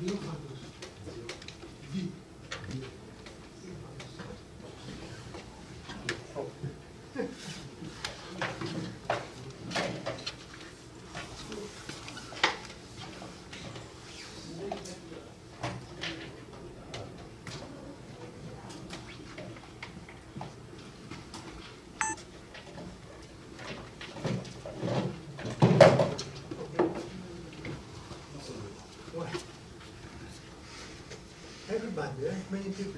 Everybody, right? Many people.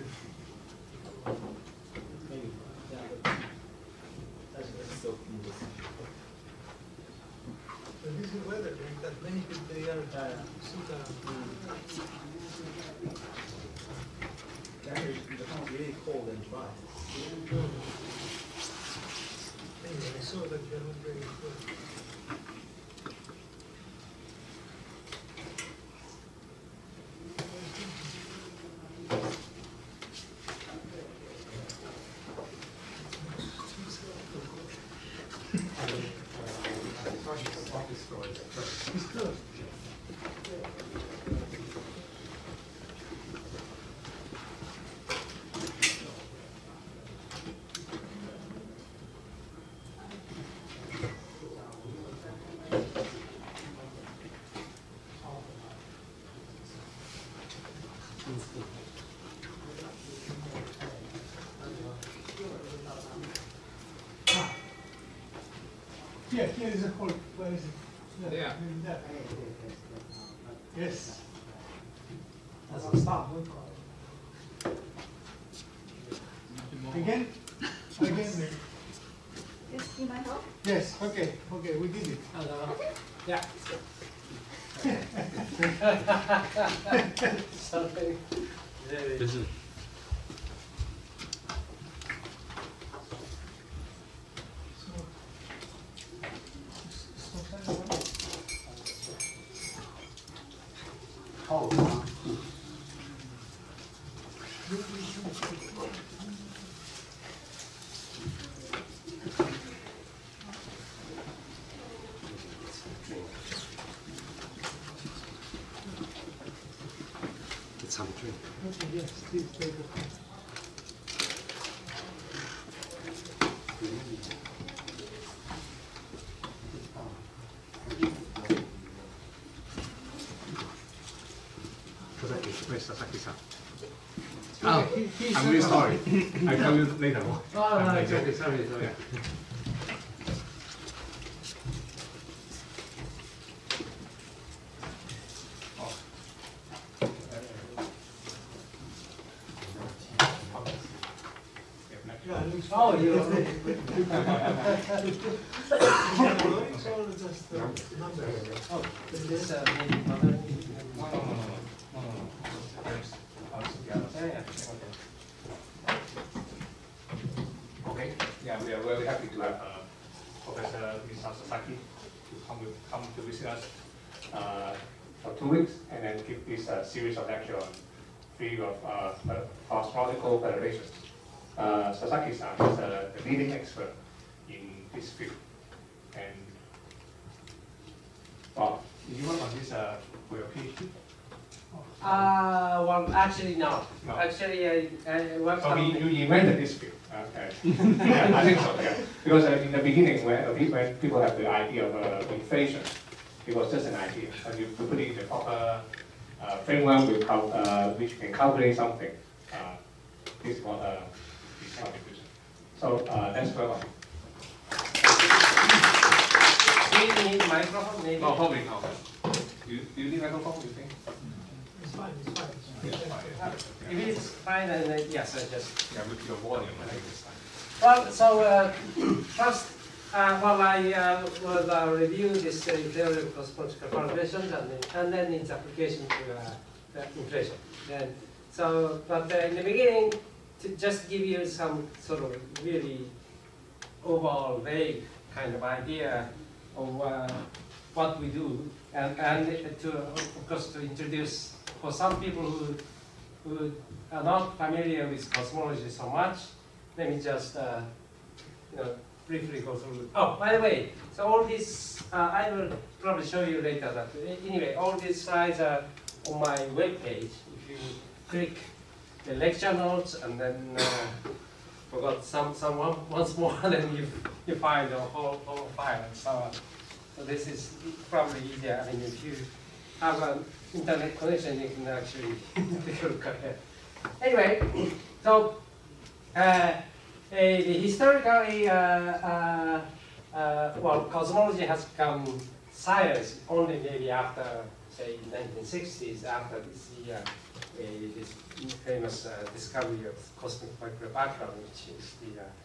So this is weather, right? That many people they are sit It becomes really cold and dry. Anyway, I saw that you're not very good. It's good. Yeah, here is a hole. Where is it? Yeah. There. Yes. Doesn't stop. Again? Again. Yes, you might help? Yes, okay, okay, we did it. Yeah. Something very. Oh. Let's have a drink. Okay, yes, please take it. Where's Sasaki-san? Oh, I'm really sorry. I'll tell you later. Oh, no, it's okay. Sorry. Yeah. Yeah, it looks Oh, fine. you It's all just numbers. Oh, this maybe other. Okay. Yeah, we are very happy to have Professor Misa Sasaki to come to visit us for 2 weeks and then give this series of lecture on theory of cosmological federations. Sasaki-san is the leading expert in this field. And well, did you work on this for your PhD? Well, actually, no. No. Actually, I worked So on. you invented this field. Okay. Yeah, I think so. Yeah. Because in the beginning, when people have the idea of inflation, it was just an idea. And you put it in the proper framework with which can calculate something. This is what is contribution. So that's welcome. Do you need microphone? Maybe. No, probably no. Do you need microphone? Do you think? It's fine, it's fine. Yeah, fine. If it's fine, then yes, I just. Yeah, with your volume, I think it's fine. Well, so first, well, I will review this theory of cosmological federations and then its application to inflation. Then, so, but in the beginning, to just give you some sort of really overall vague kind of idea of what we do, and to, of course, to introduce for some people who are not familiar with cosmology so much. Let me just briefly go through. Oh, by the way, so all these I will probably show you later. That anyway, all these slides are on my web page, if you click the lecture notes and then forgot once more, then you find the whole file and so on. So this is probably easier. I mean, if you have an internet connection, you can actually take a look at it. Anyway, so historically, well, cosmology has become science only maybe after, say, 1960s, after this famous discovery of cosmic molecular background, which is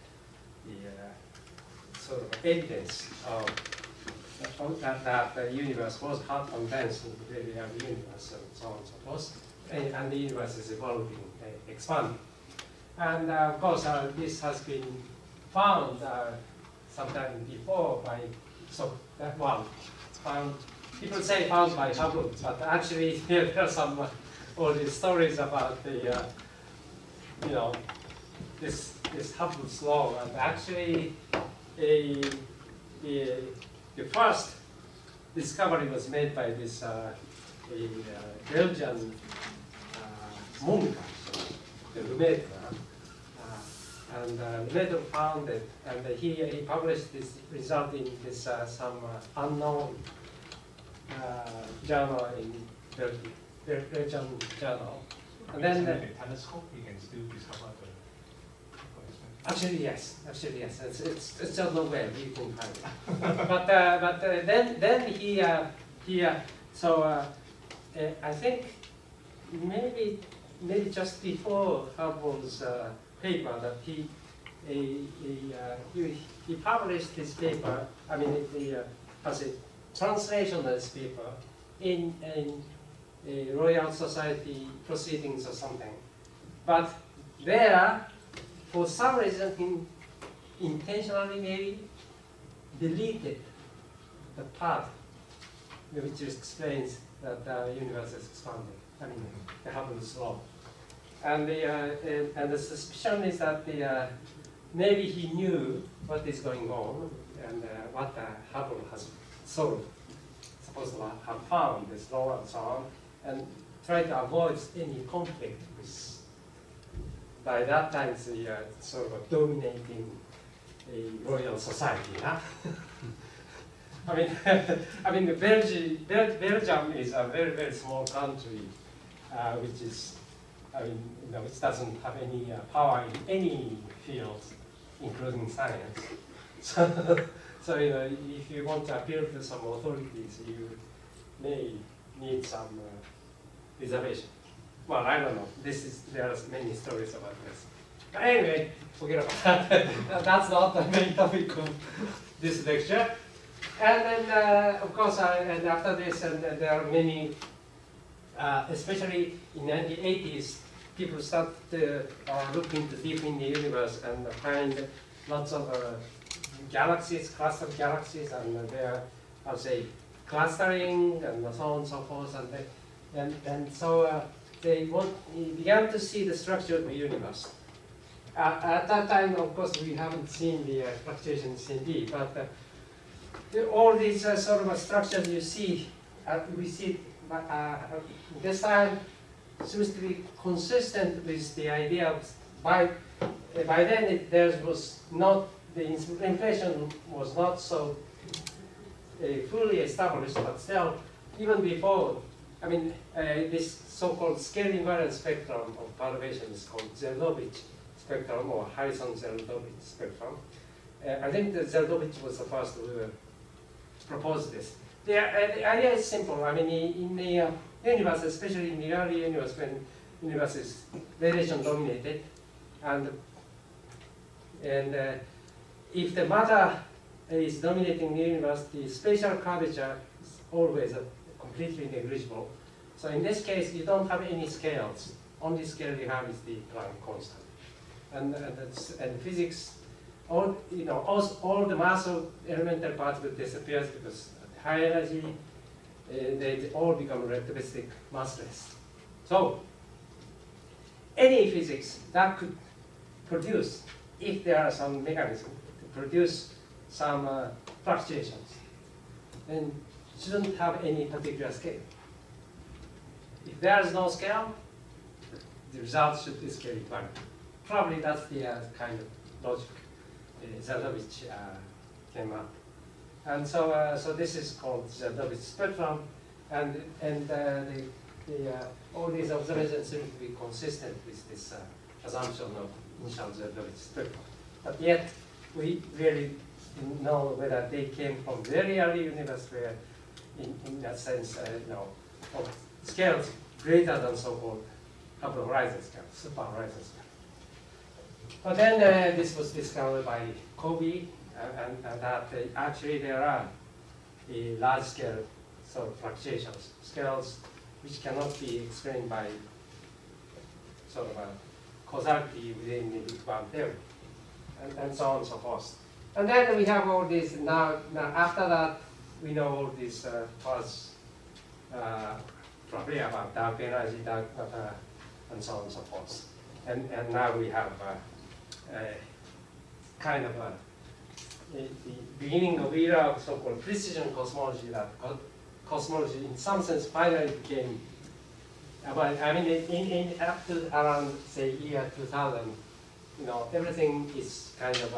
the sort of evidence of that the universe was hot and dense in the very early universe, and so on and so forth. And the universe is evolving, expanding. And of course, this has been found sometime before by, found, people say found by Hubble, but actually there are some, all these stories about the, this Hubble's law, and actually the first discovery was made by this Belgian monk, the Lemaitre, and Lemaitre found it, and he published this result in this some unknown journal in Belgian journal, and then a telescope, you can still discover the. Actually, yes. It's just no way you can find it. but then he so I think maybe just before Hubble's paper that he published this paper. I mean, as a translation of this paper in a Royal Society proceedings or something, but there, for some reason, he intentionally maybe deleted the part which explains that the universe is expanding. I mean, the Hubble's law. And the suspicion is that maybe he knew what is going on and what Hubble has solved, supposed to have found this law and so on, and try to avoid any conflict with. By that time, the sort of dominating Royal Society. Huh? I mean, Belgium is a very, very small country, which is, which doesn't have any power in any field, including science. So, if you want to appeal to some authorities, you may need some reservation. Well, I don't know. There are many stories about this. But anyway, forget about that. That's not the main topic of this lecture. And then, of course, and after this, and there are many, especially in the 1980s, people start to look into deep in the universe and find lots of galaxies, clustered galaxies, and they're, I'll say, clustering and so on and so forth. And so they began to see the structure of the universe. At that time, of course, we haven't seen the fluctuations in D, but all these sort of structures you see, we see this time seems to be consistent with the idea of by then there was not, the inflation was not so fully established, but still, even before, this so-called scale invariant spectrum of perturbation is called Zeldovich spectrum or Harrison-Zeldovich spectrum. I think that Zeldovich was the first to propose this. The idea is simple. In the universe, especially in the early universe, when the universe is radiation dominated, and if the matter is dominating the universe, the spatial curvature is always completely negligible. So in this case, you don't have any scales. Only scale you have is the Planck constant. And physics, all the mass of elemental particles disappears because at high energy, they all become relativistic massless. So any physics that could produce, if there are some mechanism to produce some fluctuations, then shouldn't have any particular scale. if there is no scale, the result should be scale equivalent. Probably that's the kind of logic Zeldovich came up. And so, so this is called Zeldovich spectrum, and all these observations seem to be consistent with this assumption of initial Zeldovich spectrum. But yet, we really didn't know whether they came from very early universe where, in that sense, of scales greater than so-called Hubble horizon scale, super horizon scale. But then this was discovered by Kobe, and that actually there are large-scale sort of fluctuations, scales which cannot be explained by sort of a causality within the Big Bang theory, and so on and so forth. And then we have all these, now after that, we know all these first probably about dark energy, dark matter, and so on and so forth. And now we have kind of the beginning of era of so-called precision cosmology, that cosmology in some sense finally became, I mean, in up to around, say, year 2000, everything is kind of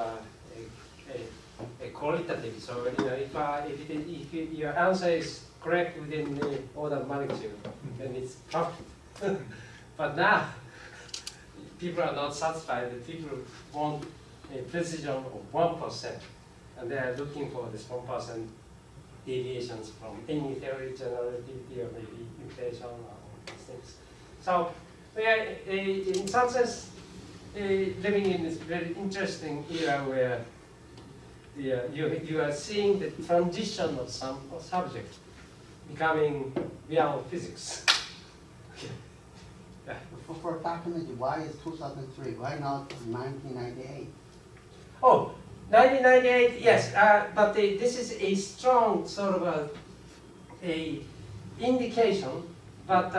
a qualitative. So, if your answer is correct within the order of magnitude, then it's perfect. But now, people are not satisfied. People want a precision of 1%, and they are looking for this 1% deviations from any theory, general relativity, or maybe inflation, or all these things. So we are, in some sense, living in this very interesting era where you are seeing the transition of some subject becoming real physics. Yeah. For documentary, why is 2003? Why not 1998? Oh, 1998, yes, but this is a strong sort of a indication. But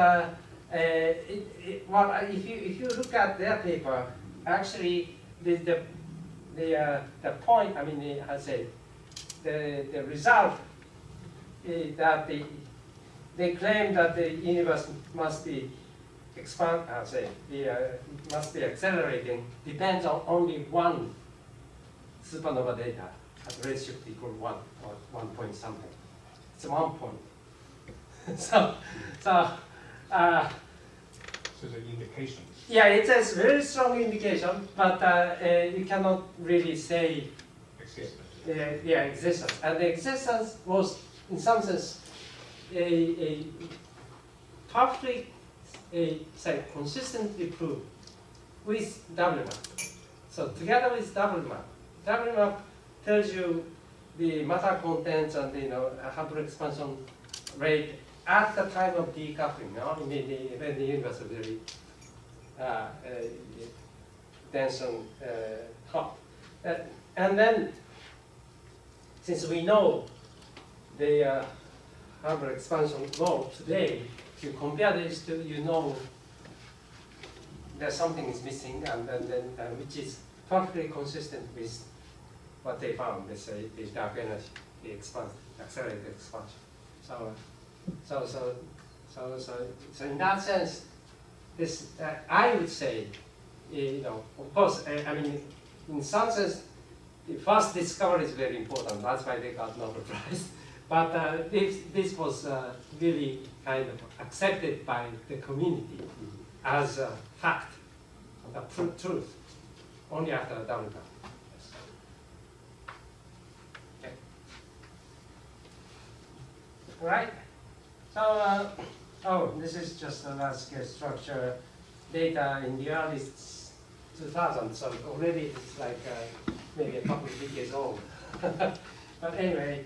well, if you look at their paper, actually the point, I mean, I say the result is that they claim that the universe must be must be accelerating, depends on only one supernova data at redshift equal 1 or 1 point something. It's 1 point. So the indication. Yeah, it's a very strong indication, but you cannot really say Existence. yeah, existence. And the existence was, in some sense, a perfectly say consistently proved with WMAP. So together with WMAP tells you the matter contents and Hubble expansion rate at the time of decoupling. When the universe is very dense and hot. And then, since we know the Hubble expansion law today, if you compare these two, that something is missing, and then which is perfectly consistent with what they found. They say the dark energy, the accelerated expansion. So in that sense, this I would say, of course, I mean, in some sense, the first discovery is very important. That's why they got Nobel Prize. But this was really kind of accepted by the community as a fact, a truth, only after a downturn. Okay. All right. So, this is just a large-scale structure data in the early 2000s. So already it's like maybe a couple of decades old. But anyway.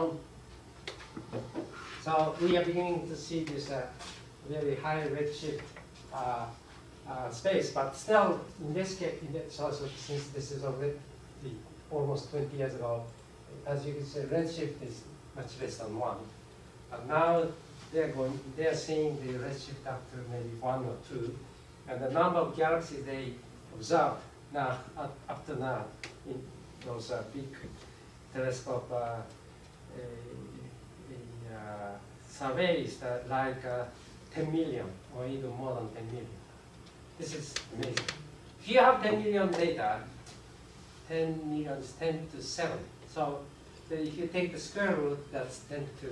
So we are beginning to see this very high redshift space, but still in this case, since this is already almost 20 years ago, as you can see, redshift is much less than 1. But now they're seeing the redshift up to maybe 1 or 2, and the number of galaxies they observe now up to now in those big telescope surveys that like 10 million or even more than 10 million. This is amazing. If you have 10 million data, 10 million is 10 to 7. So if you take the square root, that's 10 to.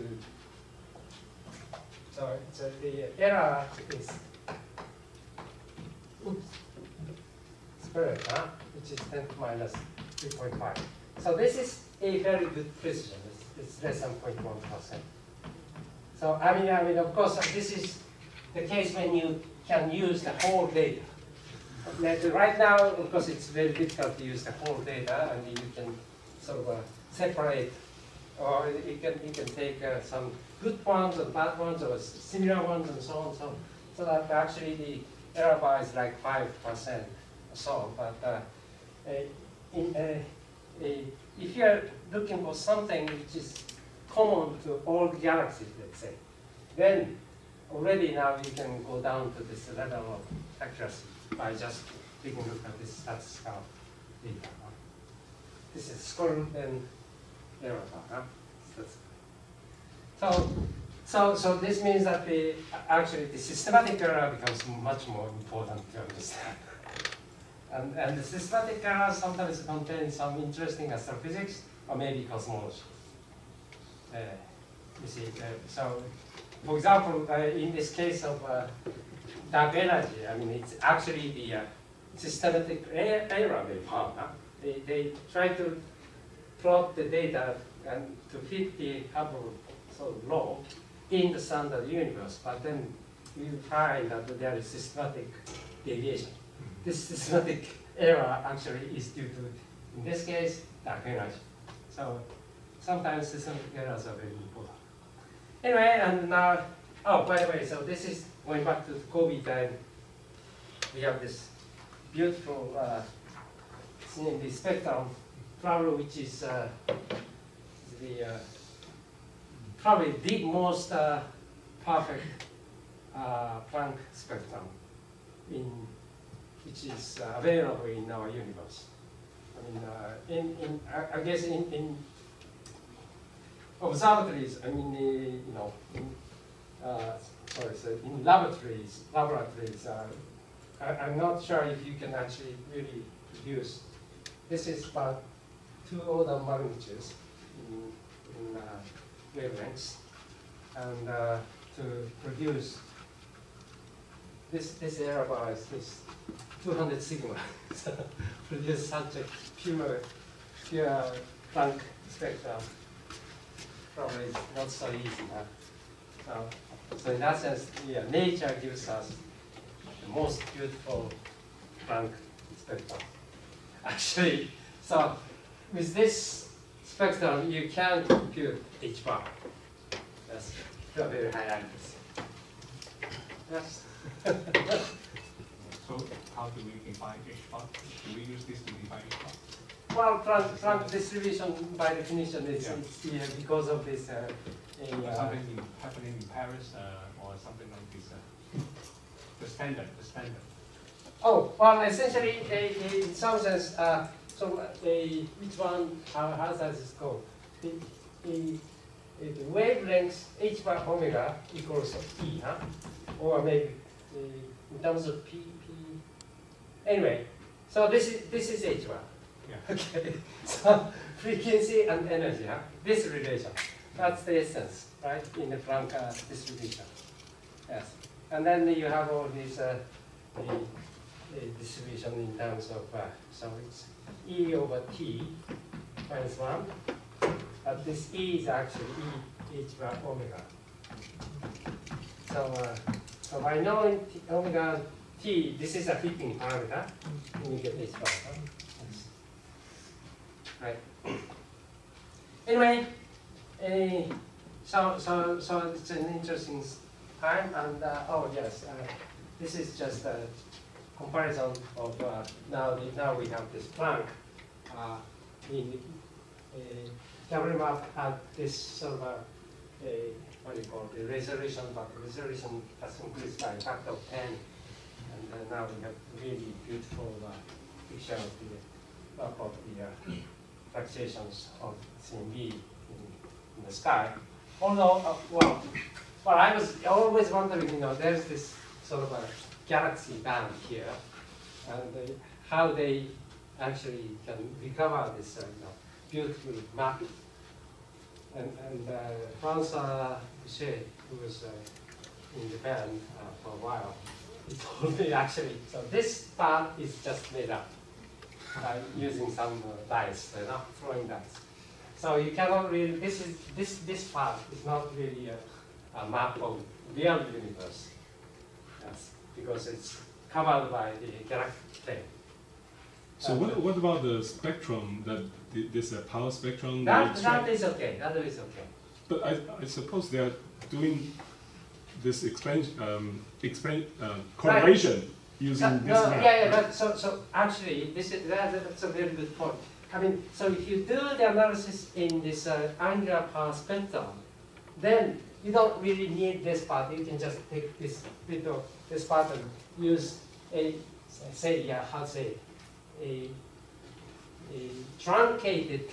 So the error is square root, which is 10 to minus 3.5. So this is a very good precision. It's less than 0.1%. So I mean, of course, this is the case when you can use the whole data. Right now, of course, it's very difficult to use the whole data, and you can sort of separate, or you can take some good ones and bad ones, or similar ones, and so on, so that actually the error bar is like 5% or so. But if you're looking for something which is common to all the galaxies, let's say, then already now you can go down to this level of accuracy by just taking a look at this statistical data. This is square root and error bar. So this means that actually the systematic error becomes much more important to understand. And the systematic error sometimes contains some interesting astrophysics or maybe cosmology. You see, so for example, in this case of dark energy, I mean, it's actually the systematic error they found. They try to plot the data and to fit the Hubble sort of law in the standard universe, but then you find that there is systematic deviation. This systematic error actually is due to, in this case, dark energy. So sometimes systematic errors are very important. Anyway, and now, oh, by the way, so this is going back to the COVID time. We have this beautiful thing in the spectrum, probably which is probably the most perfect Planck spectrum which is available in our universe. I mean, I guess in observatories, I mean, in laboratories, I'm not sure if you can actually really produce. This is about 2 order of magnitudes in wavelengths, and to produce this error bar is 200 sigma. So produce such a pure Planck spectrum probably is not so easy. So in that sense, yeah, nature gives us the most beautiful Planck spectrum. Actually, so with this spectrum, you can compute H bar. That's a very high accuracy. Yes. So how do we define H bar? Do we use this to define H bar? Well, Planck distribution by definition is because of this. Something happening in Paris or something like this. The standard. Oh, well, essentially, in some sense, which one? How does this go? The wavelength h bar omega equals E, huh? Or maybe in terms of P. Anyway, so this is h bar. Yeah. Okay. So frequency and energy, huh? This relation. That's the essence, right? In the Planck distribution. Yes. And then you have all these distribution in terms of so it's E over T minus 1. But this E is actually E h bar omega. So by knowing omega T, this is a fitting parameter. And you get h bar. Huh? Yes. Right. Anyway, so it's an interesting time, and oh yes, this is just a comparison of now we have this Planck in WMAP at this sort of what do you call it, the resolution, but the resolution has increased by a factor of 10, and now we have really beautiful picture of the fluctuations of CMB in the sky. Although, well, Well, I was always wondering, there's this sort of a galaxy band here, and how they actually can recover this beautiful map. And Francois Boucher, who was in Japan for a while, he told me actually, so this part is just made up using some dice, throwing dice. So you cannot really, this part is not really a map of real universe, yes, because it's covered by the galactic plane. So what about the spectrum, that this power spectrum? That is okay, that is okay. But I suppose they are doing this correlation using this map. But so actually, that's a very good point. I mean, so if you do the analysis in this angular power spectrum, then you don't really need this part. You can just take this bit of this part and use a truncated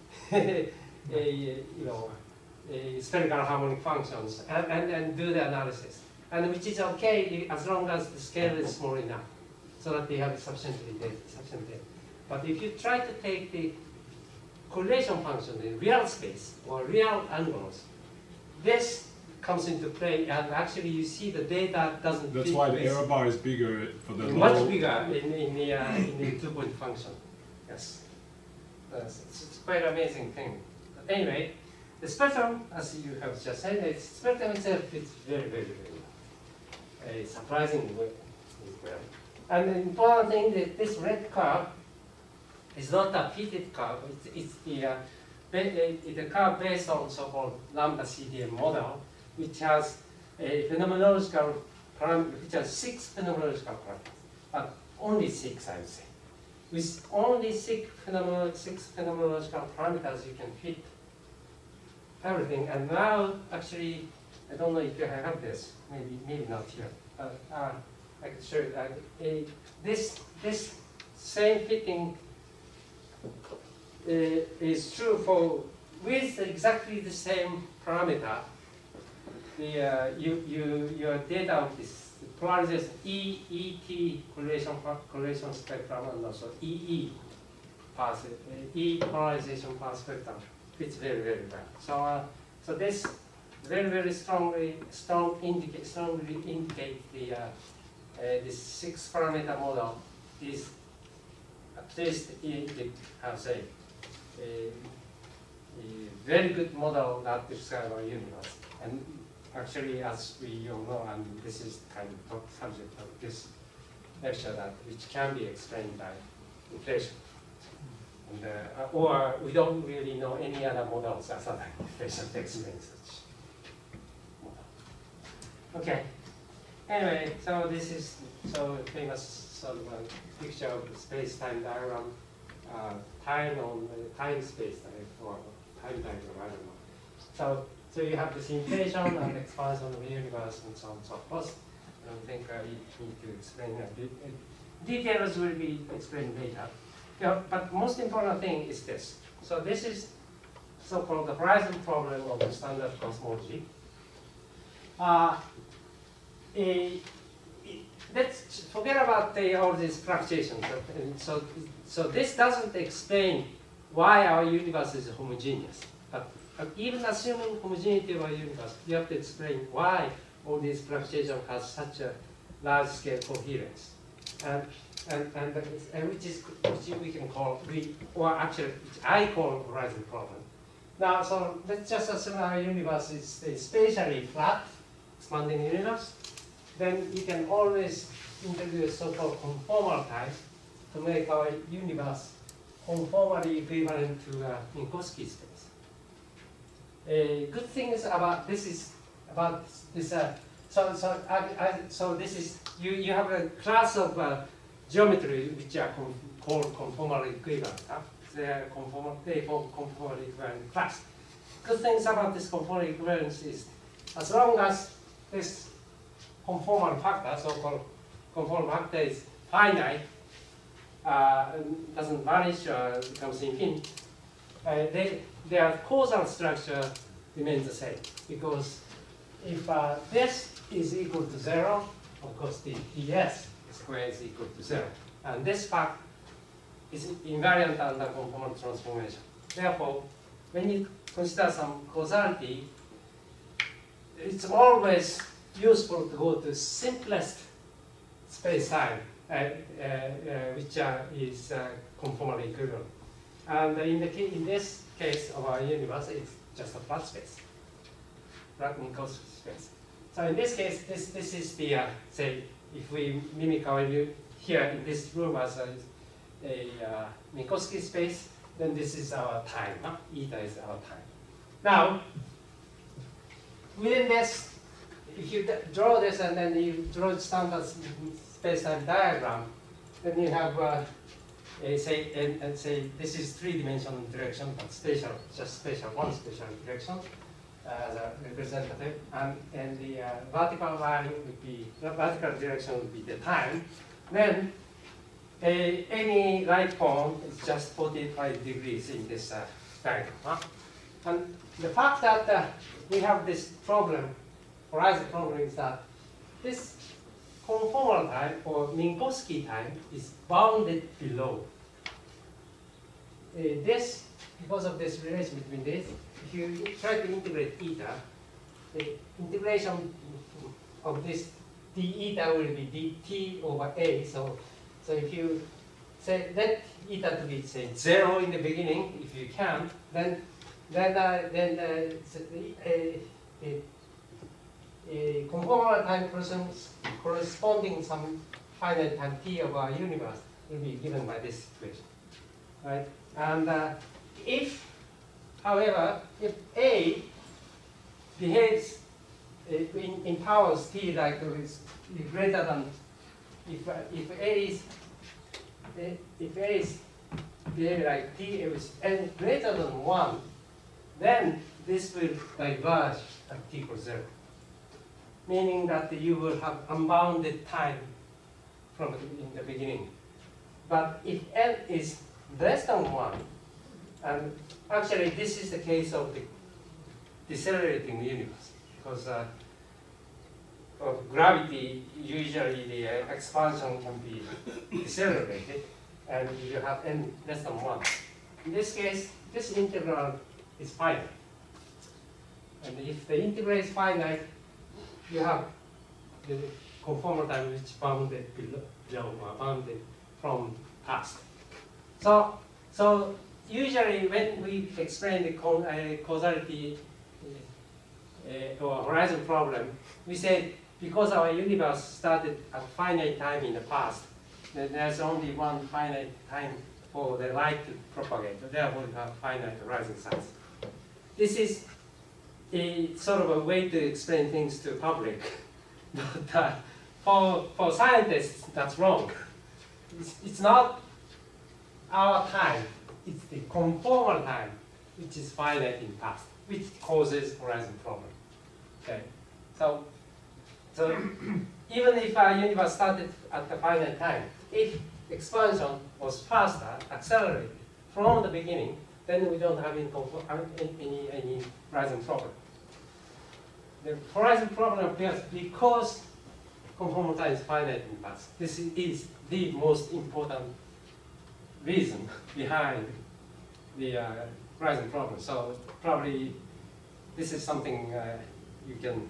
spherical harmonic functions and do the analysis, and which is okay as long as the scale is small enough, so that they have sufficient data. But if you try to take the correlation function in real space or real angles, this comes into play, and actually you see the data doesn't. That's why the error bar is bigger for the much bigger in the 2-point function. Yes, it's quite an amazing thing. But anyway, the spectrum, as you have just said, the spectrum itself is very, very, very surprisingly well. And the important thing that this red curve is not a fitted curve. It's the curve based on so-called lambda CDM model, which has a phenomenological parameter, which has 6 phenomenological parameters, but only 6, I would say. With only 6 phenomenological parameters, you can fit everything. And now, actually, I don't know if you have this. Maybe not here. I can show you. This same fitting is true for with exactly the same parameter. Your data of this polarization ET correlation spectrum and also EE polarization power spectrum fits very, very well. So this very, very strongly indicate the this 6-parameter model is at least a very good model that describes our universe. And actually, as we all know, and this is kind of the subject of this lecture, that which can be explained by inflation. And, or we don't really know any other models other than inflation to explain such model. Okay. Anyway, so this is so famous sort of a picture of the space-time diagram, time-space or time diagram, I don't know. So you have this inflation and expansion of the universe and so on and so forth. I don't think I need to explain that. Details will be explained later. But most important thing is this. So this is so-called the horizon problem of the standard cosmology. Let's forget about all these fluctuations. So this doesn't explain why our universe is homogeneous. But even assuming homogeneity of our universe, you have to explain why all these fluctuations have such a large-scale coherence, and which we can call or actually which I call horizon problem. Now, so let's just assume our universe is a spatially flat, expanding universe. Then you can always introduce so-called conformal type to make our universe conformally equivalent to Minkowski space. Good things about this is about this. So this is you have a class of geometry which are called conformally equivalent. They are conformally equivalent class. Good things about this conformally equivalence is as long as this conformal factor, so-called conformal factor, is finite, doesn't vanish or becomes infinite, their causal structure remains the same, because if this is equal to 0, of course the ds square is equal to 0. And this fact is invariant under conformal transformation. Therefore, when you consider some causality, it's always useful to go to simplest space-time, which is conformally equivalent. And in this case of our universe, it's just a flat space, flat Minkowski space. So in this case, this is the, say, if we mimic our here in this room as a Minkowski space, then this is our time. Huh? Eta is our time. Now, within this, if you draw this and then you draw the standard space-time diagram, then you have say this is three-dimensional direction, but spatial, just spatial, one spatial direction as a representative, and the vertical line would be, the vertical direction would be the time. Then any light cone is just 45 degrees in this diagram. Huh? And the fact that we have this problem, horizon problem, is that this conformal time or Minkowski time is bounded below. This, because of this relation between this, if you try to integrate eta, the integration of this d eta will be dt over a. So if you say let eta to be, say, 0 in the beginning, if you can, then a conformal time corresponding some finite time t of our universe will be given by this equation, right? And if, however, if A behaves in powers t like is greater than, if A is behaving like t is n greater than 1, then this will diverge at t equals 0. Meaning that you will have unbounded time from in the beginning. But if n is less than 1, and actually this is the case of the decelerating universe, because of gravity, usually the expansion can be decelerated, and you have n less than 1. In this case, this integral is finite. And if the integral is finite, you have the conformal time which is bounded below or bounded from past. So usually when we explain the causality or horizon problem, we say because our universe started at finite time in the past, then there's only one finite time for the light to propagate. Therefore, we have finite horizon size. This is a sort of a way to explain things to public, but for scientists, that's wrong. It's not our time, it's the conformal time, which is finite in past, which causes horizon problem. Okay, so even if our universe started at the finite time, if expansion was faster, accelerated from the beginning, then we don't have any horizon problem. The horizon problem appears because conformal time is finite in past. This is the most important reason behind the horizon problem. So probably this is something you can,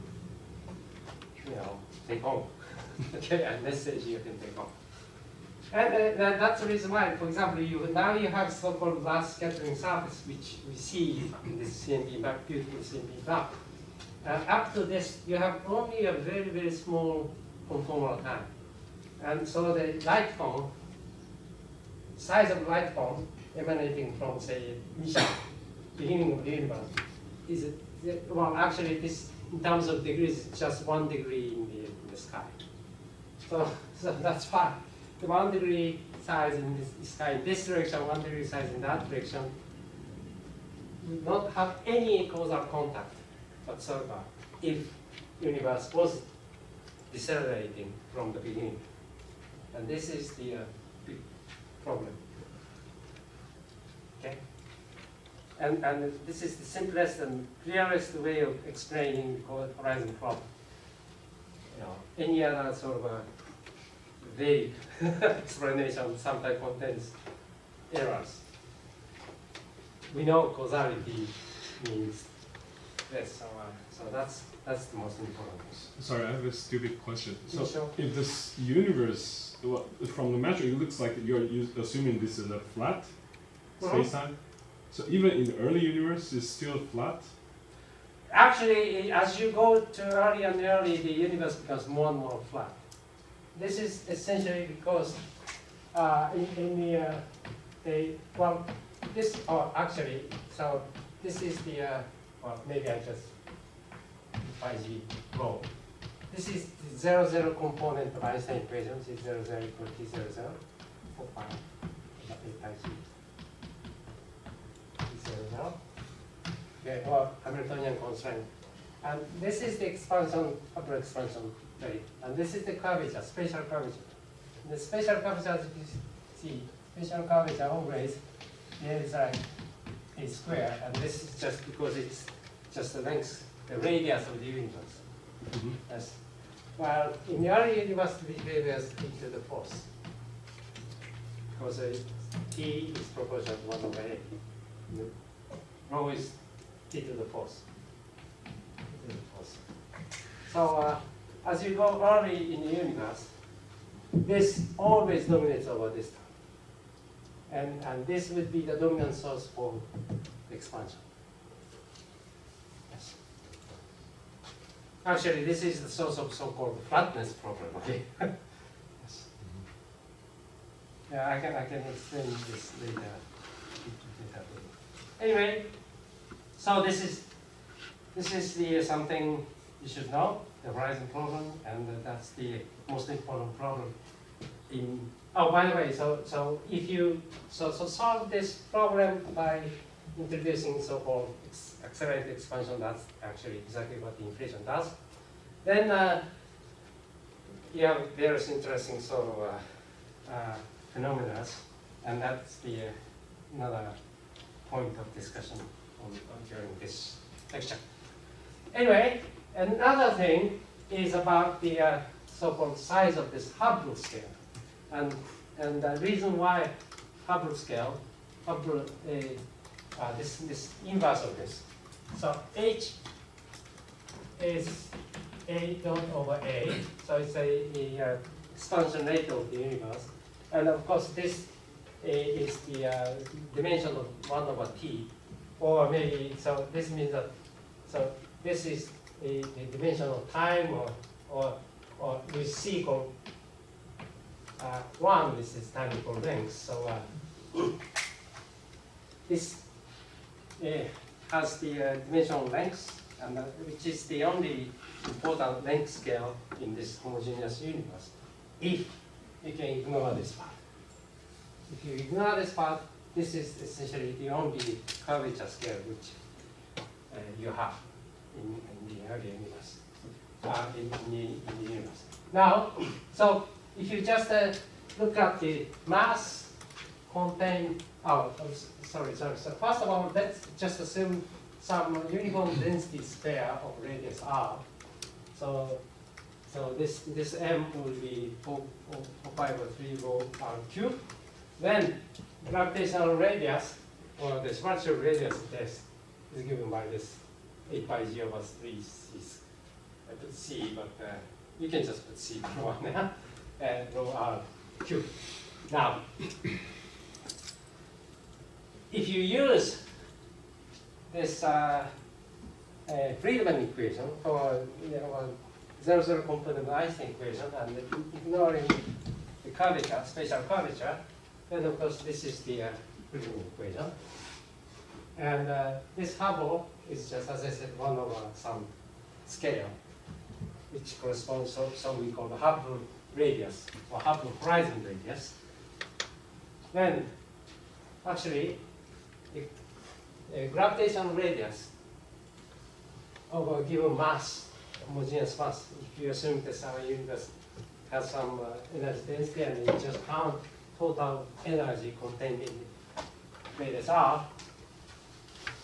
take home. Okay, a message you can take home. And that's the reason why, for example, now you have so-called glass scattering surface, which we see in this CMB map, beautiful CMB map. Up to this, you have only a very, very small conformal time. And so the light cone, size of light cone emanating from, say, beginning of the universe, is, well, actually, this, in terms of degrees, it's just 1 degree in the sky. So that's why the 1 degree size in the sky in this direction, 1 degree size in that direction, would not have any causal contact whatsoever if universe was decelerating from the beginning. And this is the big problem. Okay? and this is the simplest and clearest way of explaining the horizon problem. You know, any other sort of a vague explanation sometimes contains errors. We know causality means this, so that's the most important. Sorry, I have a stupid question. So, Sure. if this universe, well, from the metric, it looks like you're assuming this is a flat space-time. So even in the early universe, it's still flat. Actually, as you go to early and early, the universe becomes more and more flat. This is essentially because so this is the, well, maybe I just pi g row. This is the 0, 0 component of Einstein equation, which is 0, 0 equal to 0, 0 for pi, pi g. 0, 0. Okay, or Hamiltonian constraint. And this is the expansion, upper expansion rate. And this is the curvature, spatial curvature. The spatial curvature, as you see, spatial curvature always is like a square, and this is just because it's just the length, the radius of the universe. Mm-hmm. Yes. While in the early universe, the behavior is e to the fourth. Because t is proportional to 1 over a. The rho is t to the fourth. So as you go early in the universe, this always dominates over this term. And this would be the dominant source for expansion. Yes. Actually, this is the source of so-called flatness problem. Okay. Yes. Yeah, I can explain this later. Anyway, so this is the something you should know, the horizon problem, and that's the most important problem in. Oh, by the way, so if you solve this problem by introducing so-called accelerated expansion, that's actually exactly what the inflation does. Then you have various interesting sort of phenomena, and that's the another point of discussion during this lecture. Anyway, another thing is about the so-called size of this Hubble scale. And the reason why Hubble scale, this inverse of this. So H is A dot over A, so it's a expansion rate of the universe. And of course this is the dimension of 1 over T, or maybe, so this means that, so this is the dimension of time, or with C equal 1, this is time equal length. So this has the dimensional length, and which is the only important length scale in this homogeneous universe, if you can ignore this part. If you ignore this part, this is essentially the only curvature scale which you have in the early universe, in the universe. Now, so if you just look at the mass contained, sorry. So first of all, let's just assume some uniform density sphere of radius r. So this m will be 4 pi over 3 rho r cubed. Then gravitational radius, or the structural radius test, is given by this 8 pi g over 3 c. I put c, but you can just put c for 1, rho r cubed. Now, if you use this Friedmann equation for 0, component of the Einstein equation, and ignoring the curvature, spatial curvature, then of course this is the Friedmann equation. And this Hubble is just, as I said, 1 over some scale, which corresponds to something called the Hubble radius, or Hubble horizon radius. Then, actually, a gravitational radius of a given mass, homogeneous mass, if you assume that our universe has some energy density, and you just count total energy contained in radius r,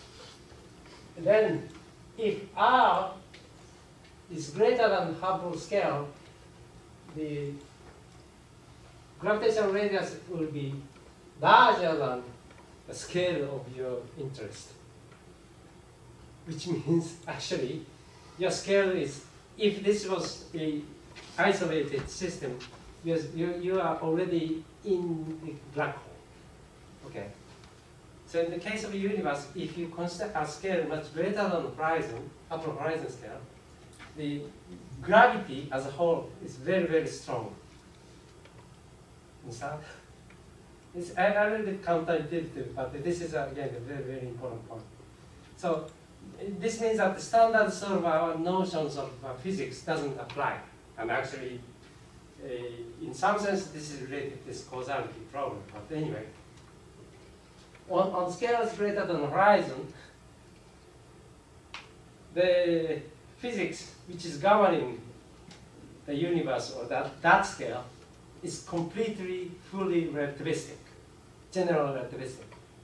then if R is greater than Hubble scale, the gravitational radius will be larger than the scale of your interest. Which means actually your scale is, if this was a isolated system, you are already in the black hole. Okay. So in the case of the universe, if you consider a scale much greater than the horizon, upper horizon scale, the gravity as a whole is very, very strong. Understand? It's a little bit counterintuitive, but this is again a very, very important point. So this means that the standard sort of our notions of physics doesn't apply. And actually, in some sense, this is related to this causality problem. But anyway, on scales greater than the horizon, the physics which is governing the universe or that scale is completely, fully relativistic, general relativistic.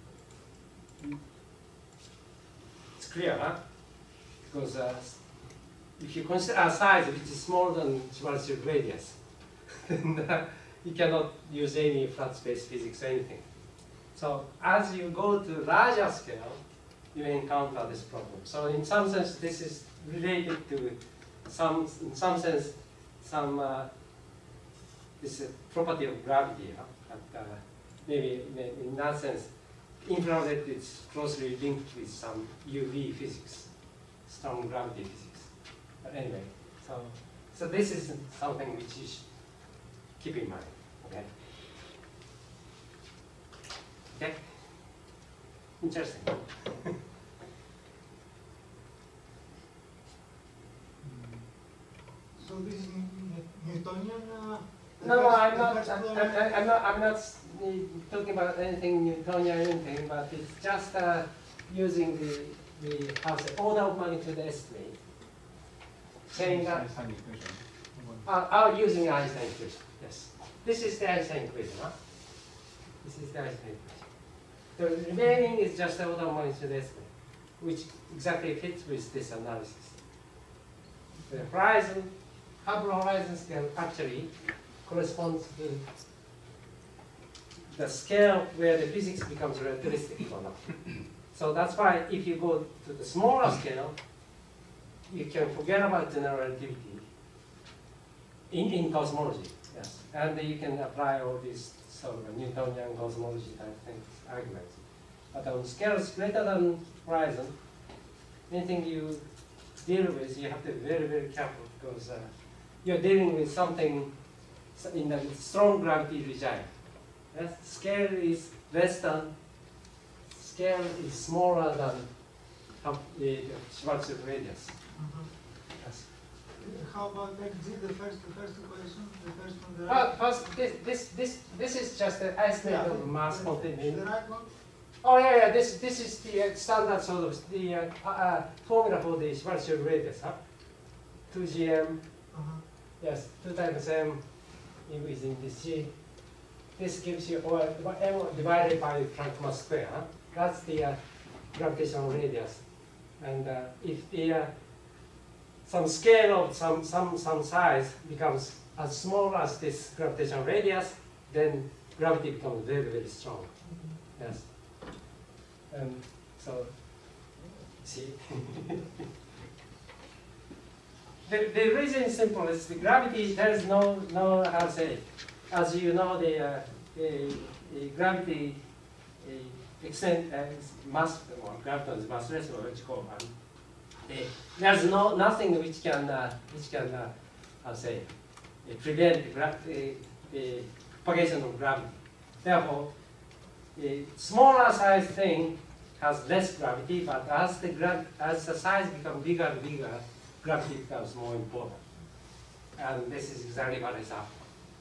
It's clear, huh? Because if you consider a size which is smaller than Schwarzschild radius, then you cannot use any flat space physics or anything. So as you go to larger scale, you encounter this problem. So in some sense, this is related to in some sense, this property of gravity. But, maybe in that sense, infrared is closely linked with some UV physics, strong gravity physics. But anyway, so this is something which you should keep in mind. Okay. Okay. Interesting. So this is Newtonian? No, I'm not talking about anything Newtonian or anything, but it's just using the how to say, order of magnitude estimate, saying that Einstein equation. using Einstein equation. Yes, this is the Einstein equation. Huh? This is the Einstein equation. The remaining is just the order of magnitude estimate, which exactly fits with this analysis. The horizon, Hubble horizon scale actually corresponds to the scale where the physics becomes relativistic or not. So that's why if you go to the smaller scale, you can forget about general relativity in cosmology. Yes, and you can apply all these sort of Newtonian cosmology type things, arguments. But on scales greater than horizon, anything you deal with, you have to be very, very careful because you're dealing with something in the strong gravity regime. Yes? Scale is less than, scale is smaller than the Schwarzschild radius. Yes. How about XG, the first equation, the first one? The First, this is just an estimate of mass containment. the right one? Oh yeah, this is the standard sort of the formula for the Schwarzschild radius, huh? 2gm, yes, 2 times m within this g. This gives you m divided by Planck mass square. Huh? That's the gravitational radius, and if the some scale of some size becomes as small as this gravitational radius, then gravity becomes very, very strong. Yes. So, see, the reason is simple. It's the gravity. There is no how to say. As you know, the gravity extent mass. Well, graviton is massless, or what you call. There's nothing which can how to say prevent the propagation of gravity. Therefore, a smaller size thing has less gravity, but as the size becomes bigger and bigger, gravity becomes more important. And this is exactly what is happening.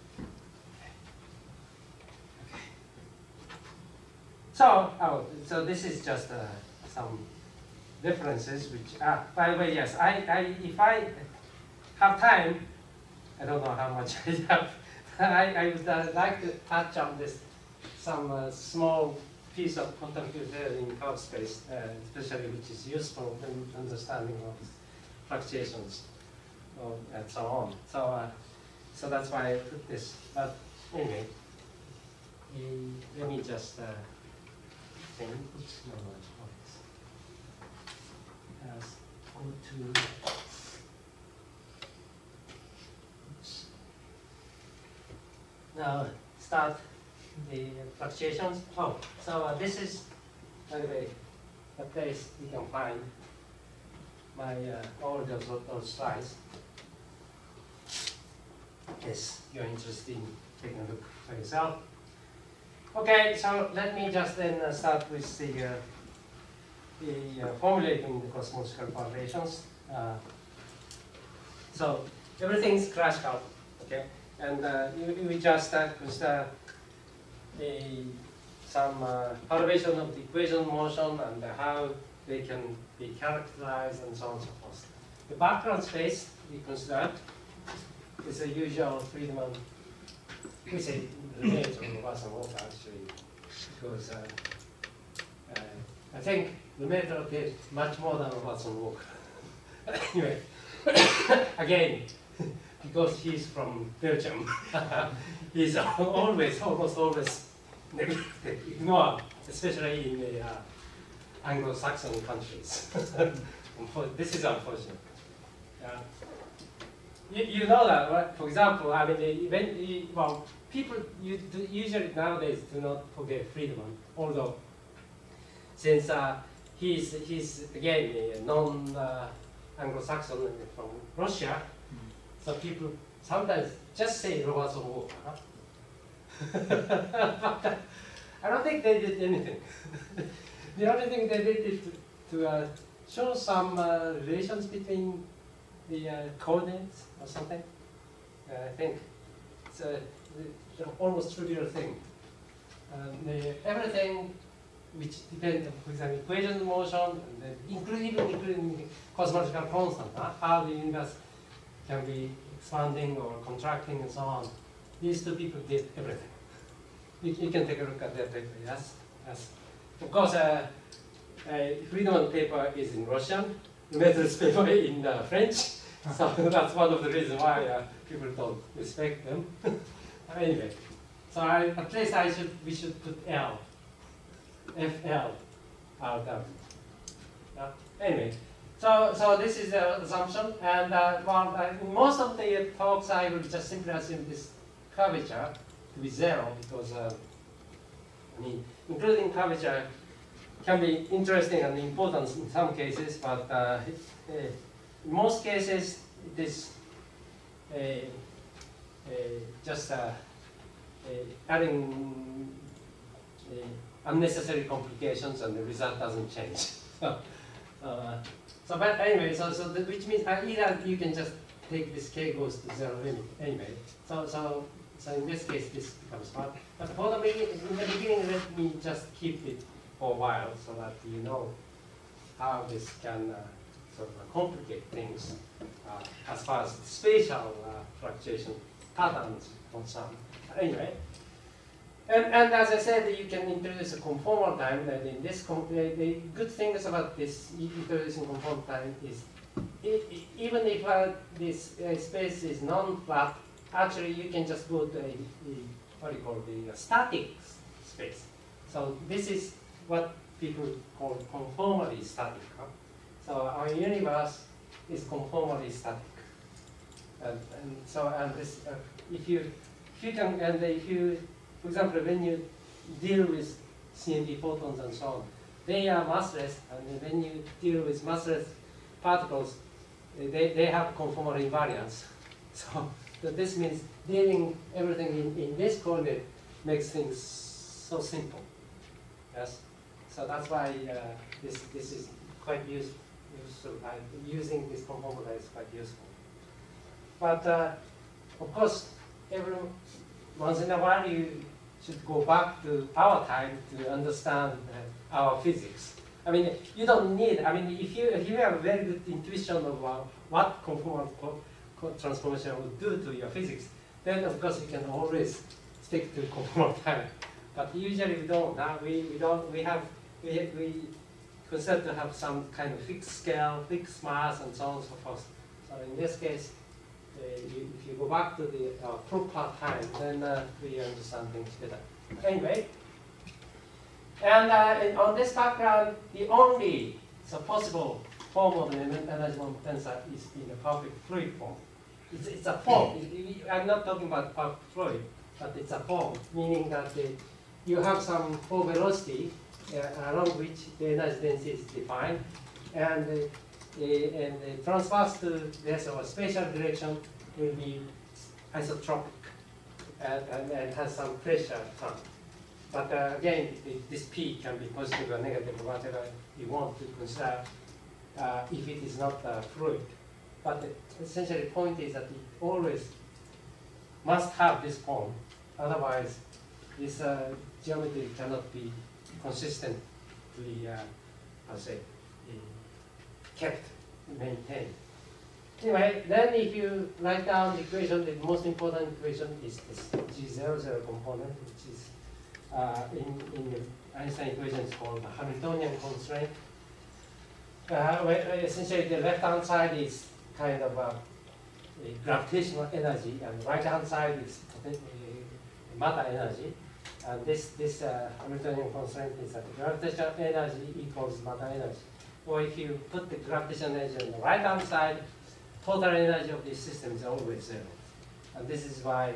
So this is just some differences which by the way, yes, if I have time, I don't know how much I have, I would like to touch on this, some small piece of quantum field theory in curved space, especially which is useful in understanding of fluctuations and so on. So that's why I put this. But anyway, let me just think. Oops, no, go to. Oops. Now start the fluctuations. Oh, so this is, by the way, the place you can find my all those slides. Yes, you're interested in taking a look for yourself. Okay, so let me just then start with the formulating the cosmological correlations. So everything's classical, okay, and we just start with some perturbation of the equation of motion and how they can be characterized and so on and so forth. The background space we consider is a usual Friedman. We say related to Watson Walker actually, because I think the method did much more than Watson Walker. Anyway, again, because he's from Belgium, he's almost always ignored, especially in the Anglo-Saxon countries. This is unfortunate. You know that, right? For example, I mean, well, people usually nowadays do not forget Friedman, although since he's again a non-Anglo-Saxon from Russia, so people sometimes just say Robertson Walker. But I don't think they did anything. The only thing they did is to show some relations between the coordinates or something. I think it's an almost trivial thing. Everything which depends on, for example, equation of motion, and including cosmological constant, how the universe can be expanding or contracting and so on. These two people did everything. You can take a look at their paper, yes? Of course, Friedman paper is in Russian, the Methodist paper in French, so that's one of the reasons why people don't respect them. Anyway, so at least we should put L, FL, RW. Anyway, so this is the assumption, and in most of the talks I will just simply assume this curvature to be 0 because I mean, including curvature can be interesting and important in some cases, but in most cases it is just adding unnecessary complications, and the result doesn't change. But anyway, which means either you can just take this k goes to 0 limit anyway. So in this case, this becomes 1. But for the in the beginning, let me just keep it for a while so that you know how this can sort of complicate things as far as spatial fluctuation patterns concerned. Anyway, and as I said, you can introduce a conformal time. And in this, the good things about this introducing conformal time is even if this space is non-flat, actually you can just go to what do you call the static space. So this is what people call conformally static. So our universe is conformally static. And this, if you can, and if you, for example, when you deal with CMB photons and so on, they are massless, and when you deal with massless particles, they have conformal invariance. So this means dealing everything in this coordinate makes things so simple. Yes. So that's why this is quite useful. Using this conformal is quite useful. But of course, every once in a while you should go back to our time to understand our physics. I mean, you don't need. I mean, if you have a very good intuition of what conformal transformation would do to your physics, then of course you can always stick to conformal time. But usually we don't. We consider to have some kind of fixed scale, fixed mass, and so on and so forth. So in this case, if you go back to the proper time, then we understand things better. Anyway, and on this background, the only possible form of the energy moment tensor is in the perfect fluid form. It's a form. I'm not talking about perfect fluid, but it's a form, meaning that you have some form velocity along which the energy density is defined, and the transverse to this or spatial direction will be isotropic and has some pressure term. But again, this P can be positive or negative or whatever you want to consider if it is not fluid. But essentially the point is that it always must have this form, otherwise this geometry cannot be consistently, kept, maintained. Anyway, then if you write down the equation, the most important equation is this G00 component, which is in the Einstein equation is called the Hamiltonian constraint. Where essentially the left-hand side is kind of a gravitational energy, and the right-hand side is matter energy. And this Hamiltonian constraint is that the gravitational energy equals matter energy. Or if you put the gravitational energy on the right-hand side, total energy of this system is always zero. And this is why,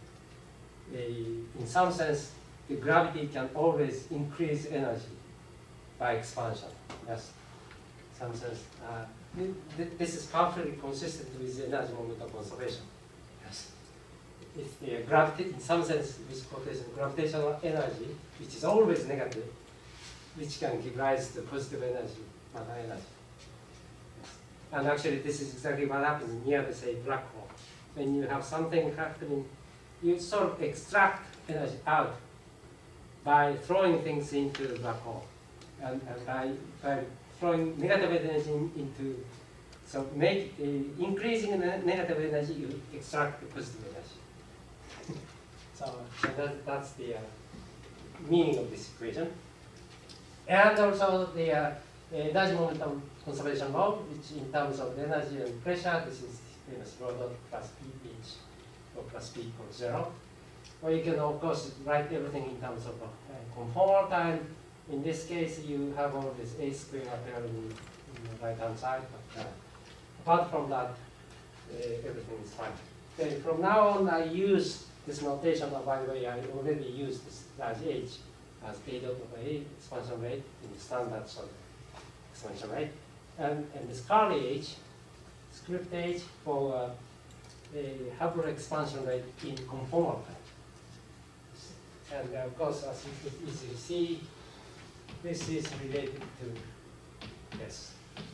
in some sense, the gravity can always increase energy by expansion. Yes, in some sense. This is perfectly consistent with the energy momentum conservation. Yes. It's the gravity, in some sense, with quotation, gravitational energy, which is always negative, which can give rise to positive energy, matter energy. Yes. And actually, this is exactly what happens near the, say, black hole. When you have something happening, you sort of extract energy out by throwing things into the black hole. And by throwing negative energy into, so increasing the negative energy, you extract the positive energy. So that's the meaning of this equation. And also the energy momentum conservation law, which in terms of the energy and pressure, this is famous rho dot plus P H, or plus P equals 0. Or you can, of course, write everything in terms of conformal time. In this case, you have all this A square appearing in the right-hand side. But apart from that, everything is fine. Okay, from now on, I use this notation. By the way, I already used this large H as A dot over A expansion rate in the standard sort of expansion rate. And this curly H, script H for a Hubble expansion rate in conformal time. And of course, as you can easily see, this is related to this.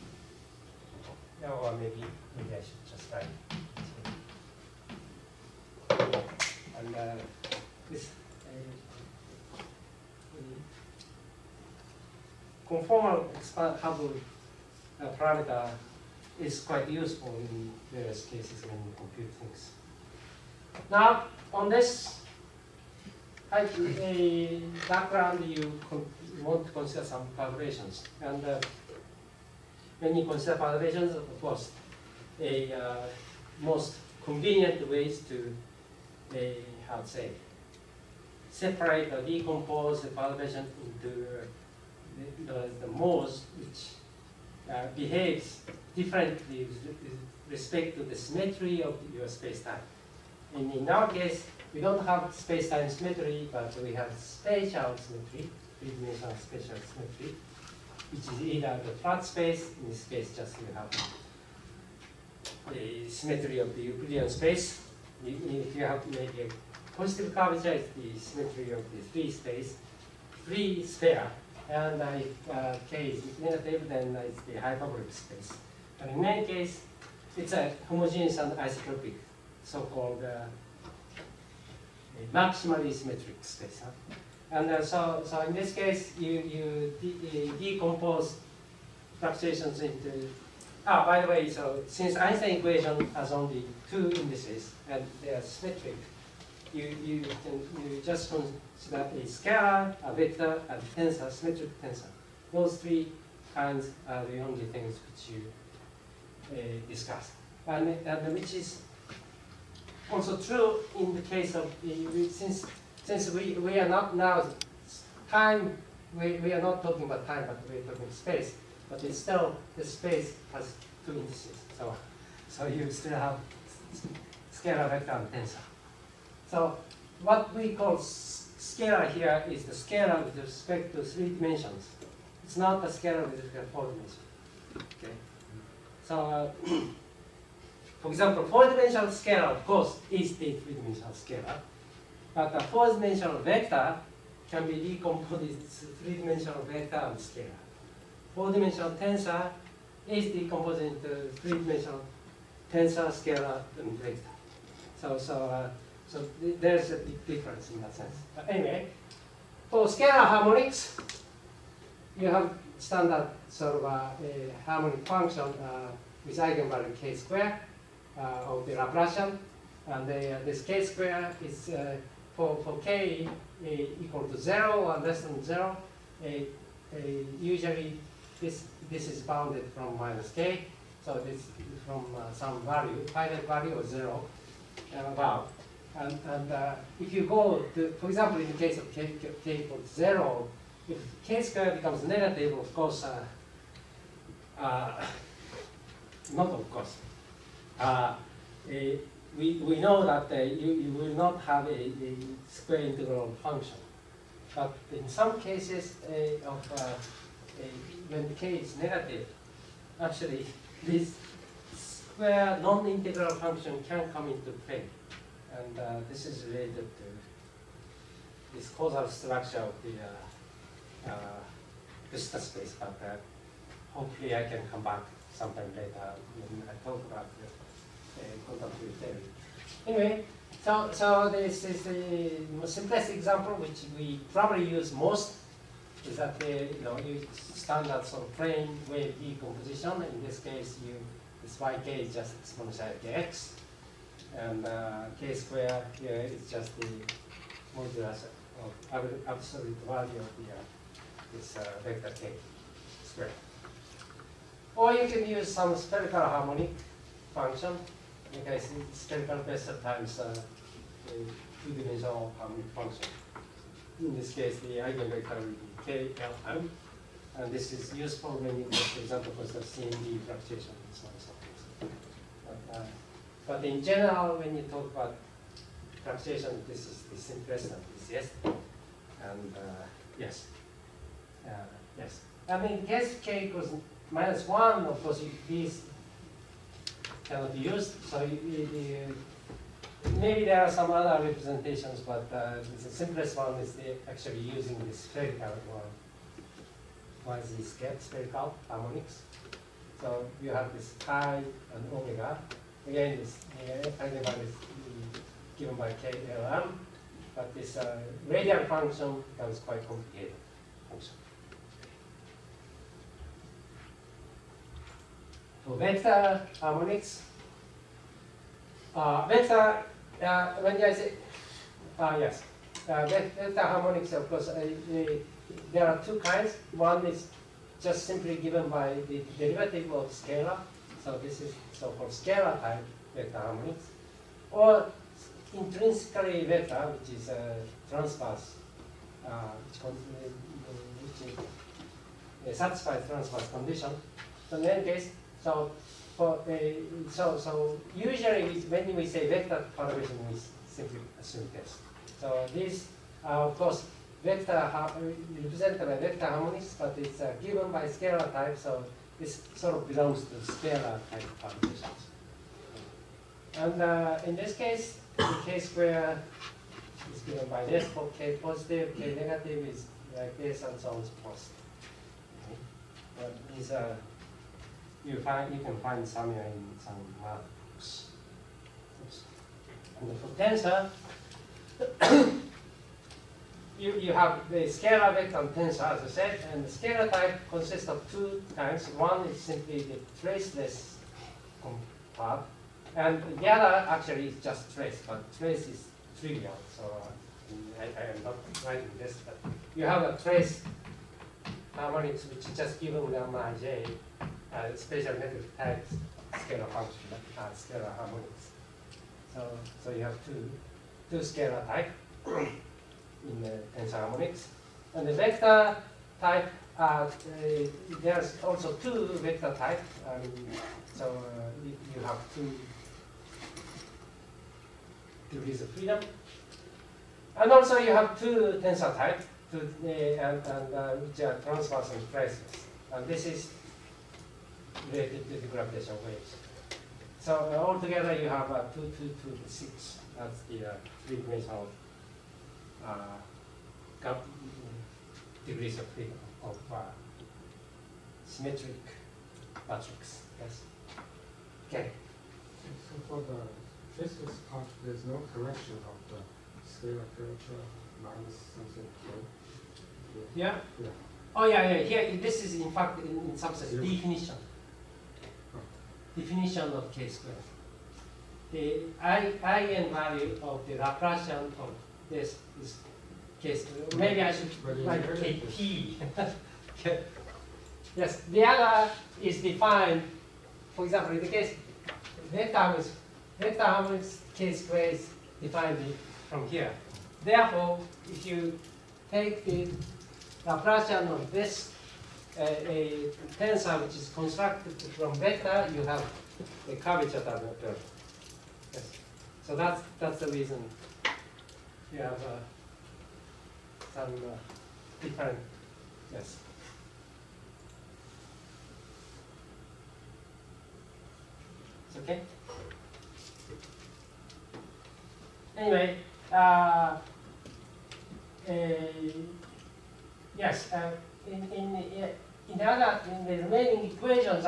Or maybe I should just write. And this conformal Hubble parameter is quite useful in various cases when you compute things. Now, on this background, you want to consider some perturbations. And when you consider perturbations, of course, most convenient ways to, how to say, separate or decompose the perturbation into the modes which behaves differently with respect to the symmetry of your space-time. And in our case, we don't have space-time symmetry, but we have spatial symmetry, three-dimensional spatial symmetry, which is either the flat space, in this case just you have the symmetry of the Euclidean space. If you have maybe a positive curvature, it's the symmetry of the free sphere. And if K is negative, then it's the hyperbolic space. But in any case, it's a homogeneous and isotropic, so-called maximally symmetric space. Huh? And so in this case, you decompose fluctuations into. By the way, so since Einstein equation has only two indices and they are symmetric, you just consider a scalar, a vector, and tensor, symmetric tensor. Those three kinds are the only things which you discuss, and which is also true in the case of since we are not now time. We are not talking about time, but we are talking space. But it's still the space has two indices, so you still have scalar, vector, and tensor. So what we call scalar here is the scalar with respect to 3 dimensions. It's not a scalar with respect to 4 dimensions. Okay. So for example, 4-dimensional scalar, of course, is a 3-dimensional scalar, but a 4-dimensional vector can be decomposed into 3-dimensional vector and scalar. 4-dimensional tensor is decomposed into 3-dimensional tensor, scalar, and vector. So there's a big difference in that sense. But anyway, for scalar harmonics, you have standard sort of a harmonic function with eigenvalue k square of the Laplacian, and this k square is for k equal to 0 or less than 0. Usually this is bounded from minus k, so this is from some value, finite value or 0 and above. And if you go to, for example, in the case of k equals 0, if k square becomes negative, of course, not of course, we know that you will not have a square integral function. But in some cases when k is negative, actually this square non-integral function can come into play. And this is related to this causal structure of the vista space, but hopefully I can come back sometime later when I talk about the quantum field theory. Anyway, so this is the simplest example which we probably use most, is that you standard sort of plane wave decomposition. In this case, this yk is just exponential kx, and k square here is just the modulus of absolute value of this vector k square. Or you can use some spherical harmonic function. In case it's spherical Bessel times a 2-dimensional harmonic function. In this case, the eigenvector will be KLM, and this is useful when you, for example, consider CMB fluctuation and so on and so forth. But in general, when you talk about fluctuation, this is the simplest and easiest. And yes, yes. I mean, in case k equals -1, of course, these cannot be used. So maybe there are some other representations, but the simplest one is actually using the spherical one. Why is this spherical harmonics? So you have this pi and omega. Again, this eigenvalue is given by KLM, but this radial function becomes quite complicated function. For vector harmonics, when I say, yes, vector harmonics, of course, there are two kinds. One is just simply given by the derivative of scalar. So this is so-called scalar type vector harmonics. Or intrinsically vector, which is transverse, which satisfies transverse condition. So in any case, so usually when we say vector perturbation, we simply assume this. So these are, of course, vector represented by vector harmonics, but it's given by scalar type, so this sort of belongs to scalar type perturbations. And in this case, the k square is given by this. For k positive, k negative is like this, and so on and so forth. Okay. But these are you can find somewhere in some maps. And for tensor, you have the scalar vector and tensor, as I said, and the scalar type consists of two kinds. One is simply the traceless part, and the other actually is just trace, but trace is trivial. So I am not writing this, but you have a trace harmonics which is just given gamma j, special metric type scalar function, scalar harmonics. So you have two scalar type in the tensor harmonics, and the vector type. There's also two vector type. So you have two degrees of freedom, and also you have two tensor type, which are transverse and traceless. And this is related to the gravitational waves. So altogether you have 2, 2, 2 to 6. That's the three-dimensional degrees of freedom of symmetric matrix. Yes. Okay. So for the traceless part, there's no correction of the scalar curvature minus something. Yeah. Yeah. Oh yeah. Here, this is in fact in some sense definition. Oh. Definition of k squared. The eigenvalue of the Laplacian of this is k squared. Maybe I should write kp. Yes. The other is defined. For example, in the case vector harmonics k squared is defined from here. Therefore, if you take the Laplacian of this a tensor which is constructed from vector, you have a curvature term. Yes. So that's the reason you have some different. Yes. It's okay. Anyway, yes. In the remaining equations,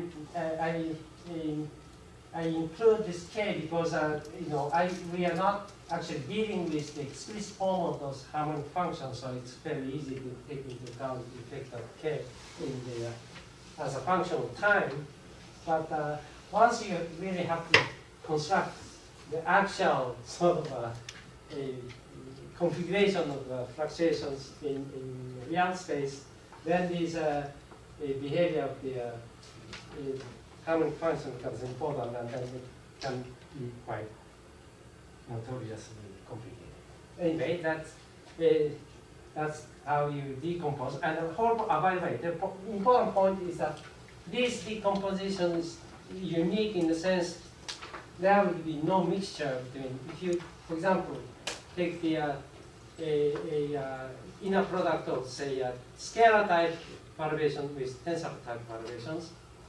I include this k because we are not actually dealing with the explicit form of those harmonic functions, so it's very easy to take into account the effect of k in the as a function of time. But once you really have to construct the actual sort of a configuration of fluctuations in real space, then this behavior of the harmonic function becomes important, and then it can be quite notoriously complicated. Anyway, that's how you decompose. And the whole, by the way, the important point is that this decomposition is unique in the sense there will be no mixture between. If you, for example, take the inner product of, say, scalar type perturbation with tensor type perturbations,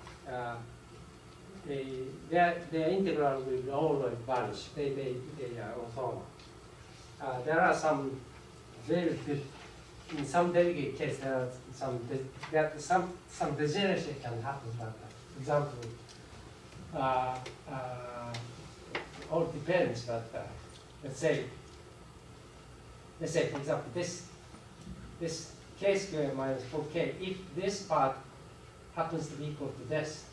their integral will always vanish. They are orthogonal. There are some very good, in some delicate cases, there are some degeneration can happen. But, for example, all depends. But let's say, for example, this k squared minus 4k. If this part happens to be equal to this,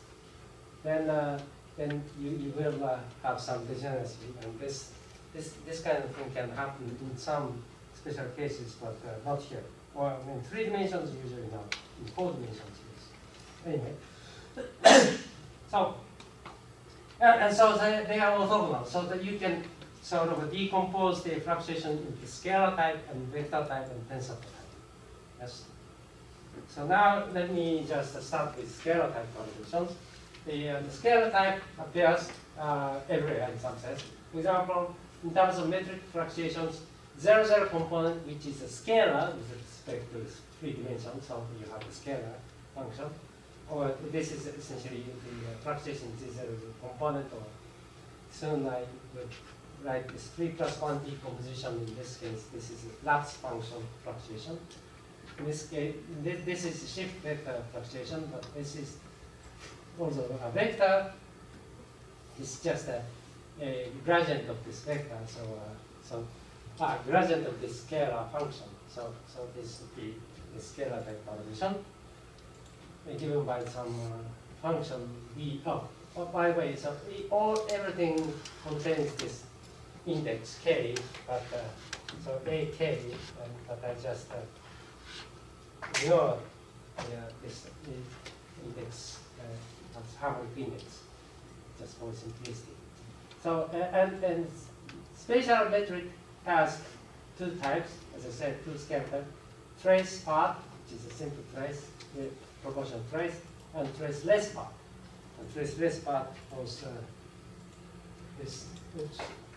then you will have some degeneracy, and this kind of thing can happen in some special cases, but not here. Or in 3 dimensions, usually not. In 4 dimensions, yes. Anyway, so and so they are orthogonal, so that you can sort of decompose the fluctuation into scalar type and vector type and tensor type. Yes. So now let me just start with scalar type perturbations. The scalar type appears everywhere in some sense. For example, in terms of metric fluctuations, 0, 0 component, which is a scalar with respect to 3 dimensions, so you have a scalar function. Or this is essentially the fluctuation is a component, or soon I would write this 3 plus 1 decomposition. In this case, this is a Laplace function fluctuation. In this case, this is shift vector fluctuation, but this is also a vector. It's just a gradient of this vector, so gradient of this scalar function. So this would be the scalar type perturbation given by some function b. Oh, by the way, so everything contains this index k, but so ak, but I just ignore this index as harmonic index, just for simplicity. So and spatial metric has two types, as I said, two skeleton: trace part, which is a simple trace, proportional trace, and traceless part. And traceless part was this. Oops.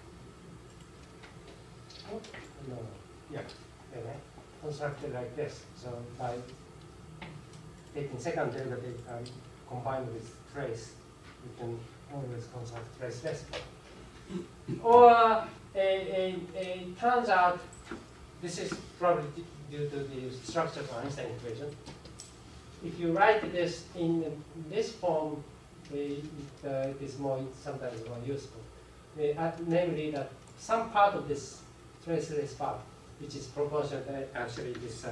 Oh, no, yeah, anyway, constructed like this. So by taking second derivative and combined with trace, you can always construct traceless part. Or it turns out, this is probably due to the structure of Einstein equation. If you write this in this form, it is sometimes more useful. Namely, that some part of this traceless part, which is proportional, actually this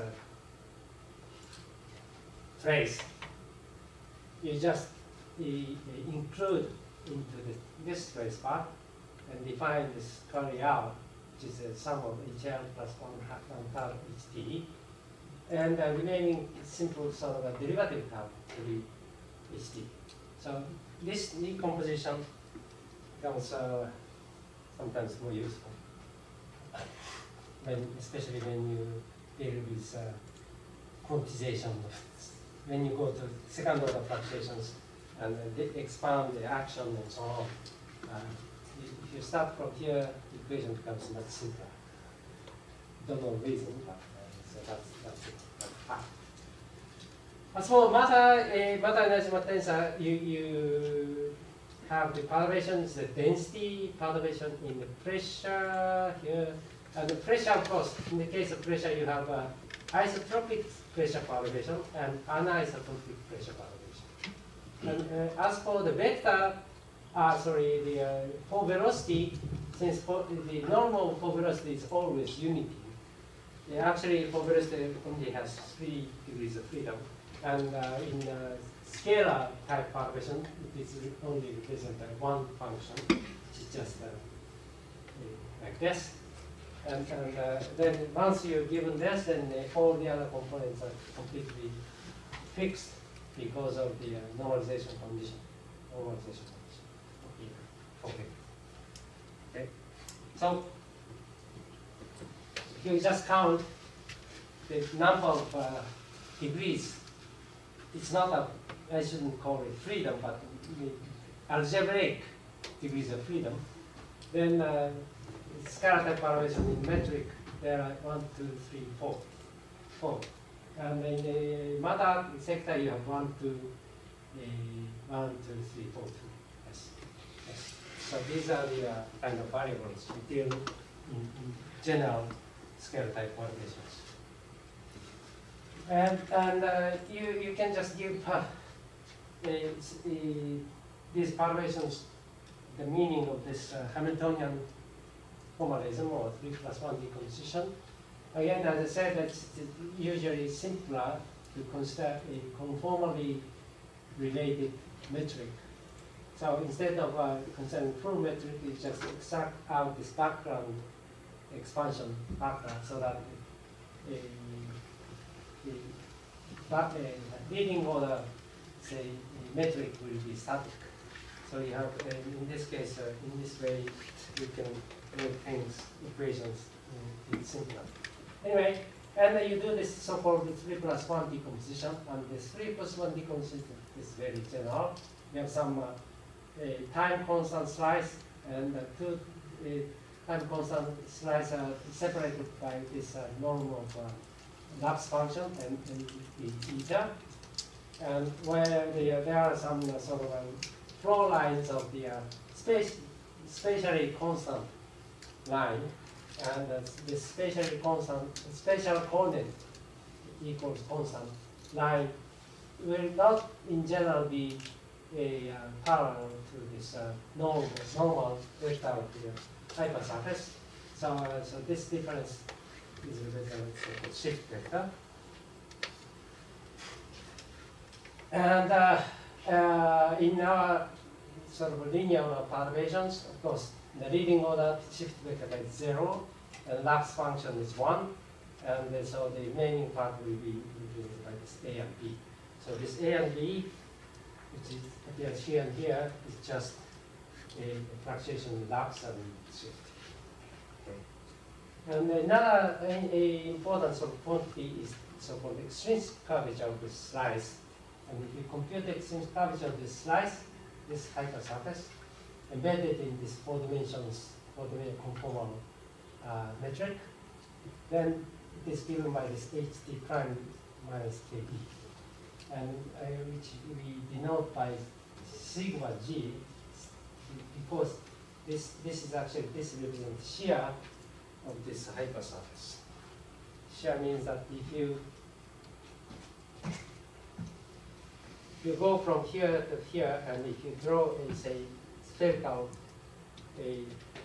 trace, you just include into this trace part and define this curly R, which is a sum of HL plus 1/3 HT, and the remaining simple sort of a derivative term to be HT. So this decomposition becomes sometimes more useful, especially when you deal with quantization. When you go to second order fluctuations and expand the action and so on. If you start from here, the equation becomes much simpler. Don't know the reason, but so that's it. As for matter energy tensor, you have the perturbations, the density perturbation in the pressure here, and the pressure, of course. In the case of pressure, you have isotropic pressure perturbation and anisotropic pressure perturbation. And as for the vector, for velocity, since the normal for velocity is always unity, actually for velocity only has 3 degrees of freedom, and in scalar type perturbation, it is only represented by one function, which is just like this. And then once you're given this, then all the other components are completely fixed because of the normalization condition. Okay. So you just count the number of degrees. It's not I shouldn't call it freedom, but algebraic degrees of freedom. Then scalar type perturbation in metric, there are 1, 2, 3, 4. And in the matter sector, you have 1, 2, 3, 4, 2. Yes. So these are the kind of variables we deal in general scalar type perturbations. And you can just give these perturbations the meaning of this Hamiltonian formalism or 3+1 decomposition. Again, as I said, it's usually simpler to consider a conformally related metric. So instead of considering full metric, you just extract out this background expansion factor so that the leading order, say, metric will be static. So you have, in this case, in this way, you can make things, equations, simpler. Anyway, and then you do this so-called 3+1 decomposition, and this 3+1 decomposition is very general. We have some time constant slice, and two time constant slice are separated by this norm of lapse function and eta, and where there are some sort of flow lines of the spatially constant line, and this spatially constant, spatial coordinate equals constant line will not in general be a parallel to this normal vector of the hypersurface. So this difference is represented as a shift vector. And in our sort of linear perturbations, of course, The leading order shift vector is 0, and Laplace function is 1, and then so the remaining part will be represented by this A and B. So this A and B, which is appears here and here, is just a fluctuation in Laplace and shift. Okay. And another important sort of quantity is so-called extrinsic curvature of this slice. And if you compute the extrinsic curvature of this slice, this hypersurface, embedded in this four-dimensional conformal metric, then it is given by this ht prime minus kb, and which we denote by sigma g, because this is actually, this represents shear of this hypersurface. Shear means that if you go from here to here, and if you draw a, say, spherical, a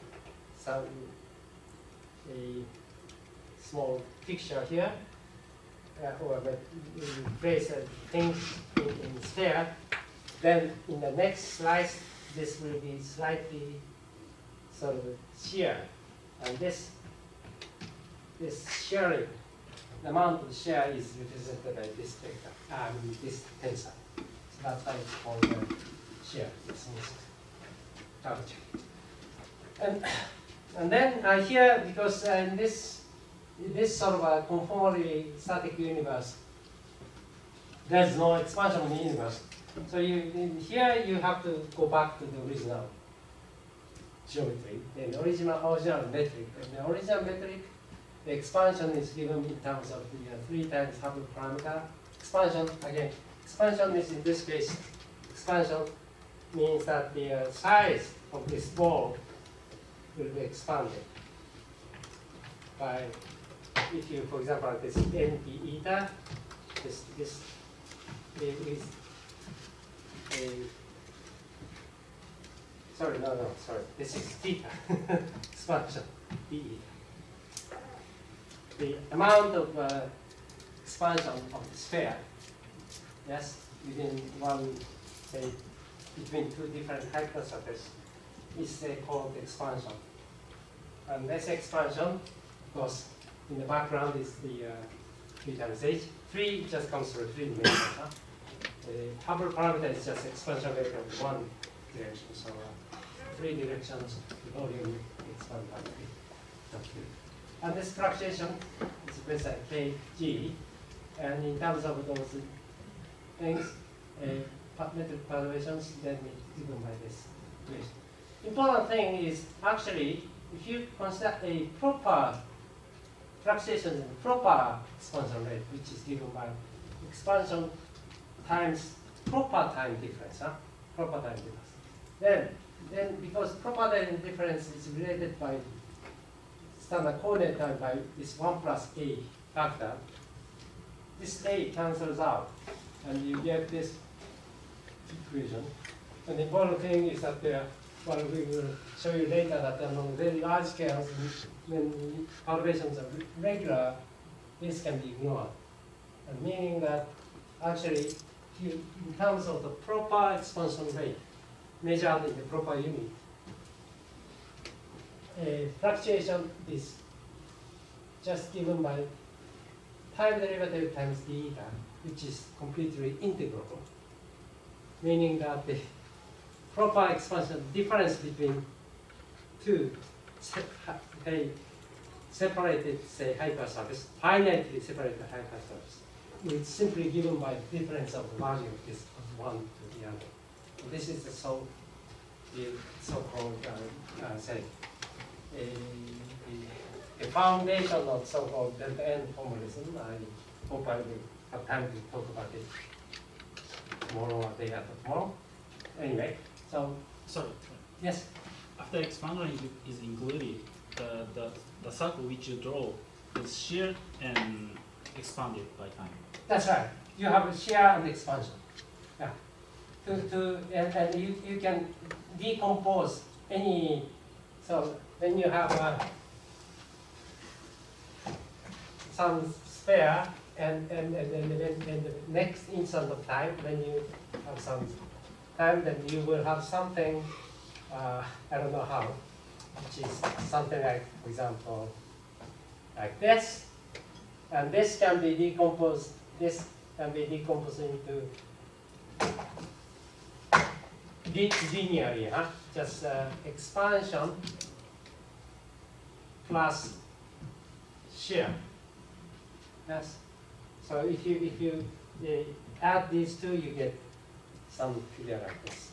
small picture here, or you place things in sphere, then in the next slice, this will be slightly sort of shear, and this shearing, the amount of shear is represented by this vector, this tensor. So that's why it's called shear. And then here, because in this sort of a conformally static universe, there's no expansion of the universe. So here you have to go back to the original geometry, the original metric. And the original metric, the expansion is given in terms of the 3 times Hubble parameter. Expansion, again, expansion is in this case, expansion means that the size of this ball will be expanded by, if you, for example, this np eta, this is a, sorry, this is theta, expansion, d eta. The amount of expansion of the sphere, yes, within one, say, between two different hypersurfaces is called expansion. And this expansion, of course, in the background is the 3 times h. 3 just comes through 3 dimensions. The Hubble parameter is just expansion vector in one direction. So 3 directions, the volume expands by 3. And this fluctuation is represented by kg. And in terms of those things, metric perturbations, then it's given by this equation. Important thing is actually, if you consider a proper fluctuation in proper expansion rate, which is given by expansion times proper time difference, proper time difference. Then because proper time difference is related by standard coordinate time by this 1 plus a factor, this a cancels out, and you get this equation. And the important thing is that well, we will show you later that on very large scales, when perturbations are regular, this can be ignored. And meaning that actually, in terms of the proper expansion rate, measured in the proper unit, a fluctuation is just given by time derivative times d eta, which is completely integrable. Meaning that the proper expansion difference between two separated, say, hypersurface, finitely separated hypersurface, is simply given by the difference of the value of this one to the other. So this is the so-called, say, a foundation of so-called delta n formalism. I hope I will have time to talk about it tomorrow or day after tomorrow. Anyway, so sorry. Yes. After expansion is included, the circle which you draw is sheared and expanded by time. That's right. You have a shear and expansion. Yeah. And you can decompose any. So when you have some sphere, and then the next instant of time, when you have some time, then you will have something, I don't know how, which is something like, for example, like this, and this can be decomposed. This can be decomposed into linearly, just expansion plus shear. Yes. So if you add these two, you get some figure like this.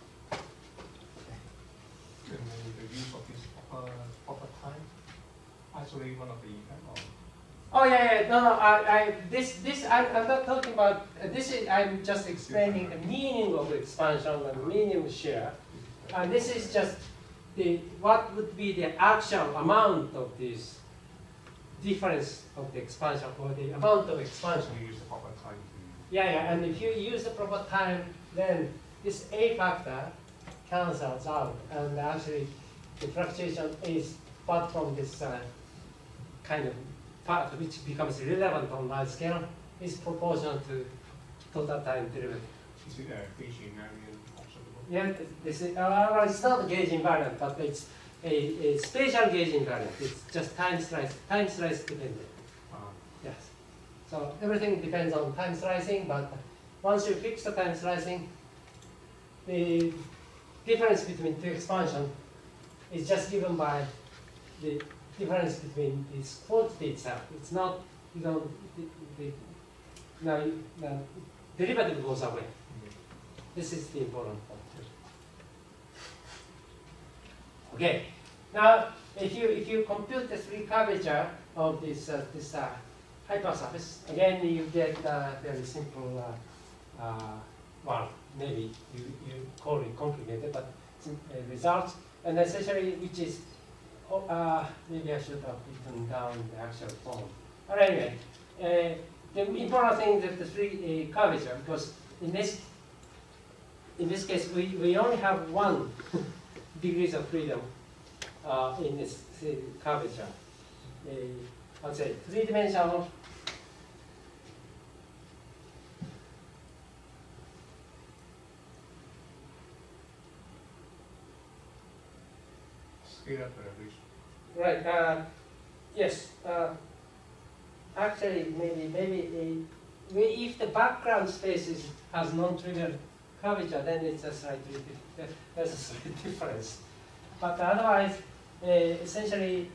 And then the use of this proper time, isolate one of the event or Oh yeah, no. I'm not talking about this. I'm just explaining the meaning of expansion and the meaning of shear. And this is just what would be the actual amount of this difference of the expansion or the amount of expansion. you use the proper time to Yeah. And if you use the proper time, then this A factor cancels out, and actually the fluctuation is apart from this kind of part which becomes relevant on large scale is proportional to total time derivative. is it a gauge invariant observable? Yeah, this is, it's not a gauge invariant, but it's a spatial gauge invariant. It's just time slice dependent. Yes. So everything depends on time slicing, but once you fix the time slicing, the difference between two expansion is just given by the difference between this quantity itself. It's not, you don't, the derivative goes away. This is the important point. Okay. Now, if you compute the three curvature of this hypersurface, again you get very simple. Well, maybe you call it complicated, but results, and essentially which is maybe I should have written down the actual form. But anyway, the important thing is that the three curvature, because in this case we only have one degrees of freedom in this curvature. I'll say three-dimensional Scalar parameter. right. Yes. Actually, maybe if the background space has non-trivial curvature, then it's a slightly there's a slight difference. But otherwise, essentially,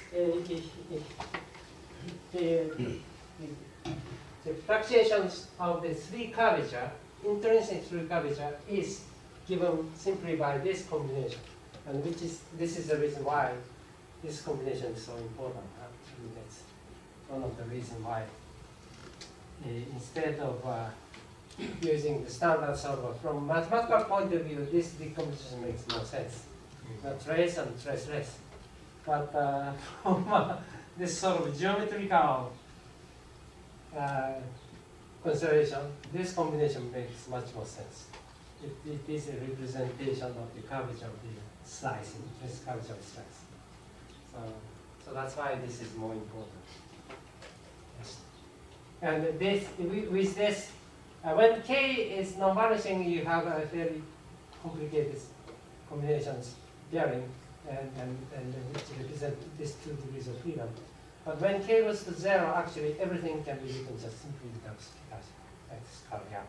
the fluctuations of the three curvature, intrinsic three curvature, is given simply by this combination, and this is the reason why this combination is so important. Actually, that's one of the reasons why instead of using the standard solver from mathematical point of view, this decomposition makes no sense. Trace and traceless. But from this sort of geometrical consideration, this combination makes much more sense. It is a representation of the curvature of the slicing, this curvature of slice. So that's why this is more important. Yes. And this, with this, when K is non-vanishing, you have a very complicated combinations pairing, and which represent these 2 degrees of freedom. But when K goes to 0, actually everything can be written just simply without stochastic, like this curve here.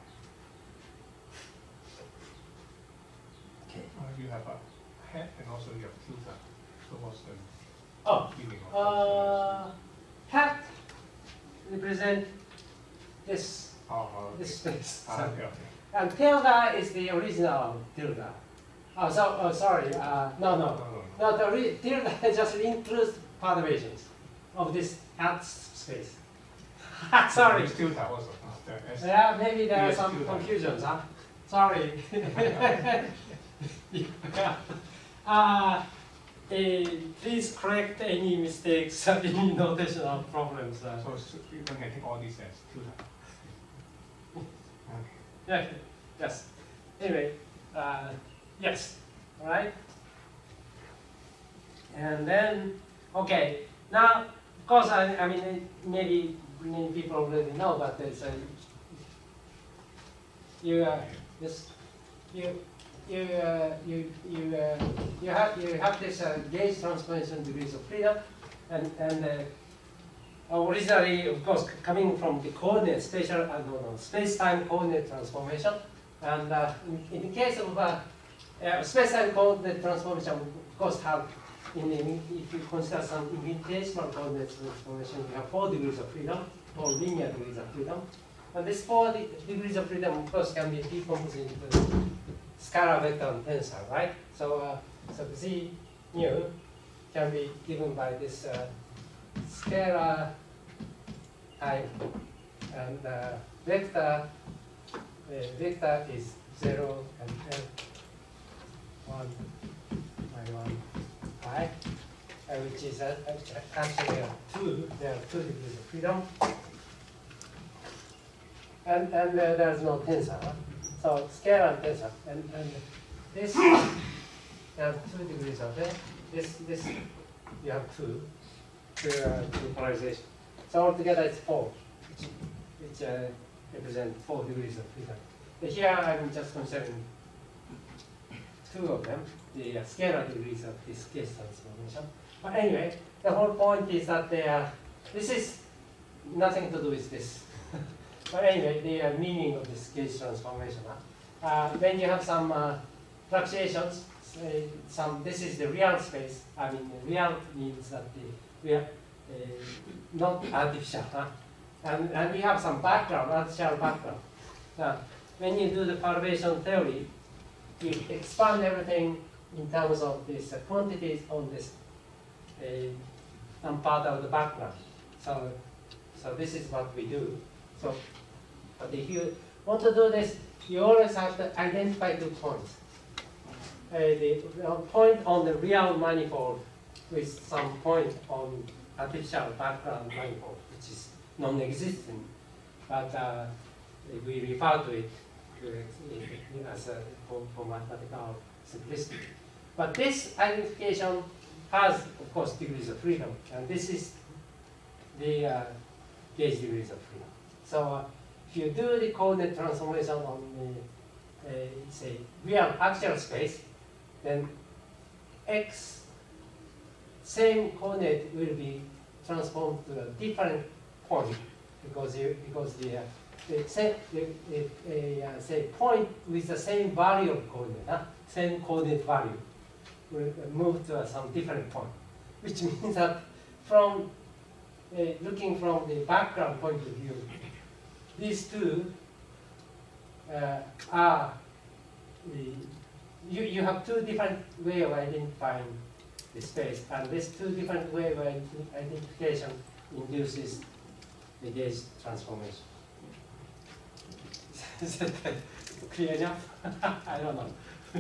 Okay. You have a hat and also you have theta. So what's the meaning of Hat represent this okay. space. Okay. And tilde is the original tilde. Sorry. No. The tilde just includes perturbations of this hat space. Sorry. It's theta also. Yeah, maybe there are Yes, some tilde. confusions. Sorry. Please correct any mistakes, any notational problems. So we can take all these as theta. Okay. Yeah, yes. Anyway, yes. All right. And then, okay. Now, of course, I mean, maybe many people already know, but there's a you have this gauge transformation degrees of freedom, and originally, of course, coming from the coordinate spatial space-time coordinate transformation, and in the case of space-time coordinate transformation, of course, have if you consider some invitational coordinate transformation, you have 4 degrees of freedom, or linear degrees of freedom. And this 4 degrees of freedom, of course, can be decomposed into scalar vector and tensor, right? So, so Z nu can be given by this scalar time, and vector is 0 and L1 by 1 I, which is actually 2. There are 2 degrees of freedom. And there's no tensor. Huh? So scalar and tensor. And this, you have 2 degrees of it. This you have 2 polarization. So altogether it's 4, which represent 4 degrees of freedom. But here I'm just considering 2 of them, the scalar degrees of this gauge transformation. But anyway, the whole point is that this is nothing to do with this. But anyway, the meaning of this gauge transformation. When you have some fluctuations, this is the real space. I mean, real means that we are not artificial. And we have some background, artificial background. Now, when you do the perturbation theory, you expand everything in terms of these quantities on this some part of the background. So this is what we do. So, but if you want to do this, you always have to identify 2 points. The point on the real manifold with some point on artificial background manifold, which is non-existent, but we refer to it as for mathematical simplicity. But this identification has, of course, degrees of freedom, and this is the gauge degrees of freedom. So if you do the coordinate transformation on the, say, real actual space, then x, same coordinate will be transformed to a different point because say point with the same value of coordinate, same coordinate value, will move to some different point, which means that from looking from the background point of view, these 2 are you have 2 different ways of identifying the space, and this 2 different way of identification induces the gauge transformation. Is that clear enough? I don't know.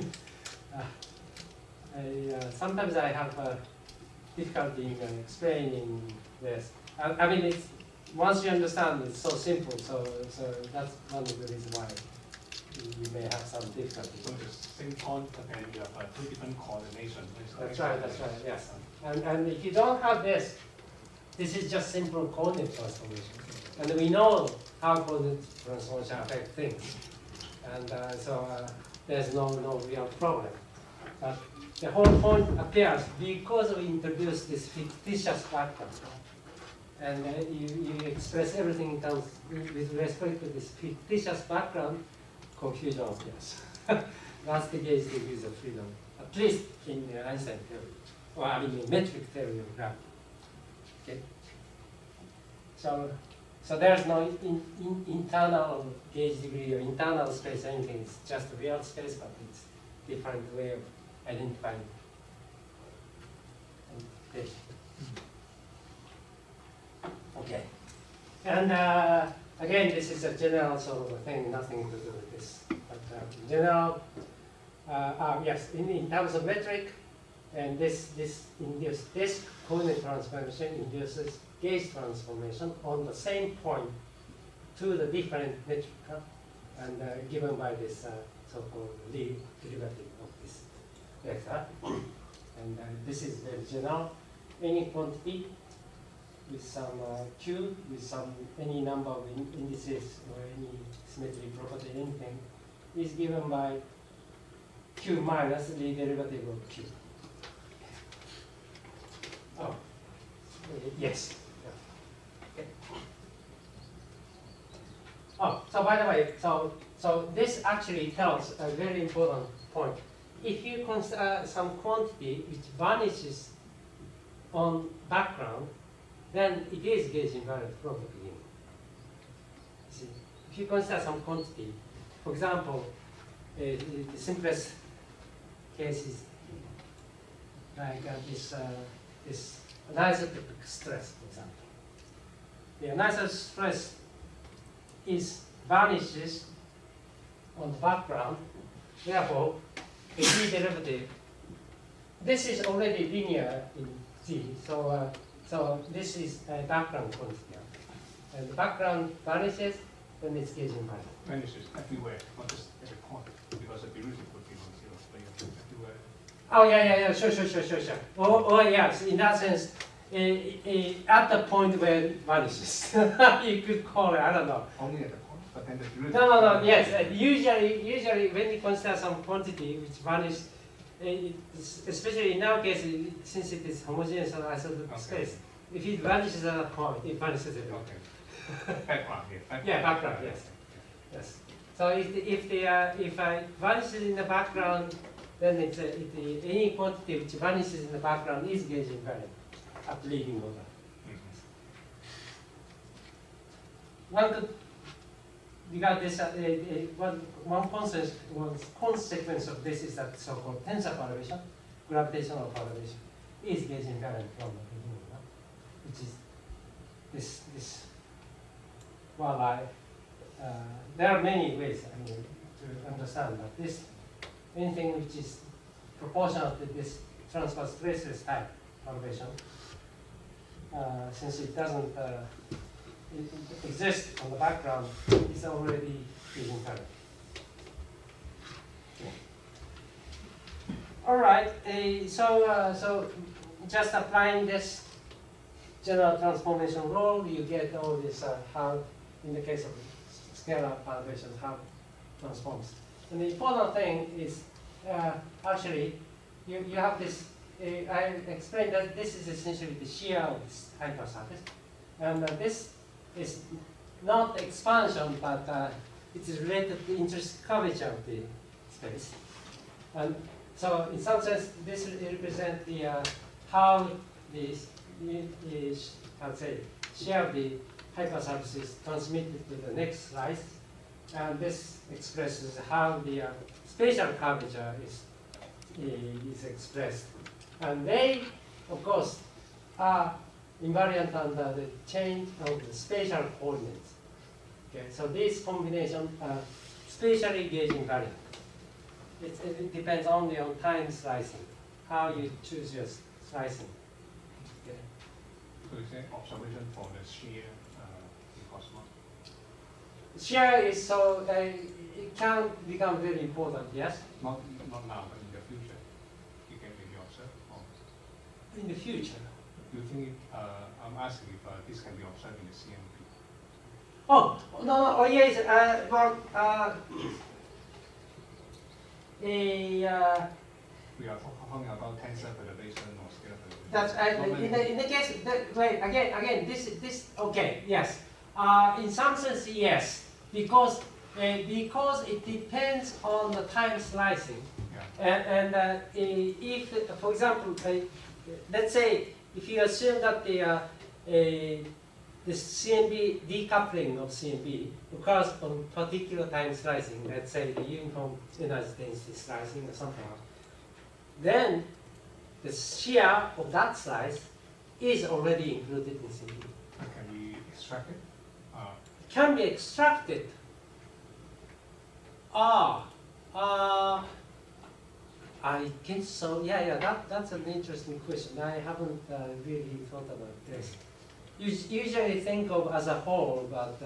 Sometimes I have difficulty in explaining this. I mean, it's, once you understand, it's so simple. So that's one of the reasons why you may have some difficulty. So the same point, and you have 2 different coordinations. That's right. Yes. And if you don't have this, this is just simple coordinate transformation. And we know how coordinate transformation affect things. And there's no real problem. But the whole point appears because we introduce this fictitious background. And you express everything in terms, with respect to this fictitious background, confusion appears. That's the gauge degrees of freedom, at least in the Einstein theory, or I mean the metric theory of gravity. Okay. So there's no internal gauge degree or internal space or anything. It's just a real space, but it's different way of identifying it. Okay. And again, this is a general sort of a thing, nothing to do with this. But in general, yes, in terms of metric, and this coordinate transformation induces gauge transformation on the same point to the different metric, and given by this so-called Lie derivative of this vector. And this is very general. Any quantity with some Q, with some any number of indices or any symmetry property, anything, is given by Q minus the derivative of Q. Oh, yes. Okay. Oh, so by the way, so this actually tells a very important point. If you consider some quantity which vanishes on background, then it is gauge invariant from the beginning. See, if you consider some quantity, for example, the simplest case is like this anisotropic stress, for example. The anisotropic stress vanishes on the background. Therefore, the d derivative. This is already linear in Z, so this is a background quantity, and the background vanishes, then it's gauge invariant. Vanishes everywhere, not just at the point, because the derivative would be non-zero, but you have everywhere. Oh yeah, sure. Oh yes, in that sense, at the point where it vanishes, you could call it, I don't know. Only at the point, but then the derivative. No, yes, usually when you consider some quantity which vanishes, especially in our case, since it is homogeneous and isotropic space, if it vanishes at a point, it vanishes everywhere. Okay. Background here. Yeah, background, yes. So if it vanishes in the background, then any quantity which vanishes in the background is gauge invariant at leading order. One could regard this one consequence of this is that so-called tensor perturbation, gravitational perturbation, is gauge invariant from the beginning, which is this. Well, there are many ways to understand that this anything which is proportional to this transverse stressless type perturbation, since it doesn't exist on the background, is already gauge invariant. All right. So just applying this general transformation rule, you get all this how, in the case of scalar perturbation, how transforms. And the important thing is actually you have this. I explained that this is essentially the shear of this hypersurface, and this is not expansion, but it is related to intrinsic curvature of the space. And so, in some sense, this represents the how this is, let's say, shear of the hypersurface is transmitted to the next slice, and this expresses how the spatial curvature is expressed. And they, of course, are invariant under the change of the spatial coordinates. Okay, so this combination are spatially gauge invariant. It depends only on time slicing, how you choose your slicing. Okay. So is there observation for the shear in Cosmos? Shear is so it can become very important. Yes. Not now, but in the future, you can maybe observe. Or in the future. do you think? I'm asking if this can be observed in the CMP. Oh no! Oh yes. Well. We are talking about tensor perturbation or scalar perturbation. That's in the case. Wait again. This okay. Yes. In some sense, yes, because it depends on the time slicing. Yeah. If, for example, let's say if you assume that the CMB decoupling of CMB occurs on particular time slicing, let's say the uniform energy density slicing or something else, then the shear of that slice is already included in CMB. Can we extract it? Can be extracted. I guess so. Yeah. That's an interesting question. I haven't really thought about this. Usually think of as a whole, but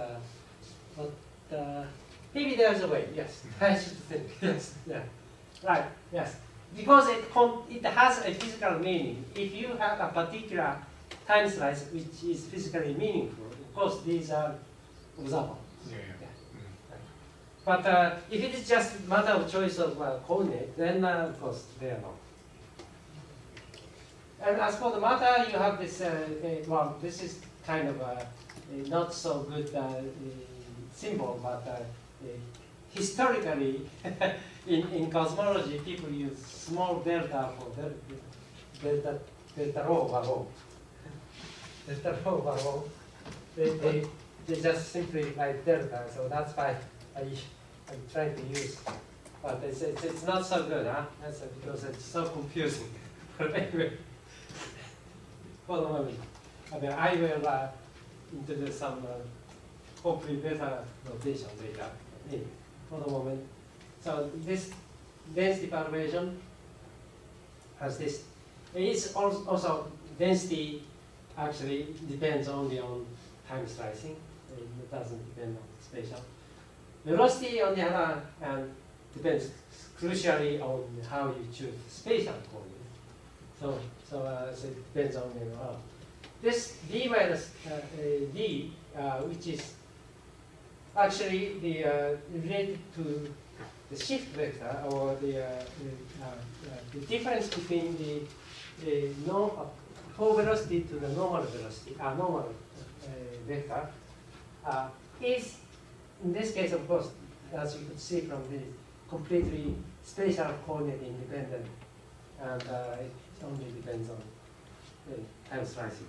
maybe there's a way. Yes, I should think. Yes, yeah, right. Yes, because it has a physical meaning. If you have a particular time slice which is physically meaningful, of course these are observable. Yeah. Yeah. Mm-hmm. But if it is just matter of choice of coordinate, then of course they are not. And as for the matter, you have this, well, this is kind of a not so good symbol, but historically, in cosmology, people use small delta for delta rho over rho. Delta rho over rho. They just simply write delta, so that's why I'm trying to use. But it's not so good, huh? That's because it's so confusing. But anyway, for the moment, I mean, I will introduce some hopefully better notation later. For the moment, so this density perturbation has this. It is also density actually depends only on time slicing. It doesn't depend on spatial. Velocity, on the other hand, depends crucially on how you choose spatial coordinate. So it depends on this d minus d, which is actually related to the shift vector, or the difference between the flow velocity to the normal velocity, normal vector, is in this case, of course, as you could see from this, completely spatial coordinate independent, and it only depends on time slicing.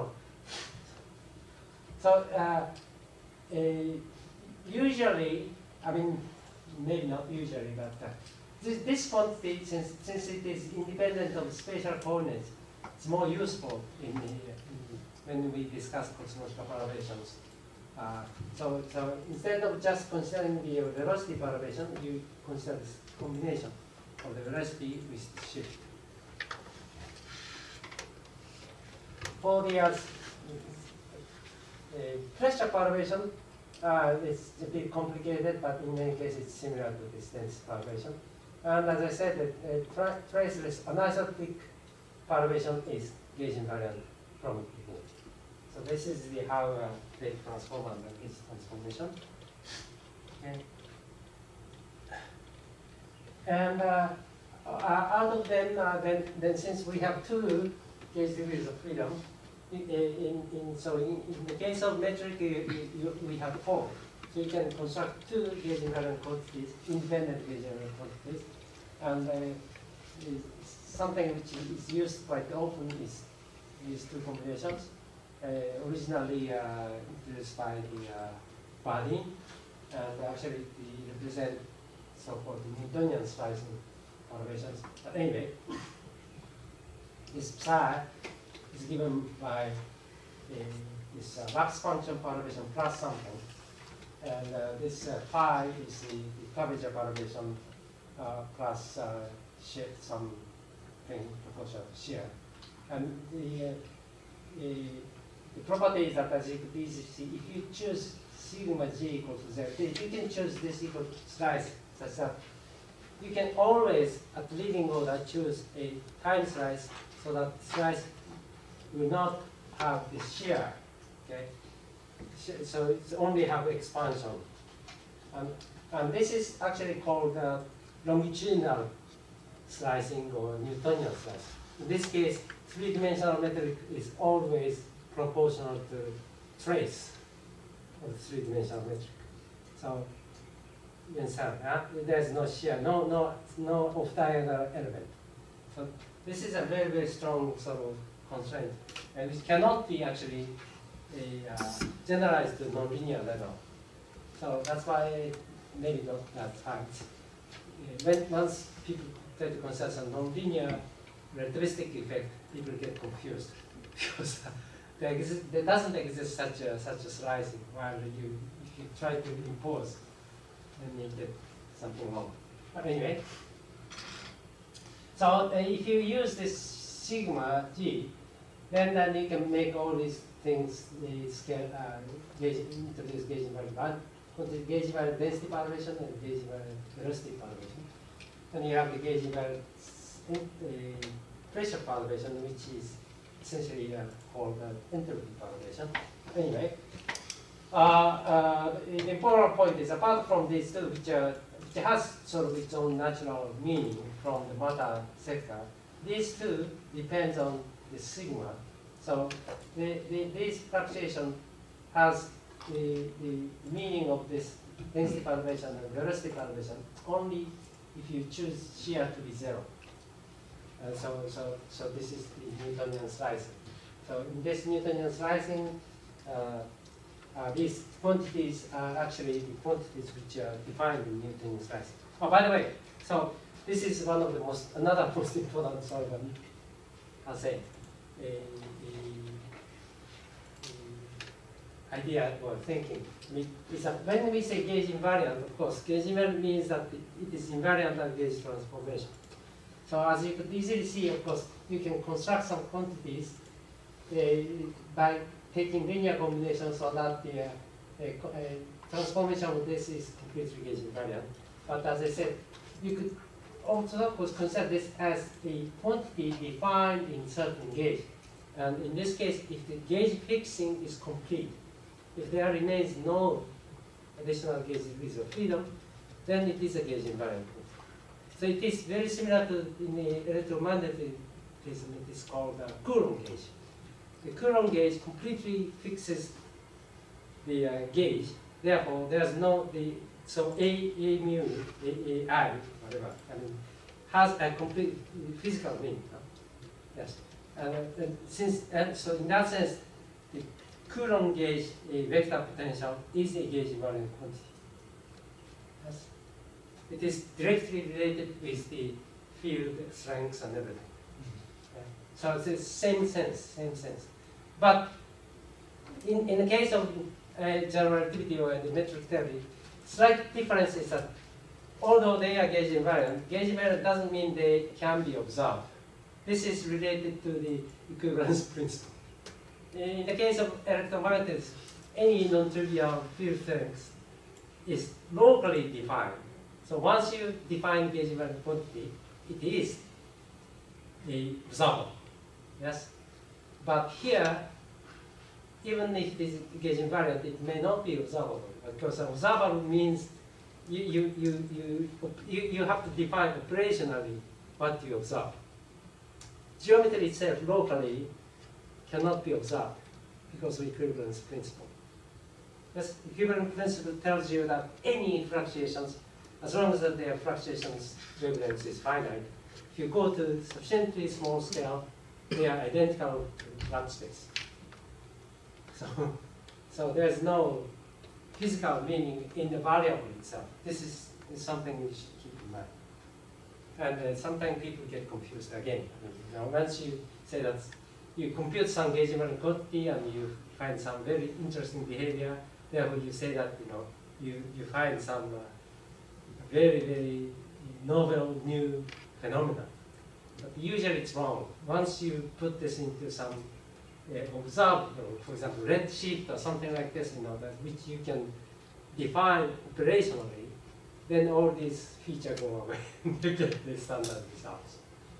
Usually, I mean, maybe not usually, but this quantity, since it is independent of spatial coordinates, it's more useful when we discuss cosmological perturbations. So instead of just considering the velocity perturbation, you consider this combination of the velocity with the shift. For the pressure perturbation, it's a bit complicated, but in many cases it's similar to this density perturbation. And as I said, traceless anisotropic perturbation is gauge invariant from the beginning. So this is how they transform under gauge transformation. Okay. And out of them, then since we have two gauge degrees of freedom, in the case of metric, we have four. So you can construct two gauge invariant quantities, independent gauge invariant quantities, and something which is used quite often is these two combinations. Originally introduced by the Bardeen, and actually they represent so-called Newtonian slicing perturbations. But anyway, this psi is given by this Laplace function perturbation plus something, and this phi is the curvature perturbation plus something proportional to shear. And the property is that, as you could easily see, if you choose sigma g equal to 0, you can choose this equal to slice such that you can always, at leading order, choose a time slice so that slice will not have the shear. Okay, so it's only have expansion, and this is actually called longitudinal slicing or Newtonian slicing. In this case, three-dimensional metric is always proportional to trace of three-dimensional metric. So there's no shear, no off-diagonal element. So this is a very, very strong sort of constraint, and it cannot be actually generalized to nonlinear level. So that's why maybe not that hard. Once people try to consider some nonlinear relativistic effect, people get confused because there doesn't exist such a slicing, while if you try to impose, then you get something wrong. But anyway, so if you use this sigma g, then you can make all these things introduce gauge invariant gauge invariant density perturbation and gauge invariant velocity perturbation. And you have the gauge invariant pressure perturbation, which is essentially called entropy perturbation. Anyway, The important point is, apart from these two, which has sort of its own natural meaning from the matter sector, these two depends on the sigma. So this fluctuation has the meaning of this density perturbation and velocity perturbation only if you choose shear to be 0. So this is the Newtonian slicing. So in this Newtonian slicing, these quantities are actually the quantities which are defined in Newtonian slicing. Oh, by the way, so this is one of the another most important sort of, I'll say, idea or thinking is that when we say gauge invariant, of course, gauge invariant means that it is invariant at gauge transformation. So as you could easily see, of course, you can construct some quantities by taking linear combinations so that the transformation of this is completely gauge invariant. But as I said, you could also, of course, consider this as a quantity defined in certain gauge. And in this case, if the gauge fixing is complete, if there remains no additional gauge degrees of freedom, then it is a gauge invariant. So it is very similar to in the electromagnetism, it is called a Coulomb gauge. The Coulomb gauge completely fixes the gauge. Therefore, there's no so A mu, I, whatever, has a complete physical meaning. Yes, and so in that sense, the Coulomb gauge vector potential is a gauge invariant quantity. Yes. It is directly related with the field strengths and everything. Yeah. So it's the same sense. But in the case of general relativity or the metric theory, slight difference is that although they are gauge invariant doesn't mean they can be observed. This is related to the equivalence principle. In the case of electromagnetism, any non-trivial field strength is locally defined. So once you define gauge invariant quantity, it is observable. Yes? But here, even if it is gauge invariant, it may not be observable, because observable means you have to define operationally what you observe. Geometry itself locally cannot be observed because of equivalence principle. This equivalence principle tells you that any fluctuations, as long as their fluctuations wavelength is finite, if you go to sufficiently small scale, they are identical to flat space. So there's no physical meaning in the variable itself. This is something we should keep in mind. And sometimes people get confused again. Once you say that you compute some gauge invariant quantity and you find some very interesting behavior, therefore you say that you find some very, very novel new phenomena. But usually it's wrong. Once you put this into some observable, for example, redshift or something like this, that which you can define operationally, then all these features go away. You get the standard results.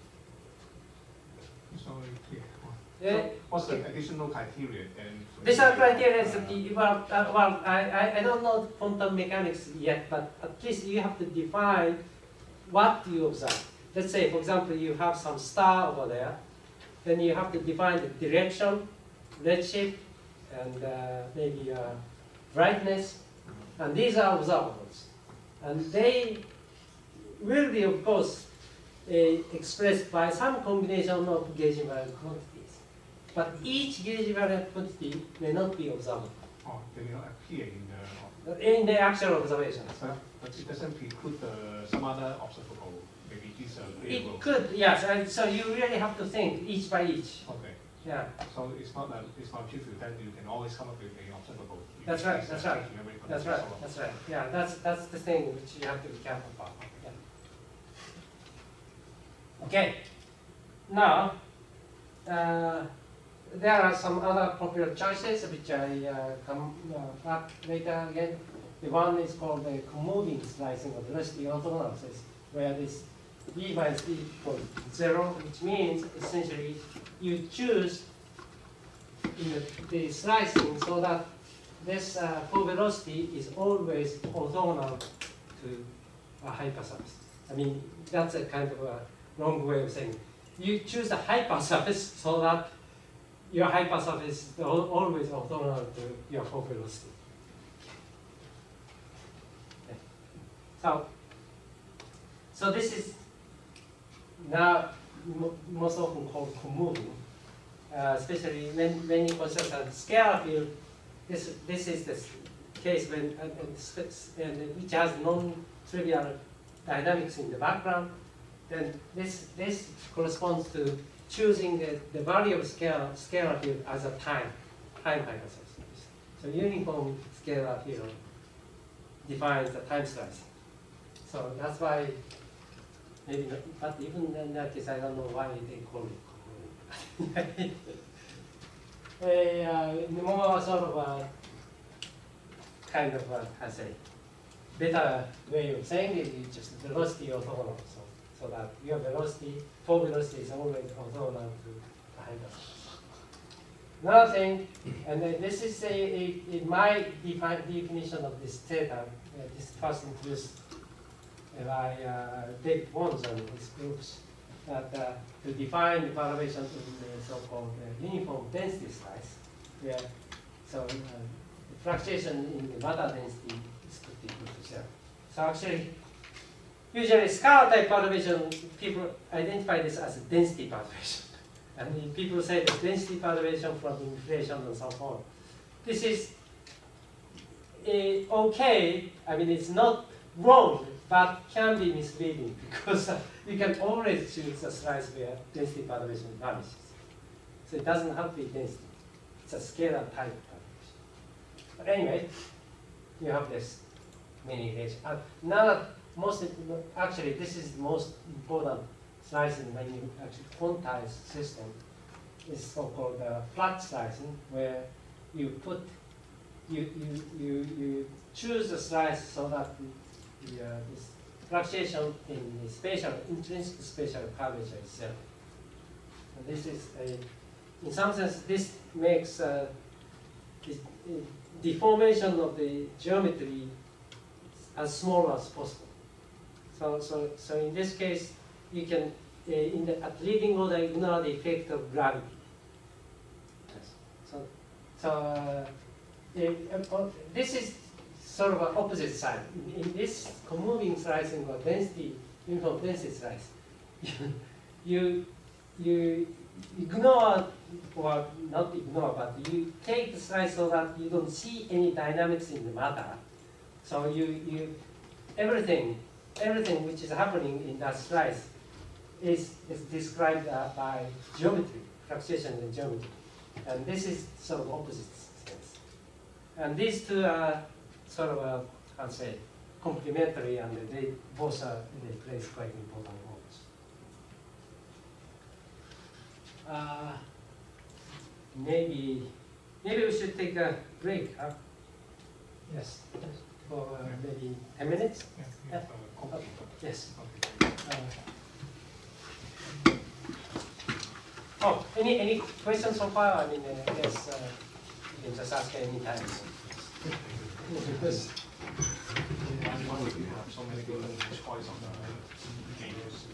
So, Yeah. what's the additional criteria then? Additional criteria is that I don't know quantum mechanics yet, but at least you have to define what you observe. Let's say, for example, you have some star over there, then you have to define the direction, redshift, and maybe brightness, and these are observables. And they will be, of course, expressed by some combination of gauge invariant quantities. But each gauge invariant quantity may not be observable. Oh, they may not appear in the actual observations. But it doesn't preclude some other observable. Maybe these are variable. It could, yes. And so you really have to think each by each. Okay. Yeah. So it's not trivial. Then you can always come up with an observable. That's right. That's right. That's right. That's right. Yeah. That's the thing which you have to be careful about. Yeah. Okay. Now, there are some other popular choices which I come back later again. The one is called the commoving slicing or velocity orthogonal, where this v minus v equals 0, which means essentially you choose the slicing so that this full velocity is always orthogonal to a hypersurface. I mean, that's a kind of a wrong way of saying. You choose the hypersurface so that your hypersurface is always orthogonal to your full velocity. Okay. So this is now most often called comoving, especially when you consider a scalar field. This is the case when which has non-trivial dynamics in the background. Then this corresponds to choosing the value of scalar field as a time hypersurface. So uniform scalar field defines the time slicing. So that's why maybe not, but even in that case, I don't know why they call it comoving. More sort of a kind of I say better way of saying it is just velocity orthogonal. So that your velocity, full velocity is always orthogonal to the hypersurface. Another thing, and then this is in my definition of this theta, this first introduced by David Wons and his groups, that to define the perturbation in the so-called uniform density slice, where the fluctuation in the matter density is equal to 0. So actually, usually scalar type perturbation, people identify this as a density perturbation. And people say that density perturbation from inflation and so on. This is okay. I mean, it's not wrong, but can be misleading because you can always choose a slice where density perturbation vanishes. So it doesn't have to be density. It's a scalar type perturbation. But anyway, you have this many layers. Now, actually, this is the most important slicing when you actually quantize system. Is so-called flat slicing, where you put you choose a slice so that this fluctuation in the spatial intrinsic spatial curvature is 0. And this is in some sense this makes deformation of the geometry as small as possible. So in this case, you can at leading order ignore the effect of gravity. This is sort of an opposite side. In this comoving slicing or density, uniform density slice, you ignore, or not ignore, but you take the slice so that you don't see any dynamics in the matter. So everything which is happening in that slice is described by geometry, fluctuation in geometry. And this is sort of opposite sense. And these two are sort of, I'd say, complementary, and they both they play quite important roles. Maybe we should take a break, huh? Yes, for maybe 10 minutes? Yeah. Okay. Yes. Any questions so far? I mean, yes, you can just ask any time. Because why would you have so many different choice on the games?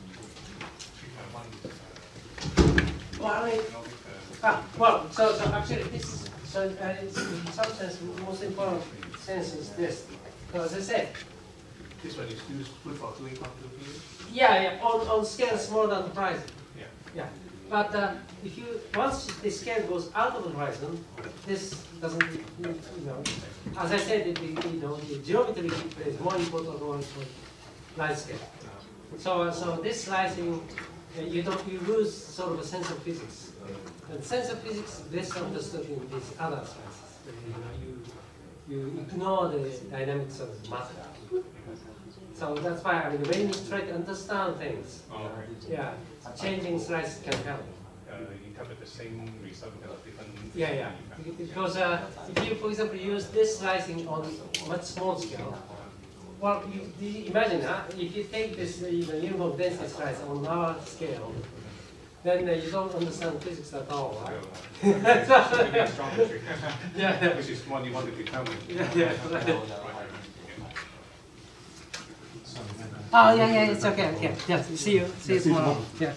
Well, so actually this, it's in some sense, the most important sense is this. So as I said, this one is used for doing quantum field? Yeah, on scales smaller than the horizon. Yeah. But if you once the scale goes out of the horizon, this doesn't. As I said, the geometry plays more important role for light scale. So this slicing, you lose sort of a sense of physics. And sense of physics is best understood in these other slices. You ignore the dynamics of matter. So that's why when you try to understand things, changing slice can help. You have the same result with a different. Yeah. Because if you, for example, use this slicing on much small scale, well, imagine if you take this uniform density slice on our scale, then you don't understand physics at all, right? Yeah, which is what you want to determine. Yeah, right. Oh, yeah, it's okay, okay. Yeah, see you tomorrow. Yeah.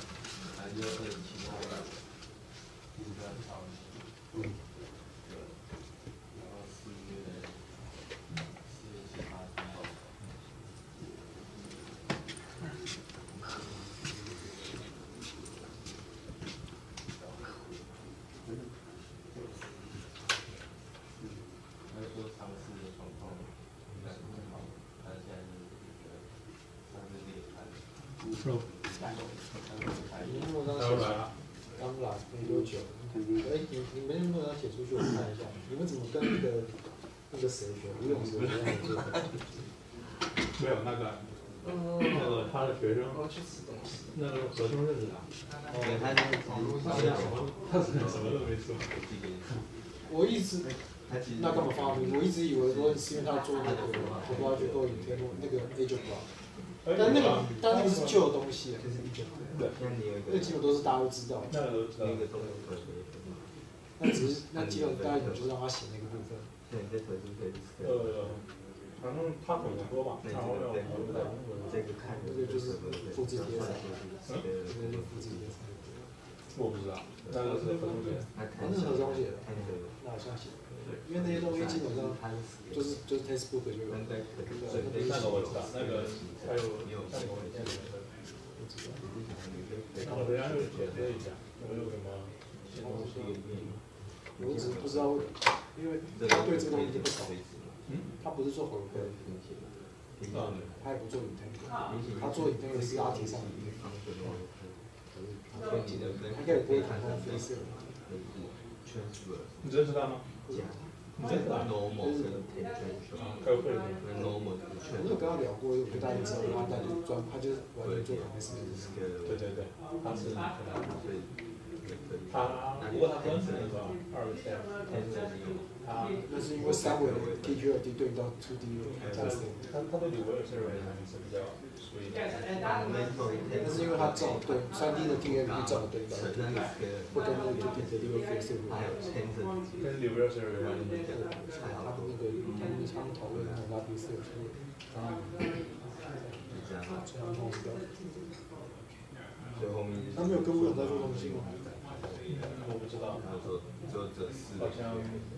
刚来没多久。哎，你们能不能写出去我看一下？你们怎么跟那个谁学？吴永哲学样子？ 没有那个他的学生，那个合同认识他，他什么都没说。 我一直那干嘛发明？我一直以为说是因为他做那个，我不知道就够影天那个 Age of Blood， 但那个是旧的东西，对，那基本都是大家都知道， 那个都知道。 那只是那基本大家就是让他写那个部分。 反正他懂得多吧，然后要这个就是复制贴上，这个就是复制贴上。 我不知道，那个是合同写的， 那是合同写的，那好像写的，因为那些东西基本上就是 textbook 就有。 那个我知道，那个还有像我以前的，然后人家又解释一下，有没有什么新东西？ 我只是不知道，因为他对这个东西不熟。他不是做回馈，他也不做影片，他做影片也是阿提上的，他应该也不会谈到飞色。 你真知道吗？你真知道？开会。 我有跟他聊过，我跟他知道，他就是完全做影片是。 对，他是他不过他分成那个2个线， 那是因为3维的 TQLD 对应到2D 加深。 他对你我也是认为是比较属于。 那是因为他照对3D 的 TQLD 照对到，不跟那个 2D 的那个飞色。 跟里边是有关系。 他们那个他们讨论那种拉皮色，他没有跟我在做东西吗？ 我不知道。好像。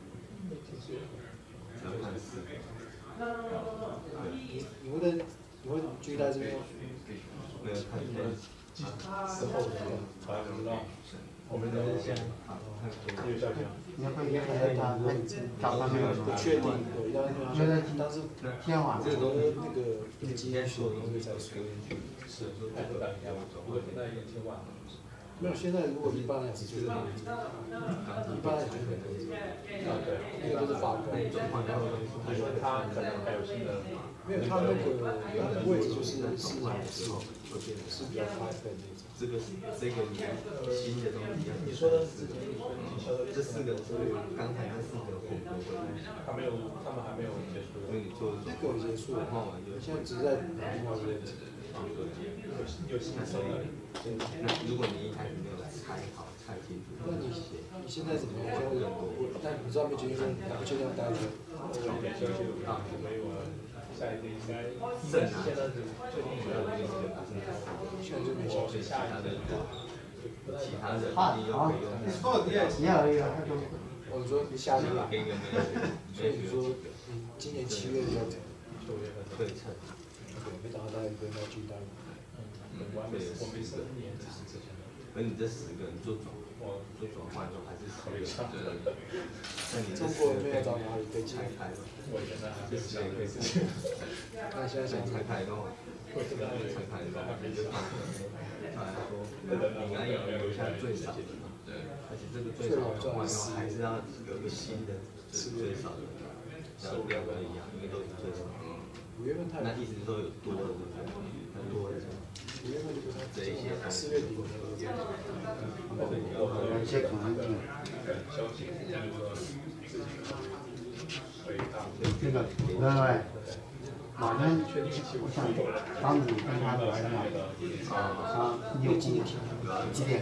你会继续在这边吗？ 没有看之后的，好像不知道。我们在先继续下去。 你要会跟他找他没有？ 不确定，对，因为当时天晚这个东西那个今天说的东西再说。 是，还不大一样。不过现在已经挺晚了。 没有，现在如果1般来讲就是1般来讲就是对， 那个都是法规。 你说他可能还有新的？ 没有，他那个位置就是是比较开的那种。 这个新的东西， 你说的是这4个是刚才那4个混合回来， 他们还没有结束。 所以你做那个结束了，现在只是在另外一个位置。 有新的。 那如果你一开始没有猜好、猜清楚， 那你现在怎么样？那你知道没决定说哪个阶段待着？ 休息啊，没有啊。下一个应该现在是最近主要的一个现在就没消息。 其他人你又可以用。 也有一个， 我说下一个， 给一个所以你说今年7月要走，9月份对称。 没想到大家一个人要继续待。 我们是1年只是之前的。 而你这10个人做转换的还是10个，那你中国人没有找哪里可以拆开的？ 我现在还没有想可以那现在想拆开的话，拆开的话，就来说，你安有留下最少的，而且这个最少的话还是要有个新的最少的，数量不一样，因为都是最少。那意思是说有多的，很多的。这一些 4月底有一些可能性。 消息， 这个，对。 马上我想帮你跟他聊一聊。你有几点？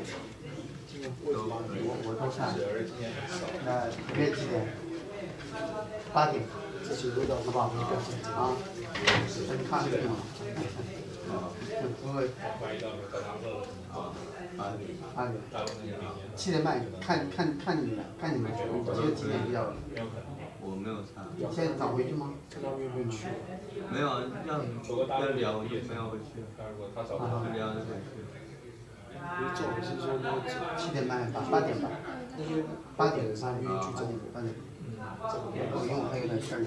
我都看。那约几点？8点。好不好？啊，先看对吗？不会。8点。7点半，看你们，你觉得几点比较？ 我没有查。 现在早回去吗？ 看他们有没有去。 没有，要聊我就没有回去。聊就回去。 不是这种是说那 7点半吧，8点吧。 那就8点的时候约去这里，8点。 我因为我还有点事儿。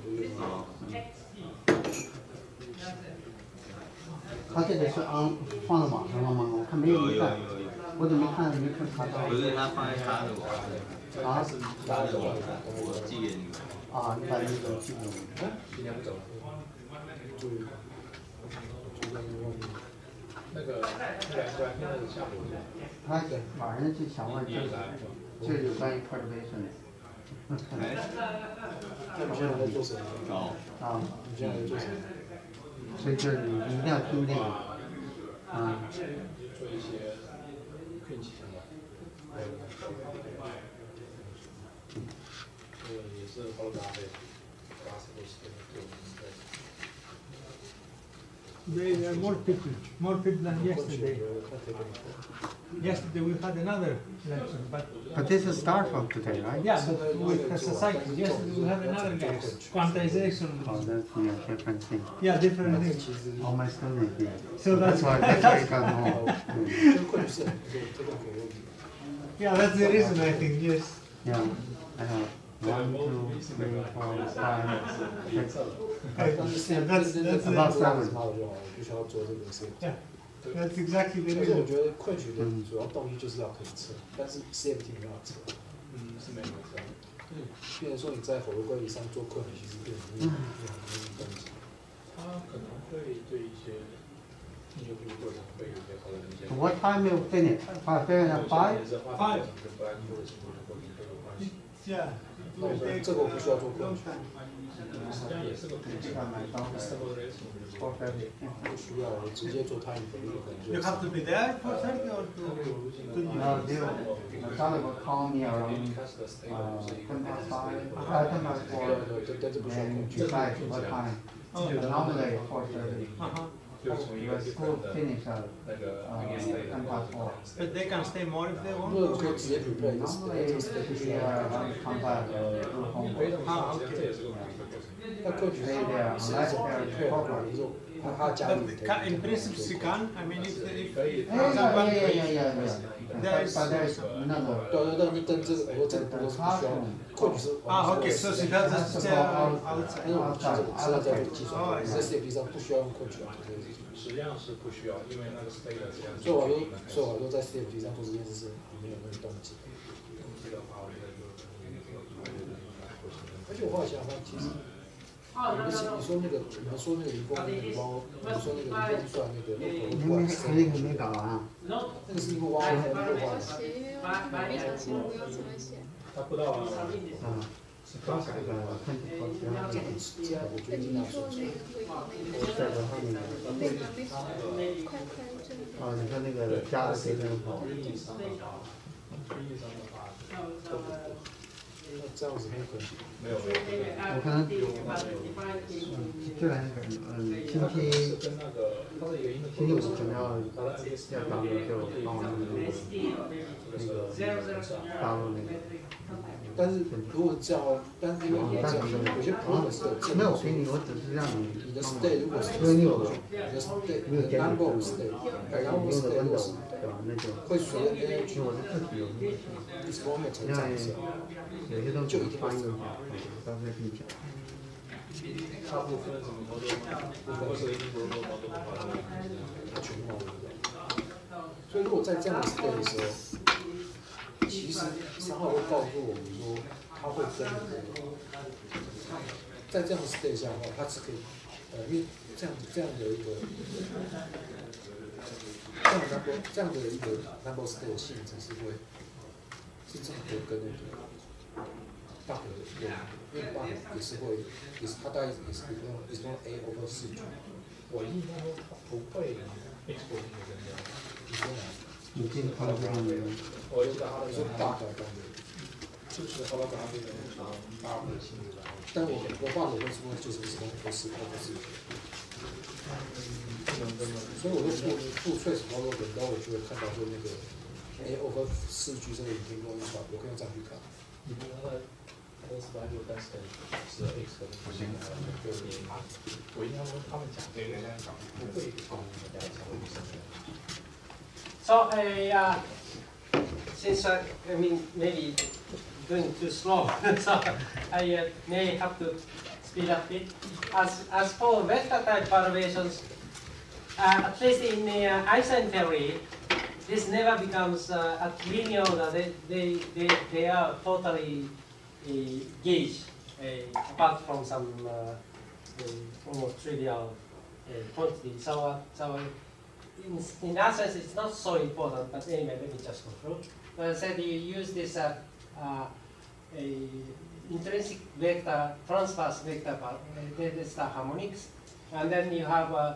他这个是放到网上了吗？我看没有看，我怎么没看查到？ 不是他放在他的网上。 啊？ 他的网上，我寄给你们。 啊，你把那个寄给我。 今天不走了。那个现在是下午。 他晚上去想问就是有关于 preservation 的。 那你现在在做什么？ 啊。 你现在在做什么？ 所以就是你一定要听那个。 做一些运气相关。也是好大的。 There are more people than yesterday. Yesterday we had another election, But this is start from today, right? Yeah, but with the society, yesterday we had another guy, quantization. Oh, that's different thing. Yeah, different thing. All my students here. So that's why I got home. Yeah, that's the reason I think, yes. Yeah, I have 1, 2, 3, 4, 5, 6. That's about 7. Yeah, that's exactly the 而且我 reason. 觉得困局的主要动力就是要可以测，但是 CFT 没有测。 是没有错。 变成说你在火炉柜以上做困局，其实变成没有动机。 他可能会对一些研究过程会有一些好的理解。 What time you finish? Finish at 5? 5. Yeah. 那这个我不需要做困局。 实际上也是个困局。 不需要，我直接做time for You have to be there for 30 or to No, Charlie will call me around 10 past 5, 10 past 4, and decide what time. Normally 4:30. Your school finish at 10 past 4. But they can stay more if they 如 want. 果我可以直接 prepare， Normally come back to home. 这也是个困局。 那困局是一种 prepare， 比如说他家里 But in principle, she can. I mean, if for Yeah. there is. But there's another. 对，你跟这个，我这个不需要，困局是 Okay, so she does it outside. 因为我们知道在计算，在 CFD 上不需要用困局。 实际上是不需要，因为那个 state 这样。 所以我说在 CFD 上做这件事是里面有那个动机。 动机的话，我觉得就而且我后来想想，其实。你说那个理工包，你说那个理工算那个没搞完。 那个是一个挖的，那个挖的。 他不到啊。 是刚才的这样我觉得尽量说出来。 哦，你说那个加的谁真好？ 那这样子很可惜。 没有。 我可能这两个星期5可能要找你就帮我弄那个大陆那个。 但是如果这样，但是因为你这样，有些朋友是没有给你，我只是让你。 你的 stay 如果是因为你有你的 stay number of stay， 然后 stay 如果是会随着 NH 我是自己有。 exponent 成长的时候， 有些东西翻译一下，到时候可以讲。 大部分什么都如果是英国的话，都它全貌对不对？所以如果在这样的 stay 的时候，其实3号会告诉我们说，他会跟在这样的 stay 下的话，它是可以，因为这样的一个这样的一个 number stay 的性质是会是这么多跟那个大的因为棒也是会，也是它大概也是用 A over 4 G。 我印象中它不会 export 那个的。 你说哪？ 你进它这样的。 我知道它的说大的就是后来把它变成大的性质的。 但我爸我会说就是用 4 over 4 G。所以我就做 trace 包括等到我就会看到说那个 A over 4 G 这个影片用法，我可以用这样去看。 你觉得它的survival density 是 X 的不行的，就是我印象中他们讲这个不会从大家才会上的。 So since I mean maybe going too slow, so I may have to speed up a bit. As for vector type perturbations, at least in the Einstein theory, this never becomes at linear order. They are totally gauge apart from some almost trivial quantity. So in that sense, it's not so important. But anyway, let me just go through. As I said, you use this a intrinsic vector, transverse vector, this is the harmonics, and then you have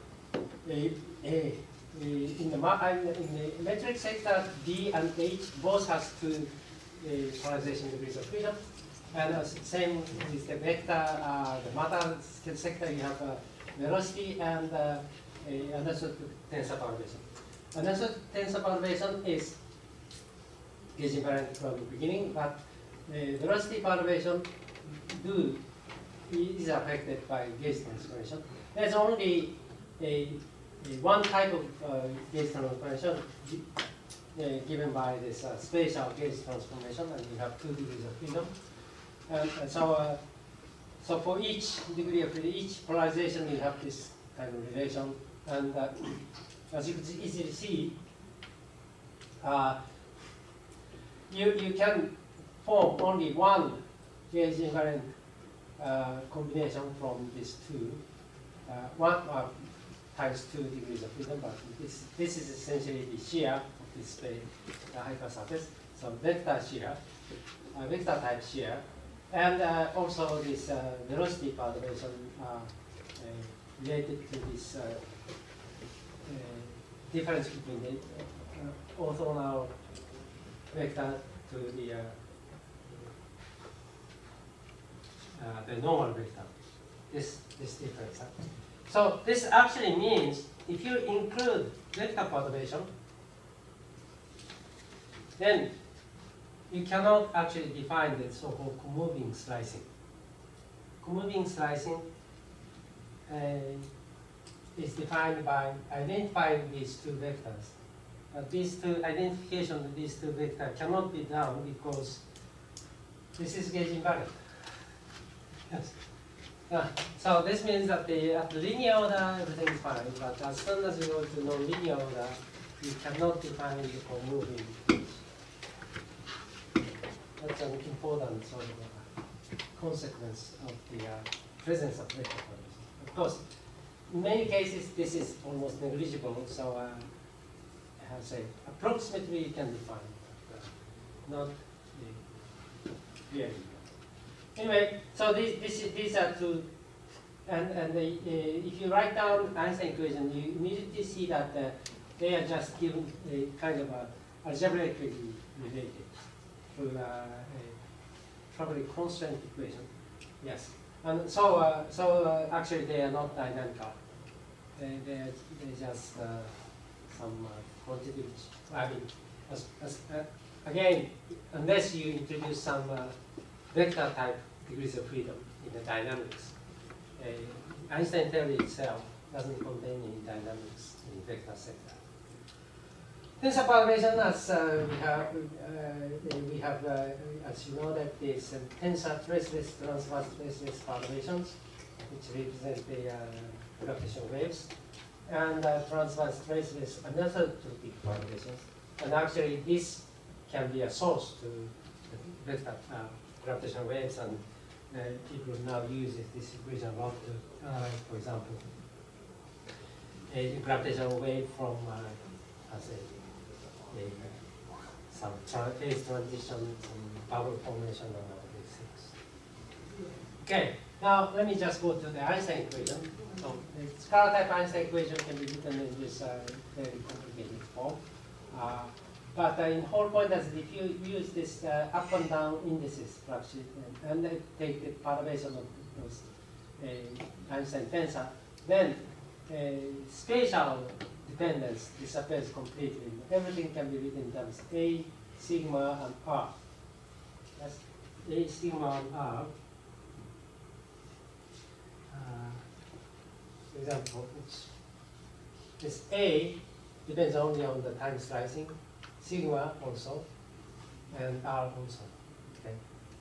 in the metric sector, D and H both has 2 polarization degrees of freedom, and same with the vector, the matter sector, you have velocity and Anderson tensor perturbation. Anderson tensor perturbation is gauge invariant from the beginning, but velocity perturbation is affected by gauge transformation. There's only one type of gauge transformation given by this spatial gauge transformation, and we have 2 degrees of freedom. And so for each degree of freedom, each polarization, you have this kind of relation. And as you can easily see, you can form only one gauge invariant combination from these 2. One times 2 degrees of freedom, but this is essentially the shear of this space, the hypersurface. So vector shear, vector type shear, and also this velocity perturbation related to this difference between the orthogonal vector to the normal vector. This difference. So this actually means if you include vector perturbation, then you cannot actually define the so-called comoving slicing. Comoving slicing is defined by identifying these 2 vectors. These 2 identification of these 2 vectors cannot be done because this is gauge invariant. Yes. So this means that at linear order everything is fine, but as soon as you go to non-linear order, you cannot define the comoving gauge. That's an important sort of consequence of the presence of vector perturbation. Of course, in many cases this is almost negligible, so I have to say approximately you can define, but not clearly. Anyway, so these are 2, and if you write down Einstein equation, you immediately see that they are just given a kind of algebraically related through a probably constant equation. Yes, and so actually they are not dynamical. They're just some quantitative. I mean, again, unless you introduce some vector type degrees of freedom in the dynamics. Einstein theory itself doesn't contain any dynamics in vector sector. Tensor perturbation, as we have, as you know, that is tensor traceless, transverse traceless perturbations, which represent the gravitational waves, and transverse traceless anisotropic perturbations. And actually, this can be a source to vector gravitational waves, and people now use this equation a lot to analyze, for example, a gravitational wave from some phase transition, some bubble formation, and all these things. Okay, now let me just go to the Einstein equation. So the scalar type Einstein equation can be written in this very complicated form. But in whole point is if you use this up and down indices fraction and then take the perturbation of those Einstein tensor, then spatial dependence disappears completely. Everything can be written in terms of A, sigma, and R. That's A, sigma, and R. For example, this A depends only on the time slicing, sigma also, and R also. Okay.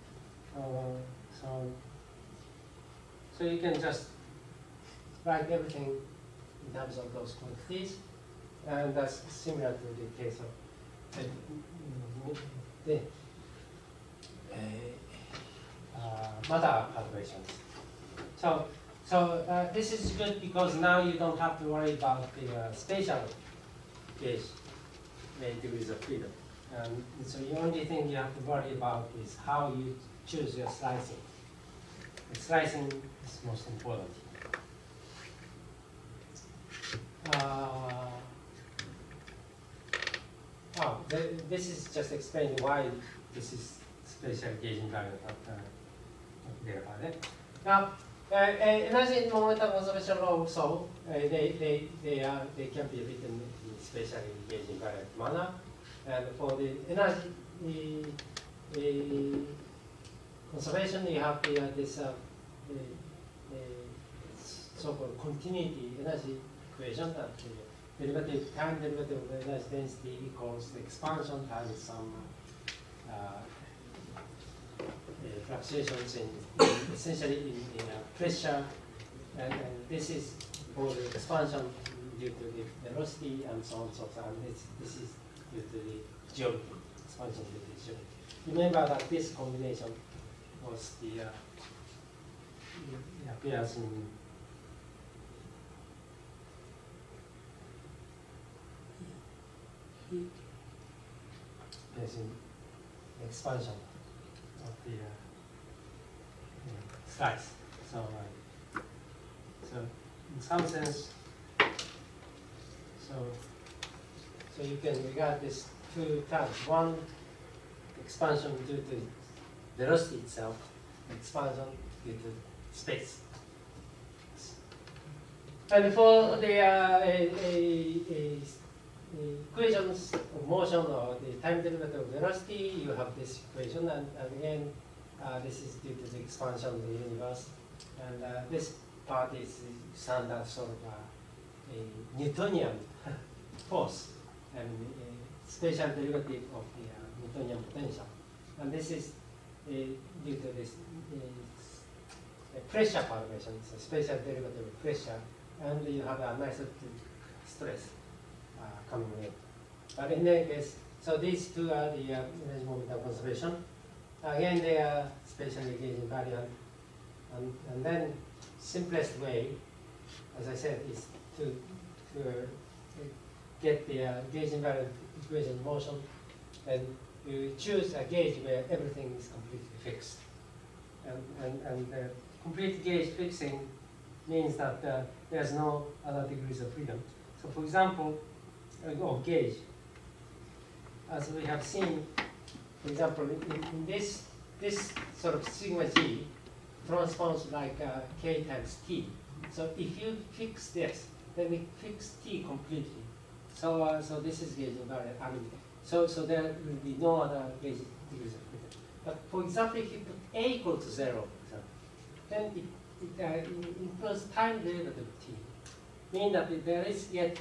So you can just write everything in terms of those quantities, and that's similar to the case of the matter perturbations. So this is good because now you don't have to worry about the spatial gauge degrees of freedom. So the only thing you have to worry about is how you choose your slicing. The slicing is most important. This is just explaining why this is spatial gauging value of data file. Now, energy and momentum conservation law also they can be written in spatially gauging value manner. And for the energy conservation, you have this so-called continuity energy equation that the derivative, time derivative of the energy density equals the expansion times some fluctuations essentially in pressure, and this is for the expansion due to the velocity and so on and so forth. And this is due to the geometry, expansion due to the geometry. Remember that this combination was the appears in expansion of the slice. So in some sense, so you can regard this two terms. One, expansion due to velocity itself, expansion due to space. And for the equations of motion or the time derivative of velocity, you have this equation, and again, this is due to the expansion of the universe. And this part is standard sort of a Newtonian force and a spatial derivative of the Newtonian potential. And this is due to this pressure perturbation, it's a spatial derivative of pressure, and you have a nice stress coming in. But in any case, so these two are the energy momentum conservation. Again, they are spatially gauging variant. And then simplest way, as I said, is to get the gauge invariant equation in motion, and you choose a gauge where everything is completely fixed. And complete gauge fixing means that there's no other degrees of freedom. So for example, gauge, as we have seen, for example, in this sort of sigma g transforms like k times t. So if you fix this, then we fix t completely. So this is gauge invariant. I mean, so there will be no other gauge degrees of freedom. But for example, if you put a equal to 0, then it includes time derivative of t, meaning that there is yet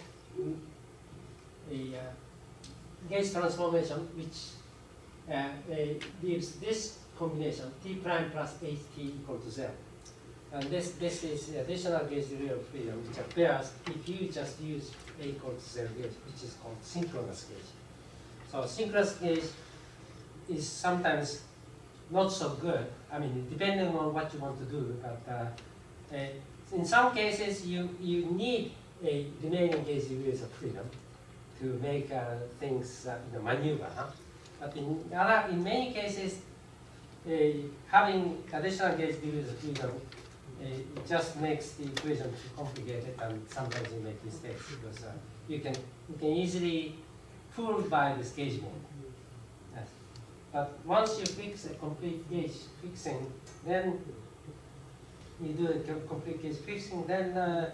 a gauge transformation which gives this combination t prime plus ht equal to 0. And this is additional gauge degree of freedom which appears if you just use a equal to 0 gauge, which is called synchronous gauge. So synchronous gauge is sometimes not so good. I mean, depending on what you want to do, but in some cases you need a remaining gauge degrees of freedom to make things maneuver. Huh? But in many cases, having additional gauge degrees of freedom it just makes the equation too complicated, and sometimes you make mistakes because you can easily fool by this gauge mode. Yes. But once you fix a complete gauge fixing, then you do a complete gauge fixing, then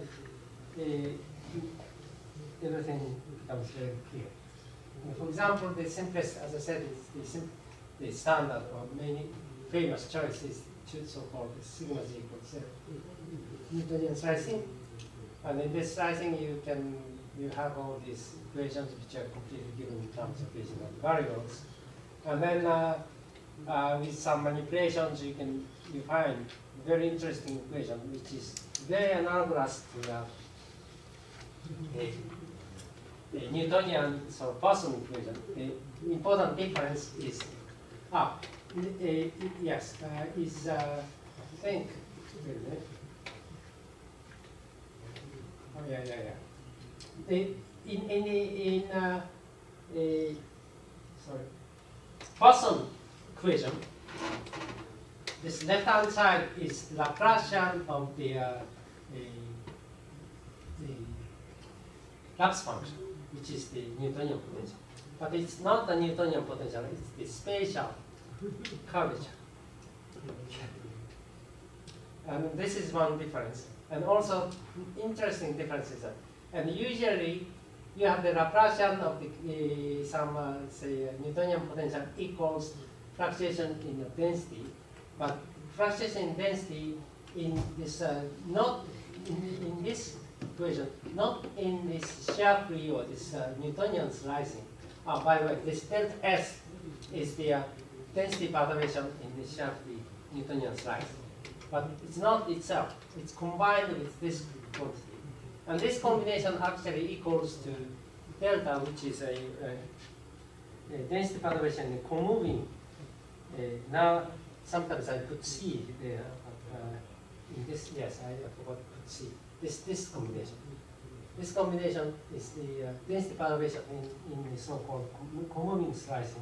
everything becomes very clear. For example, the simplest, as I said, is the standard or many famous choice is so-called sigma z equals 0 Newtonian slicing. And in this slicing, you have all these equations which are completely given in terms of physical variables. And then with some manipulations, you find a very interesting equation which is very analogous to the Newtonian sort of Poisson equation. The important difference is is I think. Wait a minute. Oh yeah. Sorry. Poisson equation. This left-hand side is Laplacian of the Laps function, which is the Newtonian potential. But it's not the Newtonian potential, it's the spatial curvature. And this is one difference. And also, interesting difference is that, and usually you have the Laplacian of the say Newtonian potential equals fluctuation in the density, but fluctuation in density in this not in this equation, not in this shear-free or this Newtonian slicing. By the way, this delta S is the density perturbation in the shear-free Newtonian slice. But it's not itself. It's combined with this quantity. And this combination actually equals to delta, which is a density perturbation in co-moving. Now, sometimes I put C there, but in this, yes, I forgot to put C. This combination. This combination is the density perturbation in the so-called co-moving slicing.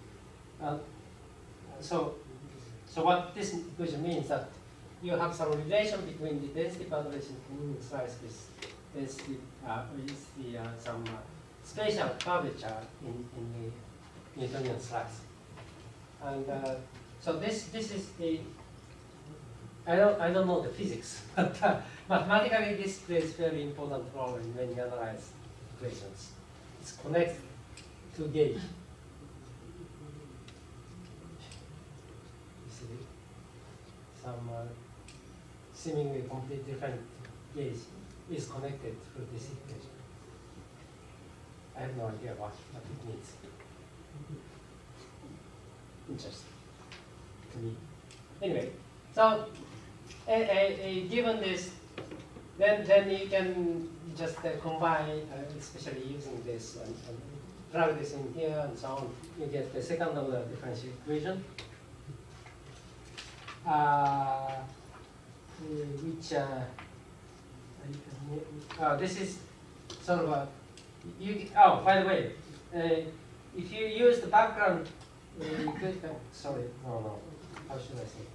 So what this equation means that you have some relation between the density perturbation in the slice with density some spatial curvature in the Newtonian slice. And so this is the I don't know the physics, but mathematically this plays very important role in when you analyze equations. It's connected to gauge. You see, some seemingly completely different gauge is connected to this equation. I have no idea what it means. Interesting to me. Anyway, so given this, then you can just combine, especially using this and plug this in here and so on. You get the second order differential equation, which this is sort of a by the way, if you use the background sorry, no, how should I say?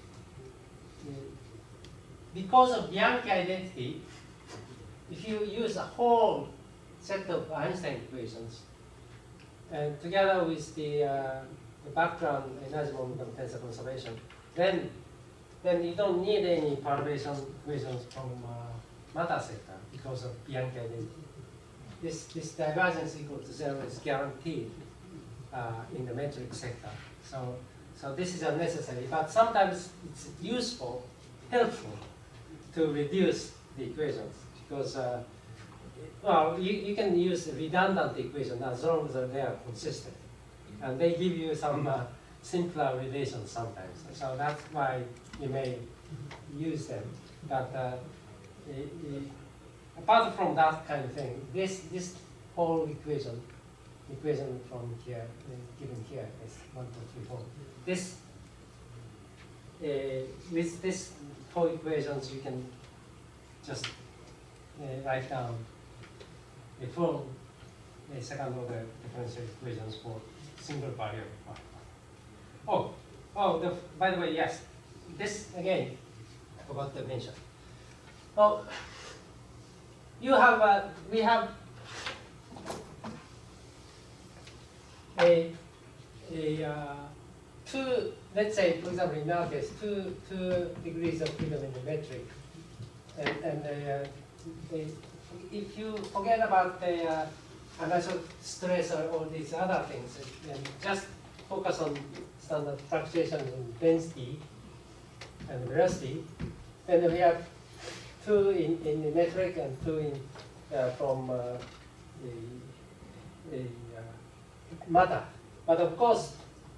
Because of Bianchi identity, if you use a whole set of Einstein equations, and together with the background energy momentum tensor conservation, then you don't need any perturbation equations from matter sector because of Bianchi identity. This divergence equal to 0 is guaranteed in the metric sector. So this is unnecessary, but sometimes it's useful, helpful to reduce the equations because well, you can use redundant equations as long as they are consistent, and they give you some simpler relations sometimes. So that's why you may use them. But apart from that kind of thing, this whole equation from here given here is 1, 2, 3, 4. This with these 4 equations, you can just write down the full second order differential equations for single variable. Oh, Oh, by the way, yes. This again, I forgot to mention. Oh, we have two. Let's say, for example, in our case, two degrees of freedom in the metric, and if you forget about the anisotropy stress or all these other things, and just focus on standard fluctuations in density and velocity, then we have two in the metric and two in from matter. But of course,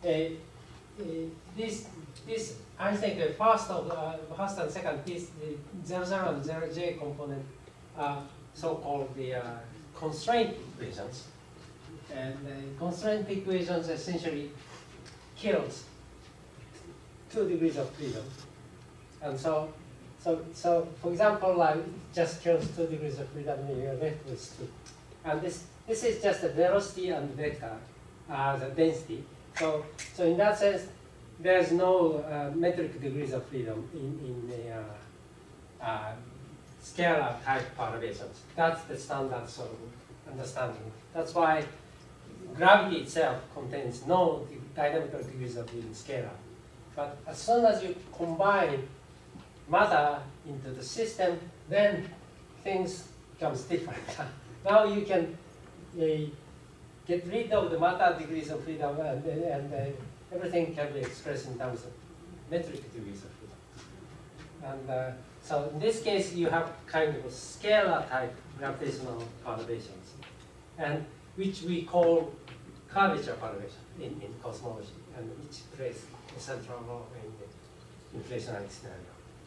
this I think first and second, this the 0, 0 and 0j component are so-called the constraint equations, and the constraint equations essentially kills 2 degrees of freedom, and so for example, just kills 2 degrees of freedom, and you're left with 2, and this is just the velocity and vector, the density. So in that sense, there's no metric degrees of freedom in the scalar type perturbations. That's the standard sort of understanding. That's why gravity itself contains no dynamical degrees of freedom scalar. But as soon as you combine matter into the system, then things becomes different. Now you can get rid of the matter degrees of freedom, and everything can be expressed in terms of metric degrees of freedom. And so in this case, you have kind of a scalar type gravitational perturbations, and which we call curvature perturbation in cosmology, and which plays a central role in the inflationary scenario.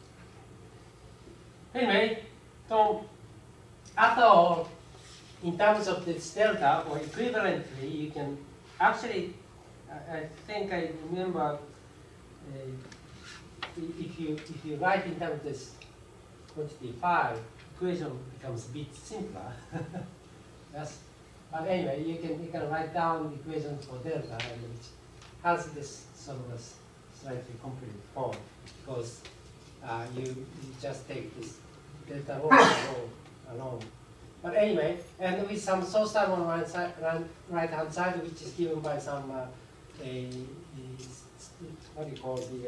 Anyway, so after all, in terms of this delta, or equivalently, you can actually, I think I remember, if you write in terms of this quantity 5, equation becomes a bit simpler. Yes. But anyway, you can write down the equation for delta, and which has this sort of a slightly complicated form, because you just take this delta rho alone. But anyway, and with some source time on right hand side, which is given by some what do you call the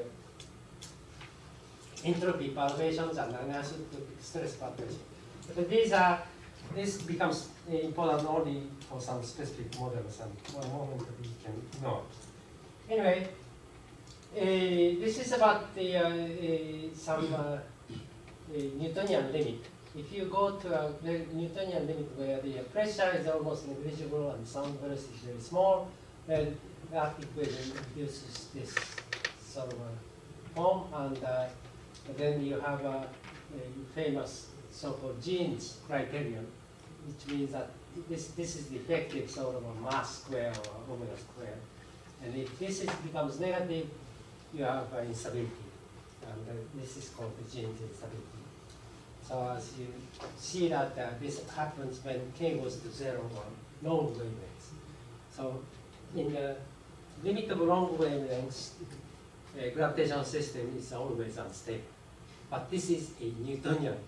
entropy perturbations and anisotropic stress perturbations. But this becomes important only for some specific models, and for a moment we can ignore. Anyway, this is about the some Newtonian limit. If you go to a Newtonian limit where the pressure is almost negligible and sound velocity is very small, then that equation produces this sort of a form, and then you have a famous so-called Jeans criterion, which means that this is the effective sort of a mass square or omega square. And if this becomes negative, you have instability. And this is called the Jeans instability. So as you see that this happens when k goes to 0 or long wavelengths. So in the limit of long wavelengths, a gravitational system is always unstable. But this is a Newtonian.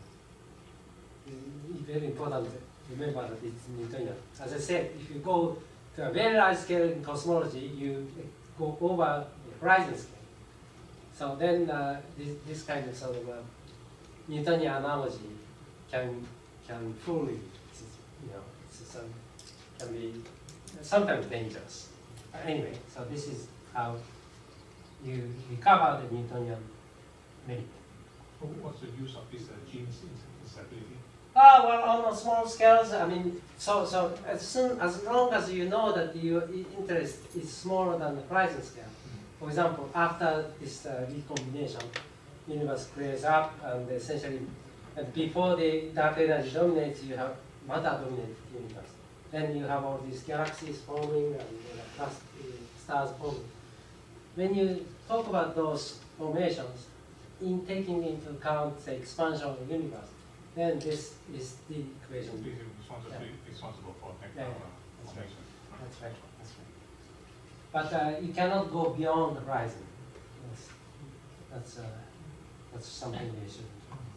Very important to remember that it's Newtonian. As I said, if you go to a very large scale in cosmology, you go over the horizon scale. So then this kind of sort of Newtonian analogy can fully, can be sometimes dangerous. Anyway, so this is how you recover the Newtonian limit. What's the use of this Jeans instability? Well, on small scales, I mean, so as long as you know that your interest is smaller than the horizon scale. For example, after this recombination, universe clears up, and essentially, and before the dark energy dominates, you have matter-dominated universe. Then you have all these galaxies forming and stars forming. When you talk about those formations, in taking into account the expansion of the universe, then this is the equation. Responsible for formation. That's right. But you cannot go beyond the horizon. That's something you should.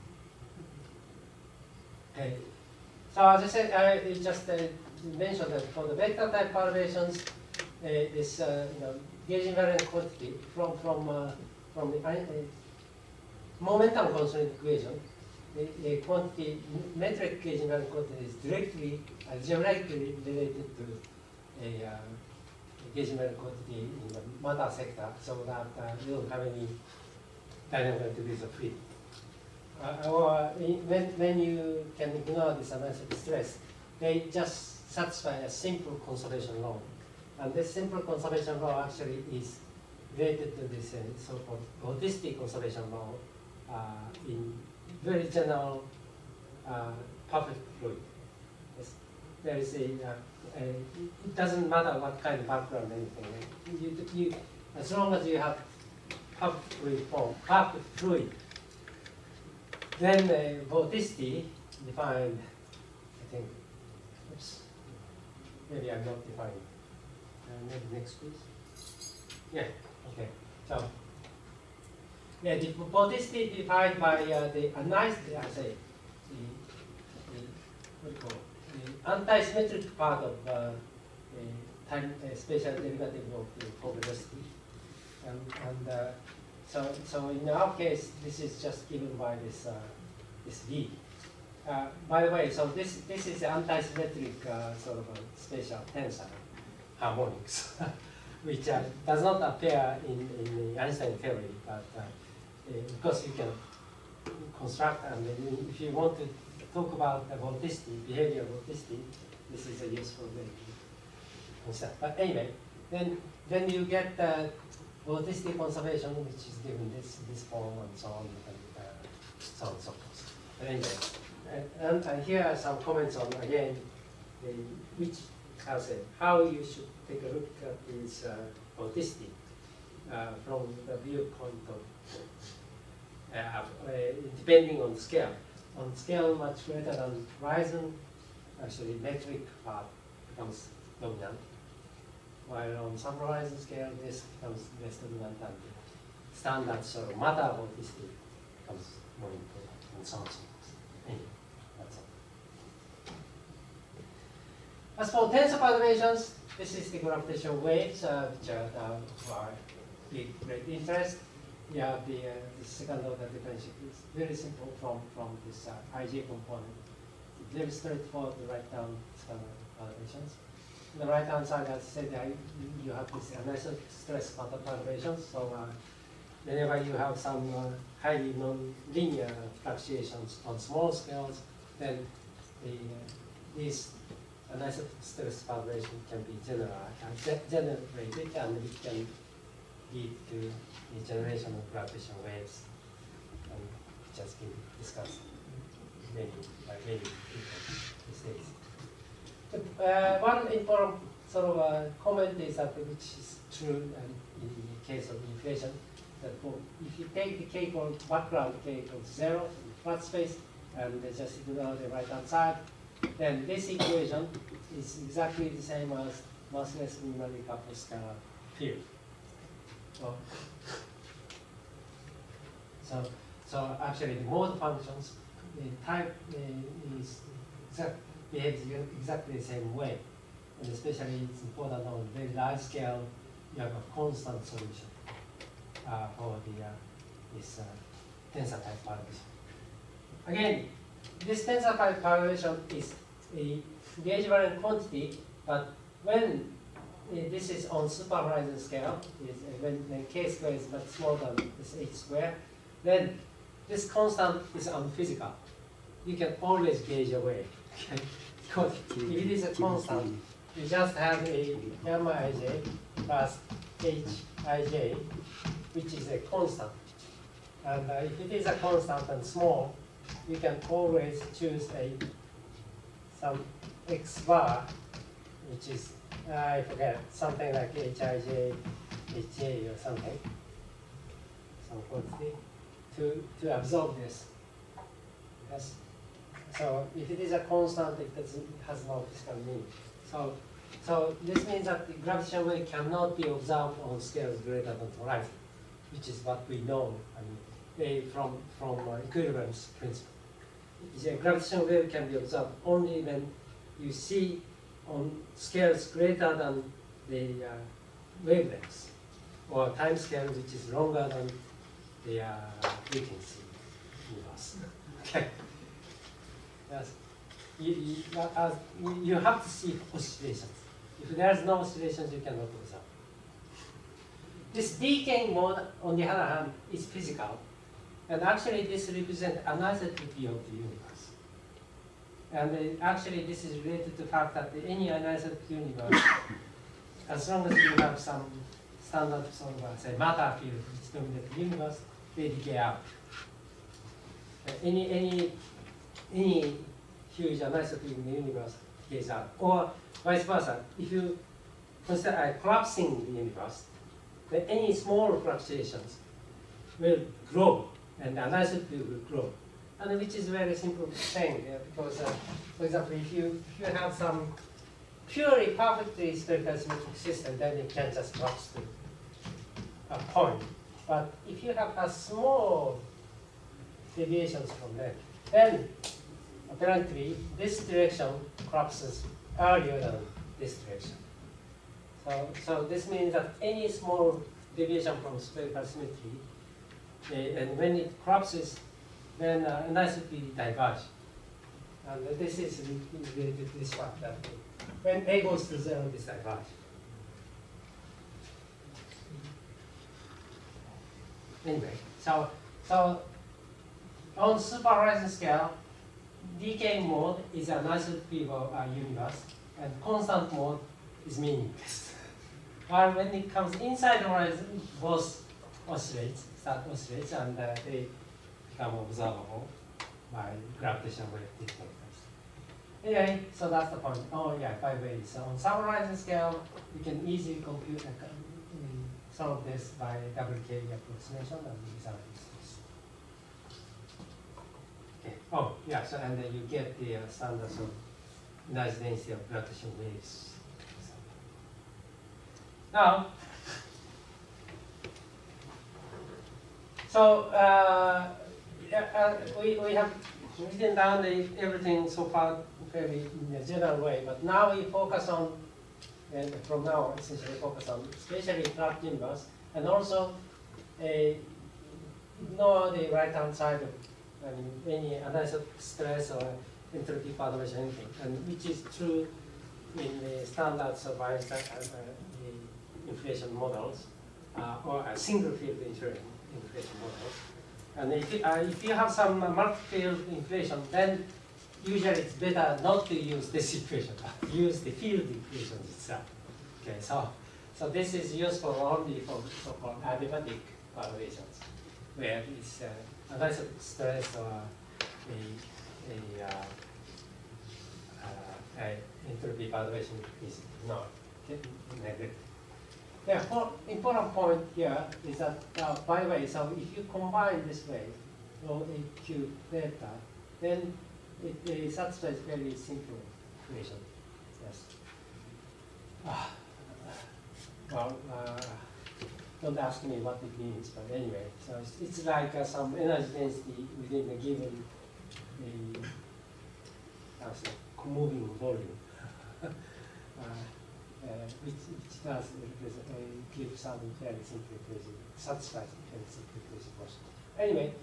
Okay. So as I said, I just mentioned that for the vector type perturbations, this gauge invariant quantity from the momentum constraint equation, the quantity metric gauge invariant quantity is directly geometrically related to a gauge invariant quantity in the matter sector, so that you don't have any dynamical degrees of freedom. Or when you can ignore this anisotropic stress, they just satisfy a simple conservation law. And this simple conservation law actually is related to this so-called vorticity conservation law in very general perfect fluid. Yes. There is it doesn't matter what kind of background anything. As long as you have perfect fluid form, perfect fluid, then the vorticity defined, I think, oops, maybe I'm not defining. Maybe next please. Yeah, okay. So, yeah, the vorticity defined by the anisotropy, I say, what do you call it? The anti-symmetric part of the time spatial derivative of the full velocity. So in our case, this is just given by this this V. By the way, so this is the anti-symmetric sort of a spatial tensor harmonics, which does not appear in the Einstein theory, but because you can construct, and if you want to talk about the vorticity, behavior vorticity, this is a useful concept. But anyway, then you get vorticity conservation, which is given this form and so on, and so on and so forth. But anyway, and here are some comments on again, which I'll say how you should take a look at this vorticity from the viewpoint of depending on the scale. On scale much greater than horizon, actually metric part becomes dominant. While on some horizon scale, this becomes less dominant, and the standard sort of matter vorticity becomes more important, and so on. Anyway, that's all. As for tensor perturbations, this is the gravitational waves, which are of our great interest. Yeah, the second order differential is very simple from this IJ component. It's very straightforward to write down standard perturbations. On the right hand side, as I said, you have this anisotropic stress pattern perturbations. So whenever you have some highly non-linear fluctuations on small scales, then these anisotropic stress perturbation can be generated, and it can lead to the generation of gravitational waves, which has been discussed by many people these days. One important sort of comment is that, which is true in the case of inflation, that if you take the k equal background k equals 0 in flat space, and just ignore the right hand side, then this equation is exactly the same as massless minimally coupled scalar field. So actually, the mode functions, the type behaves exactly the same way, and especially it's important on very large scale. You have a constant solution for this tensor type perturbation. Again, this tensor type perturbation is a gauge invariant quantity, but when this is on super horizon scale, when k square is much smaller than this h square, then this constant is unphysical. You can always gauge away. Because if it is a constant, you just have a gamma ij plus h ij, which is a constant. And if it is a constant and small, you can always choose some x bar, which is, I forget, something like hij, hj or something, some quantity, to absorb this. Yes. So if it is a constant, it has no physical meaning. So this means that the gravitational wave cannot be observed on scales greater than horizon. which is what we know from equivalence principle. The gravitational wave can be observed only when you see on scales greater than the wavelengths, or time scale which is longer than the frequency universe. Okay. Yes. You have to see oscillations. If there's no oscillations, you cannot observe. This decaying mode, on the other hand, is physical. And actually, this represents anisotropy of the universe. And actually, this is related to the fact that any anisotropy universe, as long as you have some standard sort of, say, matter field which dominates the universe, they decay out. Any huge anisotropy in the universe decays out. Or vice versa, if you consider collapsing the universe, then any small fluctuations will grow, and the anisotropy will grow. And which is a very simple thing, because, for example, if you have some purely perfectly spherical symmetric system, then it can just collapse to a point. But if you have a small deviations from that, then apparently this direction collapses earlier than this direction. So this means that any small deviation from spherical symmetry, and when it collapses, then anisotropy diverge. And this is related to this fact that when A goes to 0, this diverge. Anyway, so on super horizon scale, decaying mode is an anisotropy of our universe, and constant mode is meaningless. While when it comes inside the horizon, both start oscillates, and they become observable by gravitational wave detectors. Anyway, so that's the point. Oh yeah, by the way, so on super horizon scale, we can easily compute solve this by WK approximation and without this. Okay. Oh yeah, so and then you get the standards of nice density of gravitational waves. Now, so we have written down everything so far very in a general way, but now we focus on, and from now on, essentially focus on especially flat universe, and also ignore the right-hand side of any anisotropy stress or entropy perturbation, anything, and which is true in the standards of Einstein the inflation models, or a single field inflation models. And if you have some multi-field inflation, then usually it's better not to use this equation, but use the field equation itself. Okay, so this is useful only for so-called adiabatic perturbations, where it's anisotropy stress or entropy perturbation is not neglected. The important point here is that, by the way, so if you combine this way, rho A cube theta, then it satisfies very simple equation. Yes. Well, don't ask me what it means, but anyway, so it's like some energy density within a given moving volume. Which does give some fairly simple equation, satisfies fairly simple equation question. Anyway,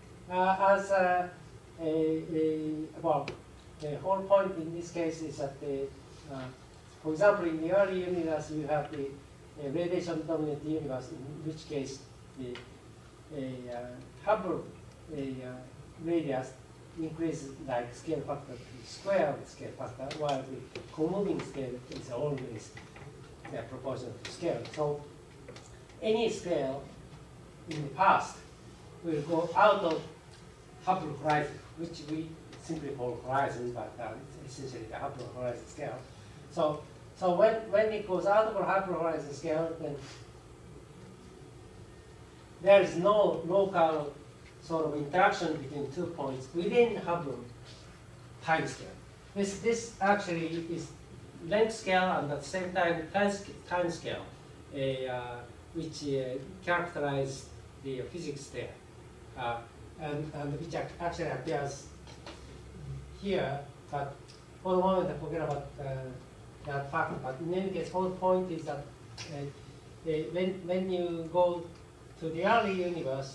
well, the whole point in this case is that for example, in the early universe, you have the radiation dominant universe, in which case the Hubble radius increases like scale factor to square the scale factor, while the co-moving scale is always proportional to scale. So any scale in the past will go out of Hubble horizon, which we simply call horizon, but it's essentially the Hubble horizon scale. So when it goes out of the Hubble horizon scale, then there is no local sort of interaction between 2 points within Hubble time scale. This actually is length scale and at the same time time scale, which characterize the physics there, and which actually appears here, but for the moment I forget about that fact. But in any case, whole point is that when you go to the early universe,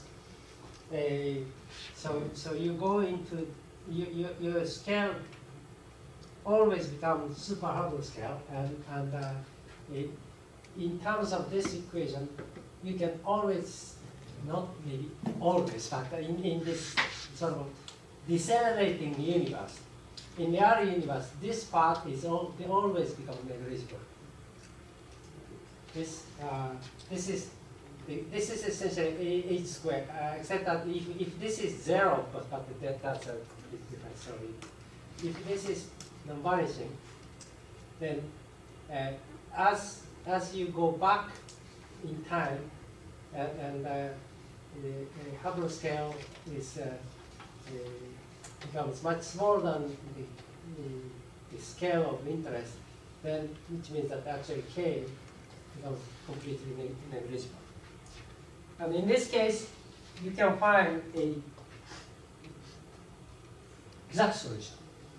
so you go into your scale always becomes super Hubble scale, and in terms of this equation, you can always, not maybe always, but in this sort of decelerating universe, in the early universe, this part is always become negligible. This is essentially h squared, except that if this is 0, but that's a bit different story. If this is non-vanishing, then as you go back in time, and the Hubble scale is becomes much smaller than the scale of interest, then which means that actually k becomes completely negligible. And in this case, you can find a exact solution.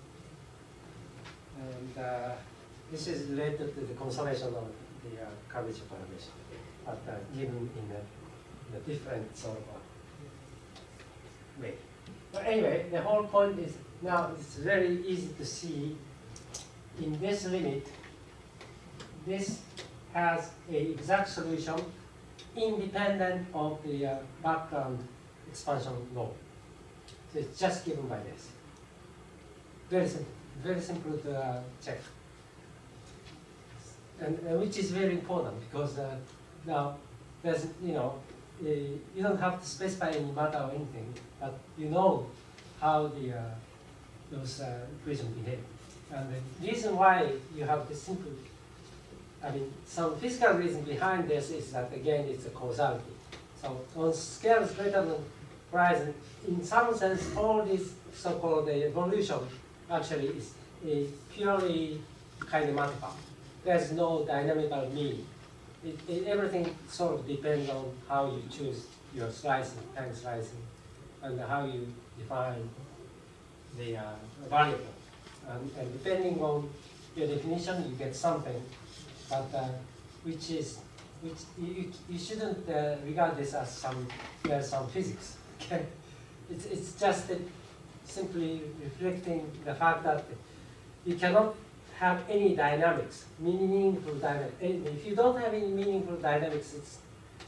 And this is related to the conservation of the curvature parameter, but given in a different sort of way. But anyway, the whole point is now it's very easy to see in this limit, this has an exact solution independent of the background expansion law. So it's just given by this. Very simple to check. And which is very important because now there's, you don't have to specify any matter or anything, but you know how those equations behave. And the reason why you have this simple, some physical reason behind this is that, again, it's a causality. So on scales greater than horizon, in some sense, all this so-called evolution actually is a purely kinematical. There's no dynamical mean. Everything sort of depends on how you choose your slicing, time slicing, and how you define the variable. And depending on your definition, you get something, but which you shouldn't regard this as some physics. Okay, it's just simply reflecting the fact that you cannot have any dynamics, meaningful dynamics. If you don't have any meaningful dynamics, it's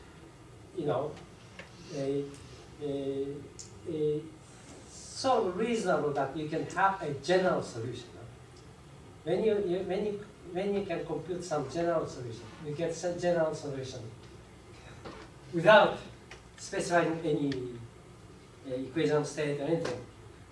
sort of reasonable that you can have a general solution. When you can compute some general solution, you get some general solution without specifying any equation state or anything.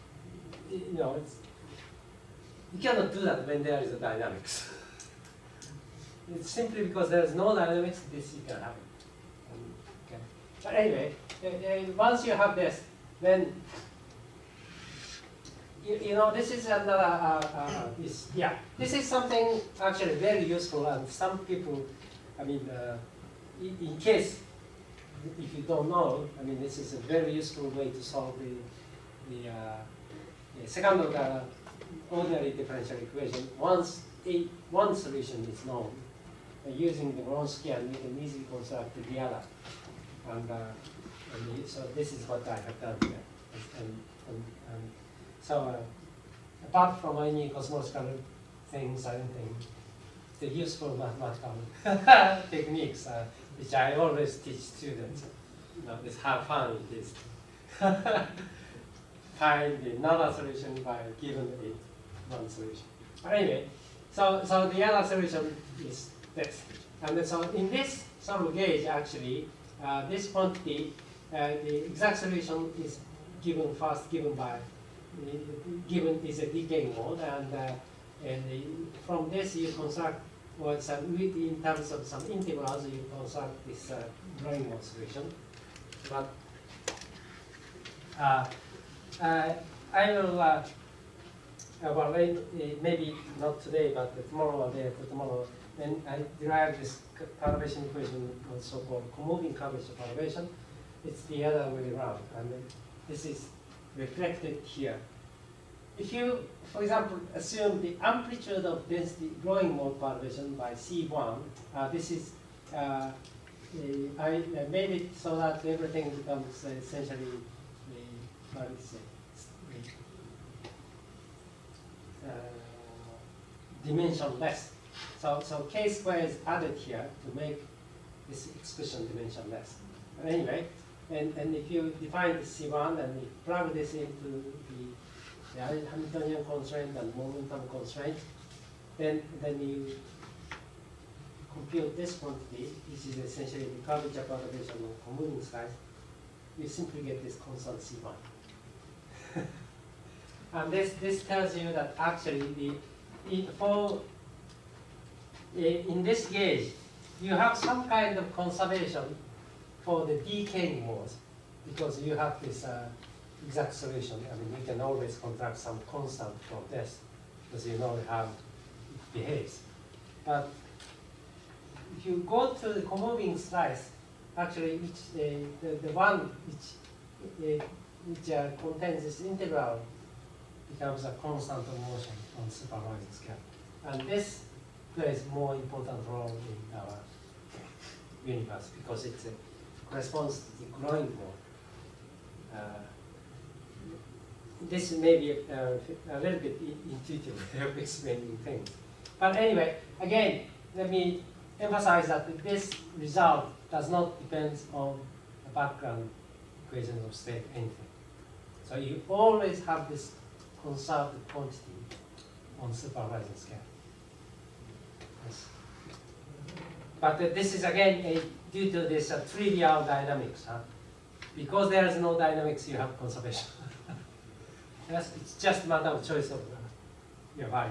You cannot do that when there is a dynamics. It's simply because there is no dynamics, this you can happen. Okay. But anyway, once you have this, then this is another. This is something actually very useful, and some people, in case if you don't know, this is a very useful way to solve the second order ordinary differential equation. Once one solution is known, using the Wronski, and you can easily construct the other. And so this is what I have done here. And so apart from any cosmological things, I don't think the useful mathematical techniques, which I always teach students, is how fun it is. Find another solution by giving it one solution. But anyway, so the other solution is this. And so in this sort of gauge, actually, this quantity, the exact solution is given by is a decaying mode, and from this you construct in terms of some integrals, you construct this drawing mode solution. But I will, maybe not today, but tomorrow or day after tomorrow, then I derive this perturbation equation, so-called comoving curvature perturbation. it's the other way around, and this is reflected here. If you, for example, assume the amplitude of density growing mode perturbation by C1, this is, I made it so that everything becomes essentially, what do you say, dimensionless. So k square is added here to make this expression dimensionless. Anyway, and if you define the C1 and you plug this into the Hamiltonian constraint and momentum constraint, then you compute this quantity, which is essentially the curvature perturbation of commuting slice. You simply get this constant C1. And this tells you that actually in this gauge, you have some kind of conservation for the decaying modes, because you have this exact solution. I mean, you can always contract some constant from this, because you know how it behaves. But if you go to the comoving slice, actually, the one which contains this integral becomes a constant of motion on supervised scale. And this plays more important role in our universe because it corresponds to the growing mode. This may be a little bit intuitive way of explaining things. But anyway, again, let me emphasize that this result does not depend on the background equations of state anything. So you always have this conserved quantity on supervising scale. Yes. But this is again due to this trivial dynamics. Because there is no dynamics, you have conservation. Yes, it's just a matter of choice of your value.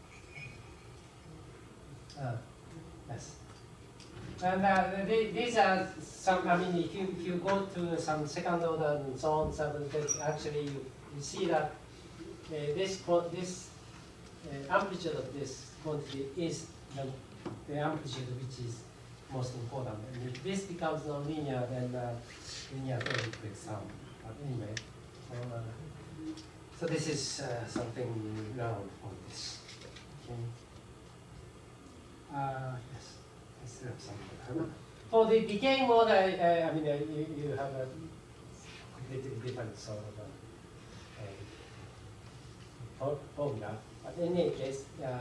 Yes. And these are some, I mean, if you go to some second order and so on, so actually you see that this amplitude of this quantity is the amplitude which is most important. And if this becomes nonlinear, then linear theory breaks down. But anyway, so this is something we learned from this. Okay. Yes, I still have some. For the decaying mode, I mean, you have a completely different sort of formula. But in any case,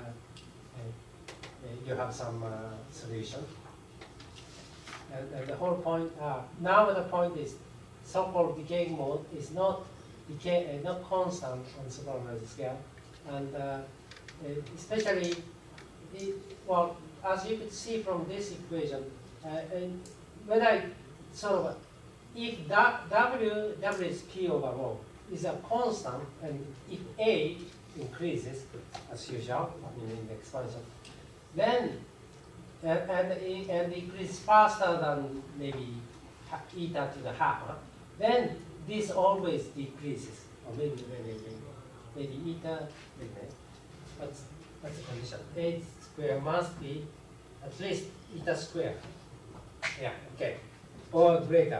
you have some solution. And the whole point, now the point is, so-called decaying mode is not constant on supervised scale, and especially, well, as you could see from this equation, when I sort of, if W is P over rho is a constant, and if A increases as usual, I mean in the expansion, then and increase faster than maybe eta to the half, then this always decreases, or maybe eta, that's the condition. A square must be at least eta square. Yeah, okay, or greater.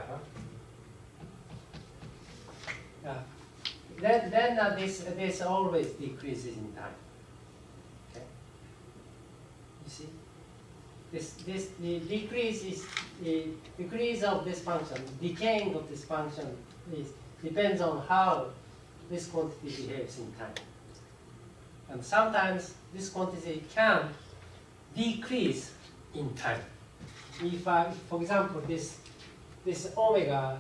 Then this always decreases in time. Okay, you see. The decrease is the decrease of this function, decaying of this function depends on how this quantity behaves in time. And sometimes this quantity can decrease in time. If, for example, this omega,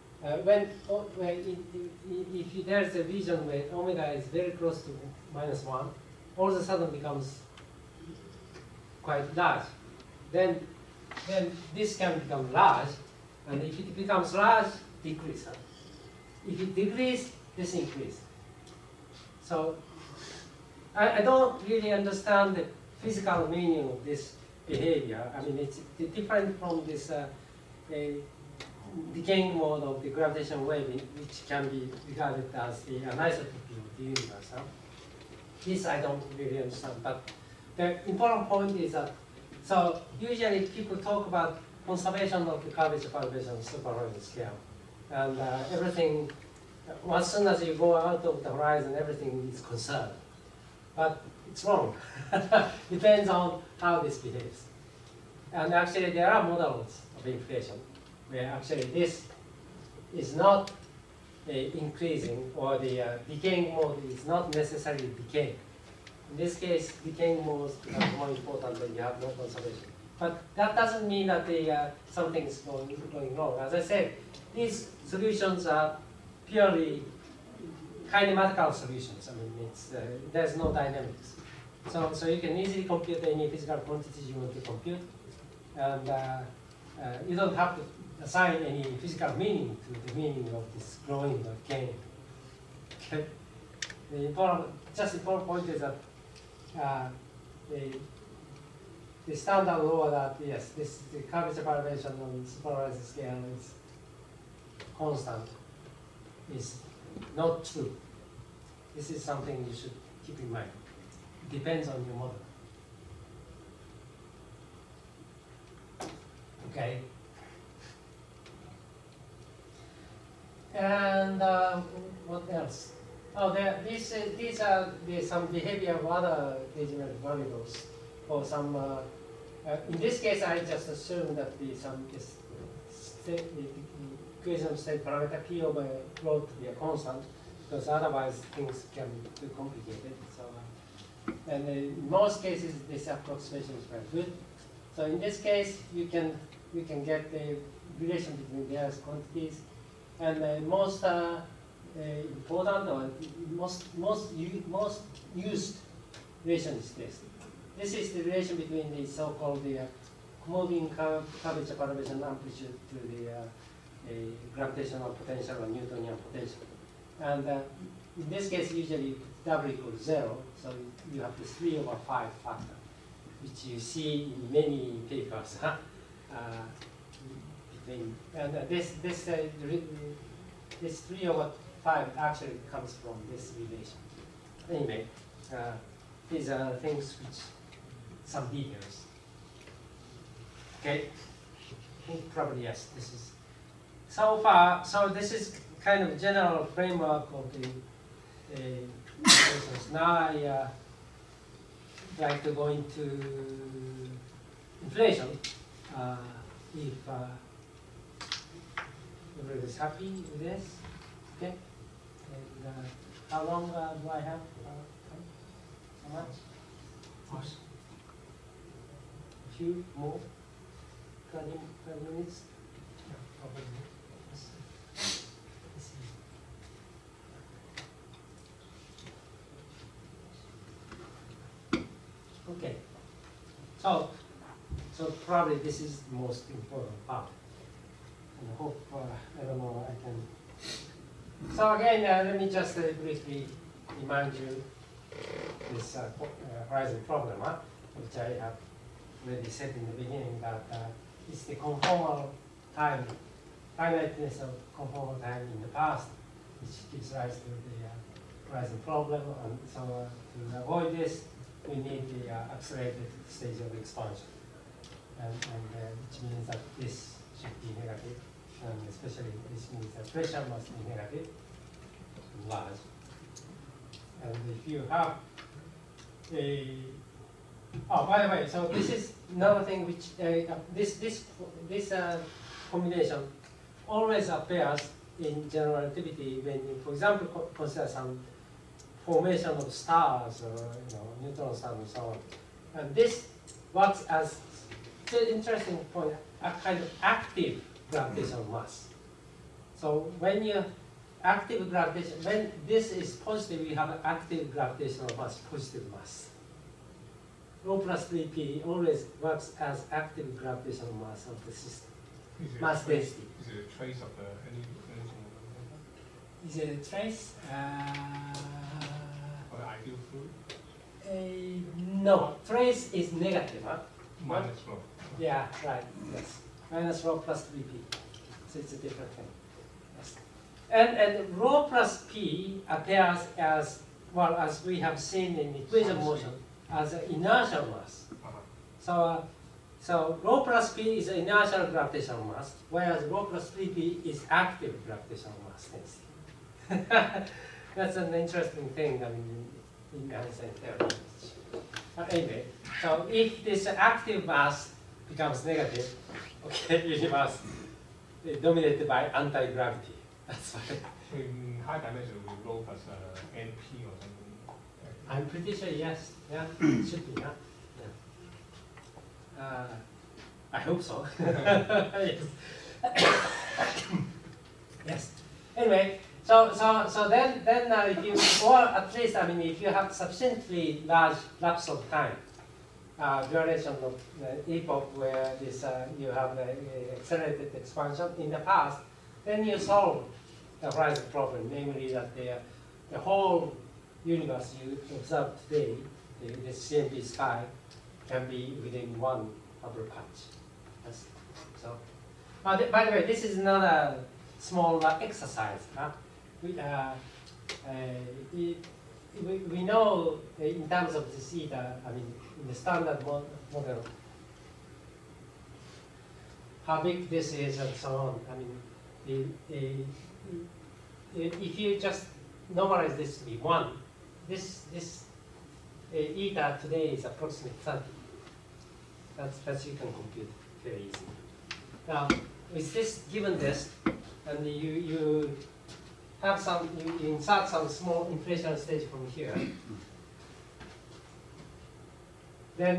if there's a region where omega is very close to -1, all of a sudden becomes quite large. Then this can become large, and if it becomes large, decrease. If it decreases, this increase. So I don't really understand the physical meaning of this behavior. I mean, it's different from this decaying mode of the gravitational wave, which can be regarded as the anisotropy of the universe. This I don't really understand. But the important point is that, so usually people talk about conservation of the curvature perturbation superhorizon scale. And everything, as soon as you go out of the horizon, everything is conserved. But it's wrong. Depends on how this behaves. And actually, there are models of inflation where actually this is not increasing, or the decaying mode is not necessarily decaying. In this case, decaying modes are more important when you have no conservation. But that doesn't mean that something is going wrong. As I said, these solutions are purely kinematical solutions. I mean, there's no dynamics. So you can easily compute any physical quantities you want to compute, and you don't have to assign any physical meaning to the meaning of this growing or decaying. Okay. The important point is that the standard law that yes, the curvature perturbation on superhorizon scale is constant is not true. This is something you should keep in mind. It depends on your model. Okay. And what else? Oh, these are some behavior of other geometric variables, or some. In this case, I just assume that the equation of state parameter p over rho to be a constant, because otherwise things can be too complicated. So, and in most cases, this approximation is very good. So in this case, you can get the relation between various quantities, and the most important or most used relation is this. This is the relation between the so-called moving curvature perturbation amplitude to the gravitational potential or Newtonian potential. And in this case, usually W equals 0, so you have this 3/5 factor, which you see in many papers. And this 3/5 actually comes from this relation. Anyway, these are things which, some details. Okay, probably yes, this is, so far, so this is kind of general framework of the equations. Now I like to go into inflation. If everybody is happy with this, okay? And how long do I have? How much? A few more? 20 minutes? Okay. So probably this is the most important part. And I hope, I don't know, I can. So again, let me just briefly remind you this horizon problem, which I have already said in the beginning, that it's the conformal time, finiteness of conformal time in the past, which gives rise to the horizon problem. And so to avoid this, we need the accelerated stage of expansion, and which means that this should be negative, and especially this means that pressure must be negative, large. And if you have a, oh, by the way, so this is another thing which this combination always appears in general relativity when you, for example, consider some formation of stars or neutron stars and so on. And this works as, it's an interesting point, a kind of active gravitational mass. So when you active gravitation, when this is positive, you have an active gravitational mass, positive mass. Rho plus 3p always works as active gravitational mass of the system. Mass density. Is it a trace of anything? Is it a trace? Or the ideal fluid? No, trace is negative, huh? Minus rho. Yeah, right, yes. Minus rho plus 3p. So it's a different thing. Yes. And rho plus p appears as, well, as we have seen in equation motion, as an inertial mass. So So rho plus p is inertial gravitational mass, whereas rho plus 3p is active gravitational mass density. That's an interesting thing, I mean, in Einstein theory. Anyway, so if this active mass becomes negative, okay, universe is dominated by anti-gravity. That's why. In high dimension, we roll as NP or something. I'm pretty sure yes. Yeah, it should be. Yeah. I hope so. Yes. Yes. Anyway, so then if you, or at least I mean, if you have sufficiently large lapse of time, duration of the epoch where this you have the accelerated expansion in the past, then you solve the horizon problem, namely that the whole universe you observe today, the CMB sky, can be within one Hubble patch. Yes. So, by the way, this is not a small exercise. Huh? We know in terms of the theta, I mean, in the standard model, how big this is and so on. I mean, if you just normalize this to be 1, this eta today is approximately 30. That you can compute very easily. Now, with this, given this, and you have some, you insert some small inflationary stage from here, then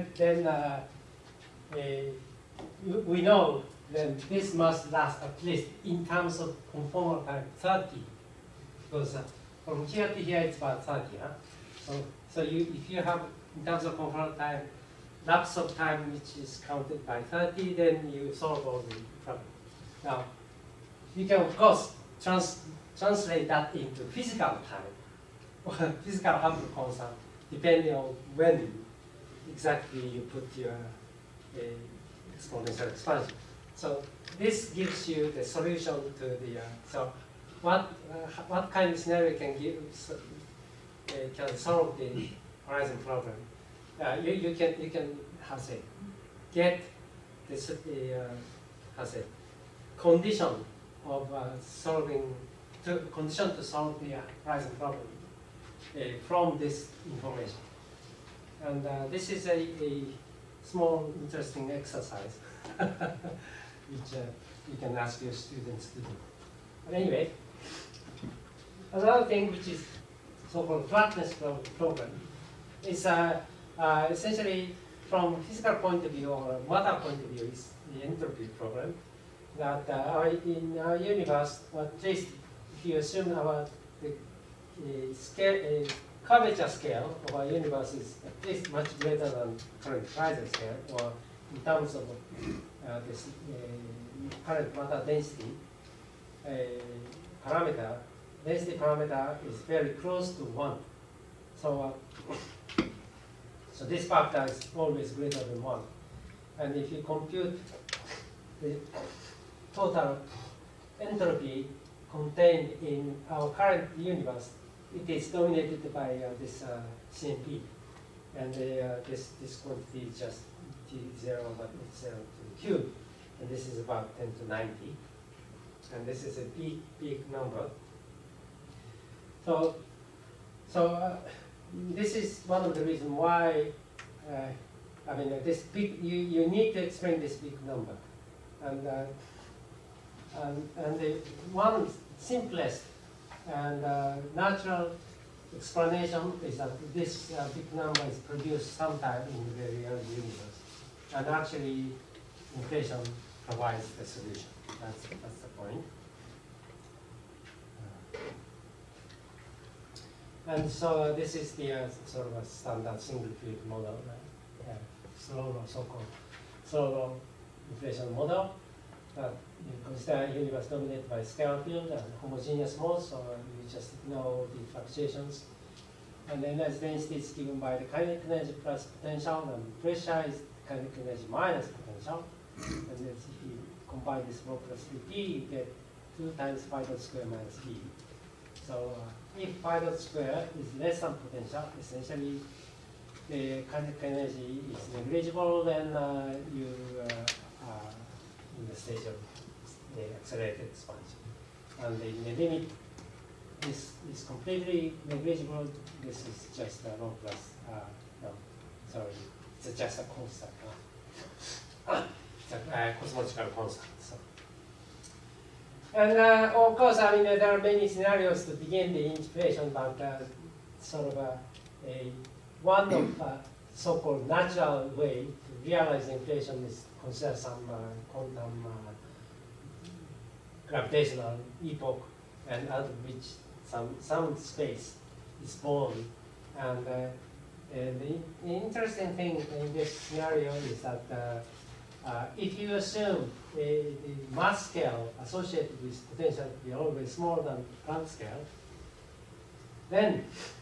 we know that this must last at least in terms of conformal time 30, because from here to here it's about 30. Huh? So if you have in terms of conformal time lapse of time which is counted by 30, then you solve all the problem. Now, you can of course translate that into physical time, or physical Hubble constant, depending on when exactly you put your exponential expansion. So this gives you the solution to the, so what kind of scenario can solve the horizon problem? You can how to say, get this how to say, condition of condition to solve the horizon problem from this information. And this is a small interesting exercise which you can ask your students to do. But anyway, another thing which is so-called flatness problem is essentially from physical point of view or matter point of view is the entropy problem. That in our universe, or at least if you assume the curvature scale of our universe is at least much greater than current horizon scale, or in terms of this current matter density parameter, density parameter is very close to 1. So this factor is always greater than 1. And if you compute the total entropy contained in our current universe, it is dominated by this CMP. And this quantity is just T0 over T0 to the cube. And this is about 10 to 90. And this is a big number. So this is one of the reasons why, I mean, this big, you need to explain this big number. And the one simplest and natural explanation is that this big number is produced sometime in the very early universe. And actually, inflation provides the solution. That's the point. And so this is the sort of a standard single field model, so-called slow inflation model. That you consider a universe dominated by scalar field and homogeneous mode, so you just ignore the fluctuations. And then as density is given by the kinetic energy plus potential, and pressure is kinetic energy minus potential. And then if you combine this rho plus 3p, you get 2 times phi dot square minus b. So if phi dot square is less than potential, essentially the kinetic energy is negligible, then you are in the stage of the accelerated expansion. And in the limit, this is completely negligible. This is just a rho plus, no, sorry, it's just a constant. It's a cosmological constant. So. And of course, I mean, there are many scenarios to begin the integration, but sort of one of so-called natural way to realize inflation is consider some quantum gravitational epoch, and out of which some space is born. And the interesting thing in this scenario is that if you assume the mass scale associated with potential to be always smaller than Planck scale, then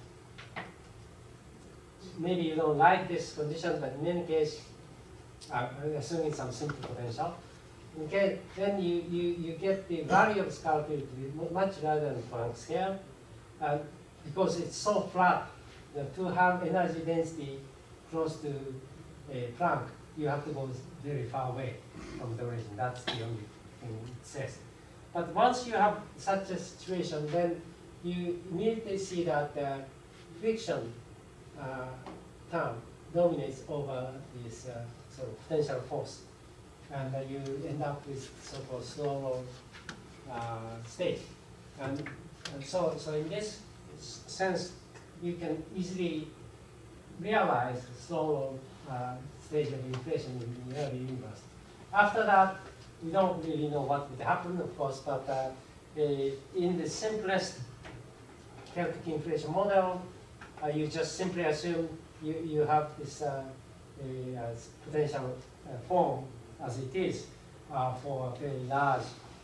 maybe you don't like this condition, but in any case, assuming some simple potential, okay, then you get the value of scalar field to be much larger than Planck scale, because it's so flat. To have energy density close to Planck, you have to go very far away from the origin. That's the only thing it says. But once you have such a situation, then you immediately see that the friction term dominates over this sort of potential force. And you end up with so-called slow state. And so in this sense, you can easily realize slow stage of inflation in the early universe. After that, we don't really know what would happen, of course, but in the simplest chaotic inflation model, you just simply assume you have this potential form as it is for a very large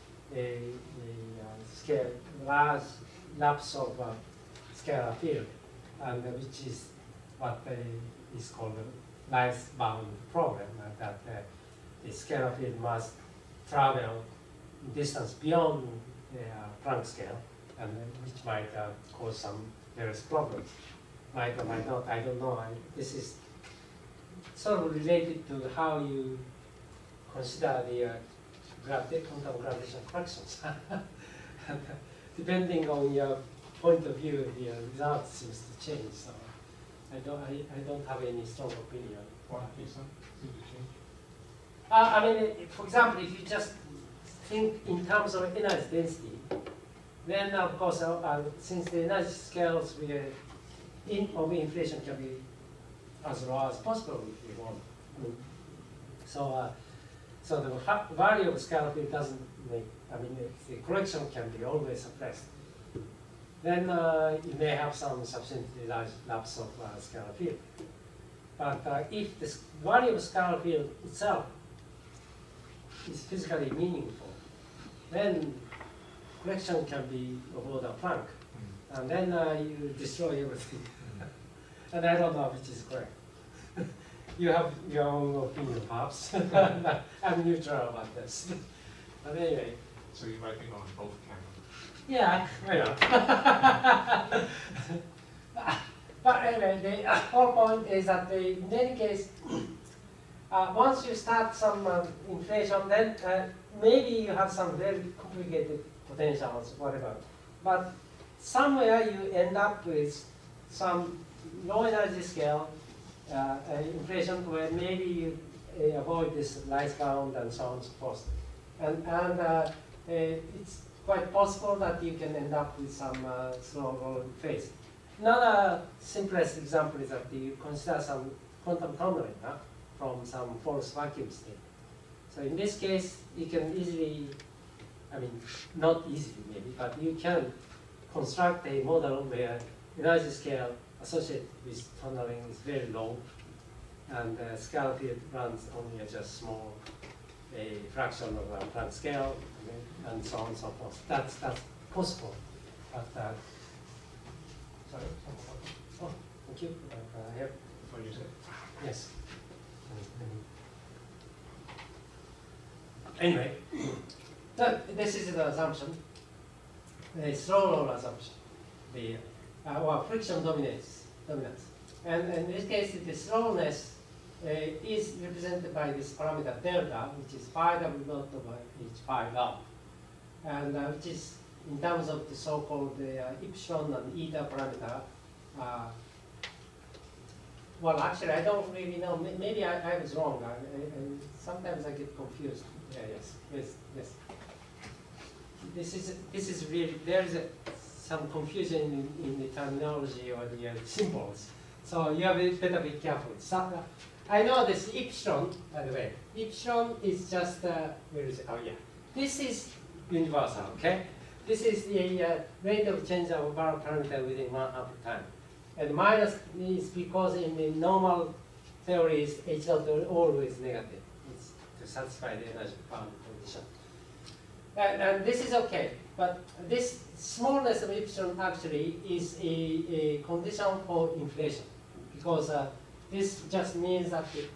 scale, large lapse of scalar field, and which is what is called the Rice bound problem, that the scalar field must travel distance beyond the Planck scale, and which might cause some various problems. Might or might not, I don't know. This is sort of related to how you consider the quantum gravitational fractions. Depending on your point of view, the result seems to change. So I don't have any strong opinion. Why is that? Did it change? I mean, for example, if you just think in terms of energy density, then of course, since the energy scales of inflation can be as low as possible if you want. So the value of scalar field doesn't make, I mean, the correction can be always suppressed. Then you may have some sufficiently large lapse of scalar field. But if the value of scalar field itself is physically meaningful, then correction can be of order Planck. And then you destroy everything. And I don't know which is correct. You have your own opinion, perhaps. I'm neutral about this. But anyway. So you're writing on both camps? Yeah, why not? But anyway, the whole point is that in any case, once you start some inflation, then maybe you have some very complicated potentials, whatever. But somewhere you end up with some low energy scale inflation where maybe you avoid this Rice bound and so on and so forth. And it's quite possible that you can end up with some slow rolling phase. Another simplest example is that you consider some quantum tunneling from some false vacuum state. So in this case, you can easily, I mean, not easily maybe, but you can construct a model where energy scale associated with tunneling is very low, and the scalar field runs only at just small a fraction of a Planck scale, and so on and so forth. That's possible. But sorry. Oh, thank you. Here. What you say? Yes. Anyway, so this is the assumption. The slow roll assumption. The friction dominance. And in this case, the slowness is represented by this parameter delta, which is phi w naught over h phi log, and which is in terms of the so-called epsilon and eta parameter. Well, actually, I don't really know. Maybe I was wrong. Sometimes I get confused. Yeah, yes. This is really, there is some confusion in the terminology or the symbols. So you have better be careful. So, I know this epsilon, by the way. Epsilon is just, where is it? Oh, yeah. This is universal, okay? This is the rate of change of a parameter within 1/2 time. And minus is because in the normal theories, H naught is always negative. It's to satisfy the energy bound condition. And this is okay. But this smallness of epsilon actually is a condition for inflation. Because this just means that the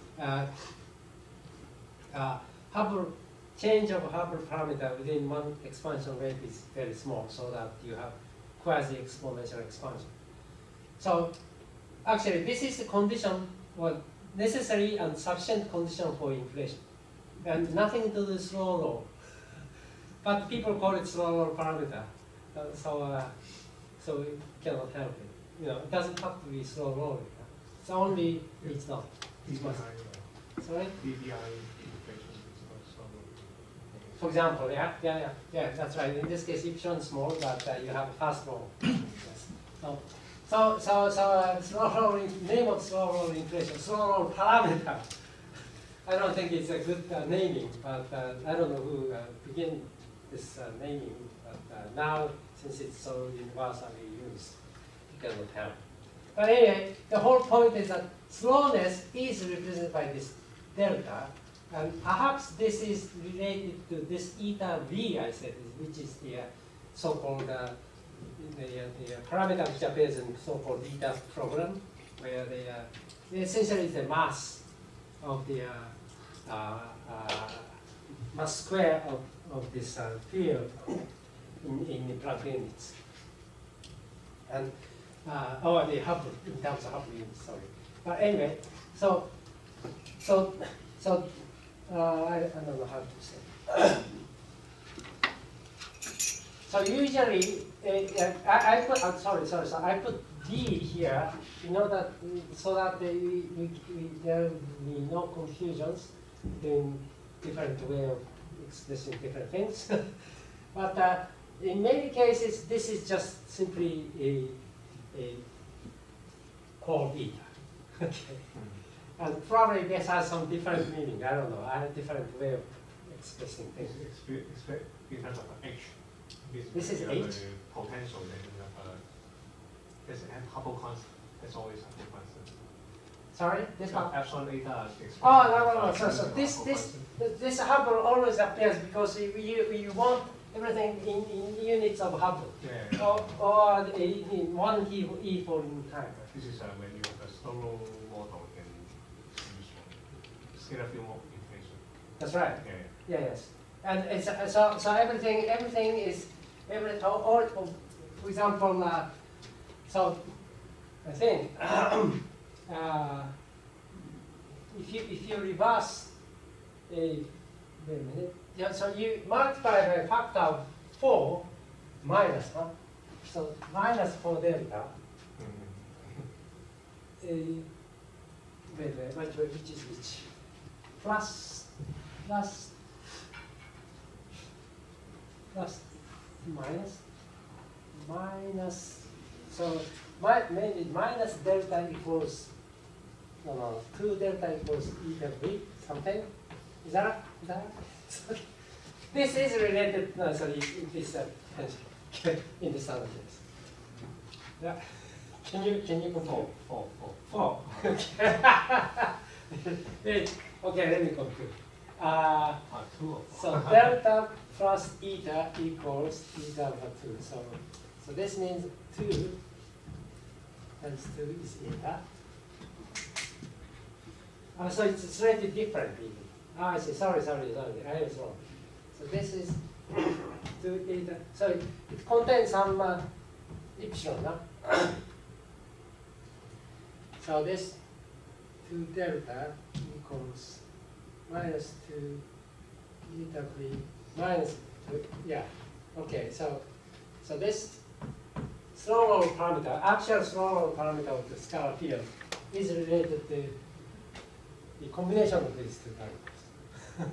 Hubble change of Hubble parameter within one expansion rate is very small, so that you have quasi-exponential expansion. So actually, this is the condition, well, necessary and sufficient condition for inflation, and nothing to do with slow roll. But people call it slow roll parameter, so we cannot help it. You know, it doesn't have to be slow rolling. It's only it's not. Sorry? For example, yeah, that's right. In this case, epsilon is small, but you have a fast roll. Yes. So slow rolling, name of slow roll inflation, slow roll parameter. I don't think it's a good naming, but I don't know who began this naming. But now, since it's so universally used, you cannot help. But anyway, the whole point is that slowness is represented by this delta, and perhaps this is related to this eta v I said, which is the so-called the parameter which appears in so-called eta problem, where essentially is the mass of the mass square of this field in the Planck units, and or the Hubble in terms of Hubble units. Sorry, but anyway, so I don't know how to say. So usually, I put. I'm sorry. So I put D here, you know, that so that there will be no confusions in different way of expressing different things. But in many cases, this is just simply a called eta. Okay. And probably this has some different meaning. I don't know. I have a different way of expressing things. In terms of H. This is H. Potential. There's a Hubble constant. There's always a Hubble constant. Sorry, this one. Epsilon eta. Oh no. So this Hubble always appears because you want everything in units of Hubble. Yeah. Or in one e for in time. This is when you have a slow model in scalar field inflation. That's right. Yeah. Yes. And it's, so everything is or for example, so I think if you reverse wait a minute. Yeah, so you multiply by a factor of 4 minus, huh? So minus 4 delta. Wait, which is which? Plus minus, so maybe minus delta equals, no, 2 delta equals eta v, something. Is that? This is related, no, sorry, in this in this other case. Yeah. Can you confirm? 4. Okay, let me conclude. So delta plus eta equals eta over 2. So this means 2 times 2 is eta. So it's slightly different even. I see. Sorry. I was wrong. So this is 2 eta. So it contains some epsilon. Huh? So this 2 delta equals minus 2 eta v minus 2, yeah. Okay, so this slow roll parameter, actual slow roll parameter of the scalar field is related to the combination of these two parameters.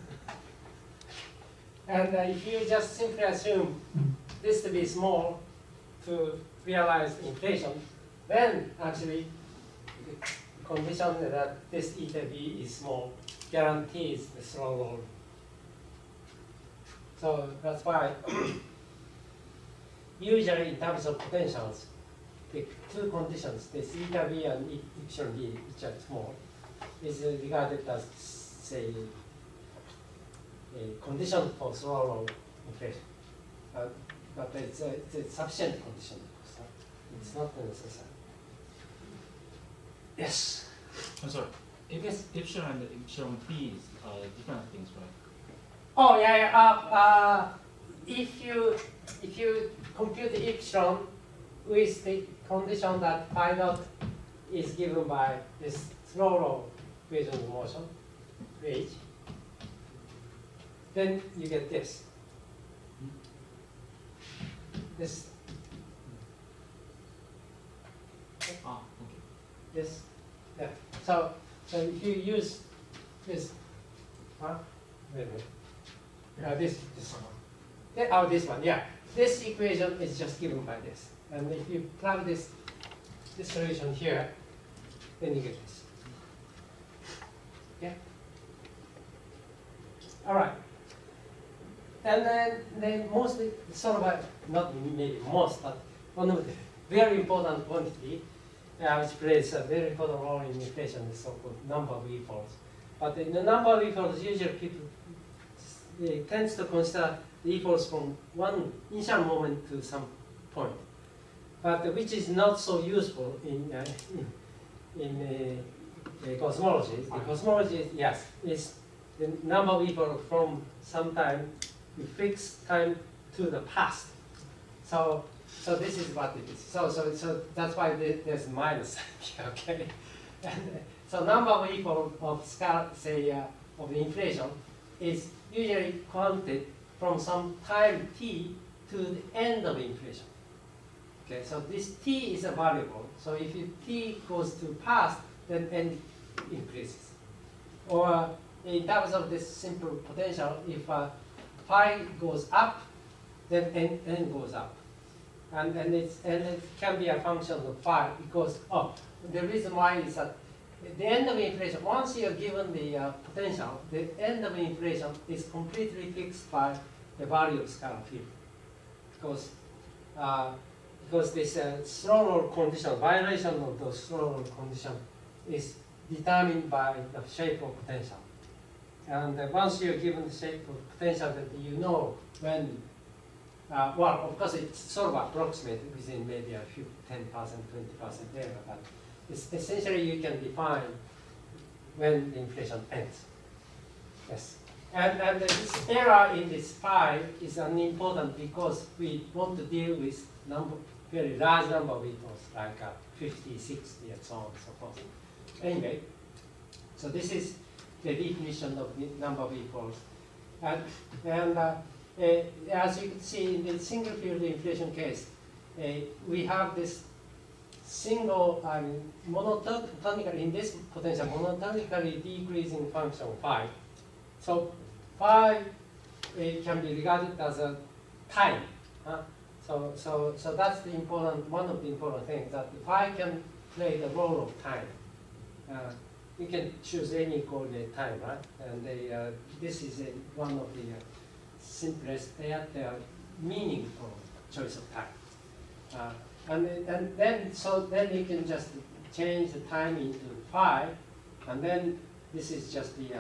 And if you just simply assume this to be small to realize inflation, then actually the condition that this eta v is small guarantees the slow roll. So that's why usually in terms of potentials, the two conditions, this eta v and epsilon v, which are small, is regarded as, say, a condition for slow roll inflation. But it's a sufficient condition. It's not necessary. Yes? I'm sorry. Yes? Epsilon and epsilon b is different things, right? Oh, yeah. If you compute the epsilon with the condition that phi dot is given by this slow roll equation of motion, H, then you get this. This. Ah, okay. This. Yeah. So if you use this, wait a minute. This one. Oh, this one. Yeah. This equation is just given by this, and if you plug this solution here, then you get this. Yeah. All right. And then mostly sort of not maybe most, but one of the very important quantity which plays a very important role in inflation is so-called number of e-folds. But in the number of e-folds, usually people tends to consider the e-folds from one initial moment to some point, but which is not so useful in cosmology. The cosmology, yes, is the number of e-folds from some time, we fix time to the past. So this is what it is. So that's why there's minus. Okay. And, so number of e-folds of scalar, say, of the inflation is usually counted from some time t to the end of inflation. Okay. So this t is a variable. So if t goes to past, then n increases. Or in terms of this simple potential, if phi goes up, then n goes up. And it can be a function of phi because, the reason why is that the end of inflation, once you are given the potential, the end of inflation is completely fixed by the value of scalar field. Because this slow roll condition, violation of the slow roll condition is determined by the shape of potential. And once you're given the shape of potential, that you know when, well, of course it's sort of approximated within maybe a few 10%, 20% error, but it's essentially you can define when the inflation ends. Yes. And this error in this phi is unimportant because we want to deal with very large number of e-folds, like 50, 60, and so on and so forth. Anyway, so this is the definition of the number of e-folds. And as you can see in the single field inflation case, we have this single monotonically, in this potential, monotonically decreasing function phi. So phi can be regarded as a time. So that's the important, one of the important things, that phi can play the role of time. You can choose any coordinate time, right? And this is one of the simplest, meaningful choice of time. And then you can just change the time into phi, and then this is just the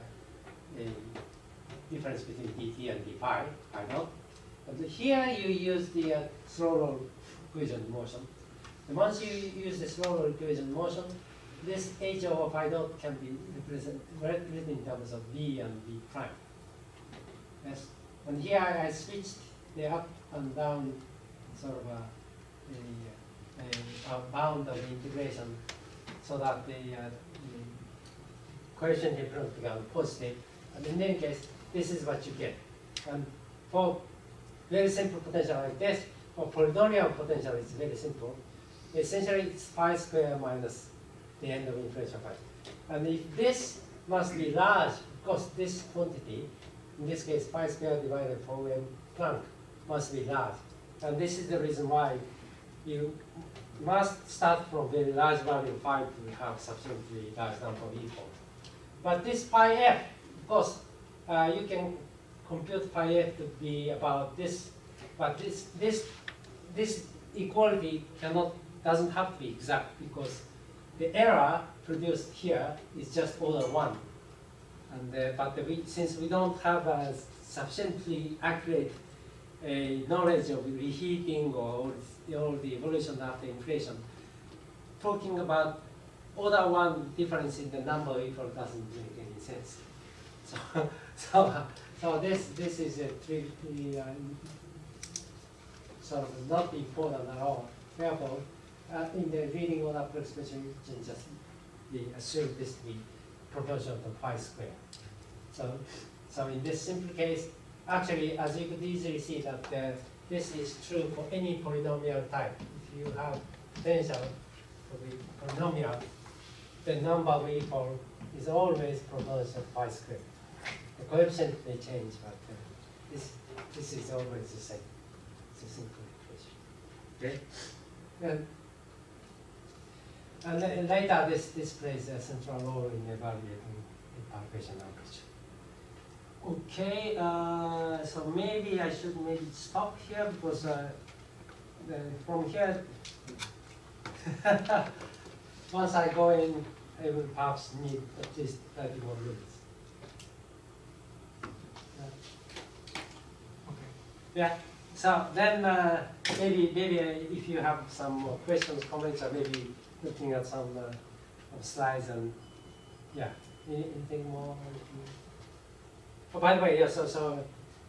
difference between dt and d phi, phi naught. But here you use the slow roll equation motion. And once you use the slow roll equation motion, this h over phi dot can be represented in terms of v and v prime. Yes. And here I switched the up and down sort of a bound of integration so that the coefficient difference becomes positive. And in any case, this is what you get. And for very simple potential like this, for polynomial potential, it's very simple. Essentially, it's pi squared minus the end of inflation phi. And if this must be large, because this quantity, in this case, pi squared divided 4m Planck, must be large. And this is the reason why you must start from very large value phi to have sufficiently large number of equals. But this pi f, of course, you can compute pi f to be about this, but this equality doesn't have to be exact, because the error produced here is just order 1. And but since we don't have a sufficiently accurate knowledge of reheating or all the evolution after inflation, talking about order 1 difference in the number of equal doesn't make any sense. So this is a tricky, sort of not important at all. Therefore, in the reading order approximation, you can just assume this to be proportional to pi squared. So in this simple case, actually, as you could easily see that this is true for any polynomial type. If you have potential for the polynomial, the number of equal is always proportional to pi squared. The coefficient may change, but this is always the same. It's a simple equation. Okay? And later, this plays a central role in evaluating the palpation average. Okay, so maybe I should stop here, because from here, once I go in, I will perhaps need at least 30 more minutes. Yeah. So then maybe if you have some more questions, comments, or maybe looking at some slides, and yeah, anything more? Oh, by the way, yeah. So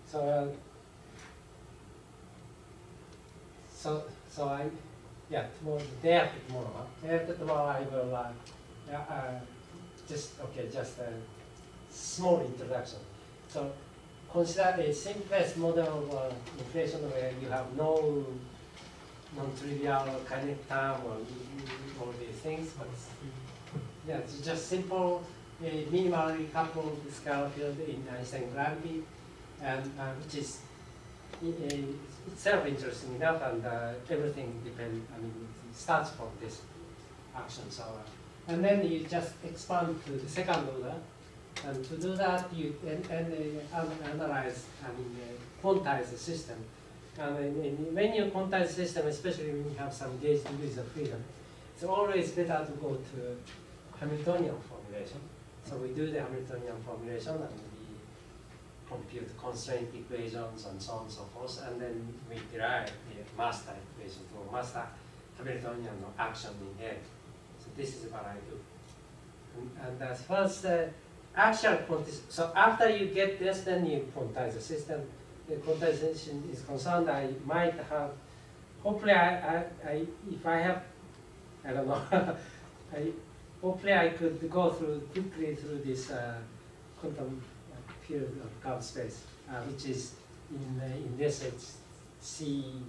I, yeah, tomorrow, day after tomorrow. Day after tomorrow, I will just a small introduction. So consider a simplest model of inflation where you have no non-trivial kinetic term or all these things, but yeah, it's just simple, minimally coupled scalar field in Einstein gravity, and which is itself interesting enough, and everything depends. I mean, it starts from this action. So, and then you just expand to the second order. And to do that, you analyze, quantize the system. And when you quantize the system, especially when you have some gauge degrees of freedom, it's always better to go to Hamiltonian formulation. So we do the Hamiltonian formulation, and we compute constraint equations and so on and so forth, and then we derive the master equation for master Hamiltonian action in A. So this is what I do. And as far as the actual quantization, so after you get this, then you quantize the system. The quantization is concerned, I might have, hopefully if I have, I don't know, hopefully I could go quickly through this quantum field of curved space, which is in this it's C2x,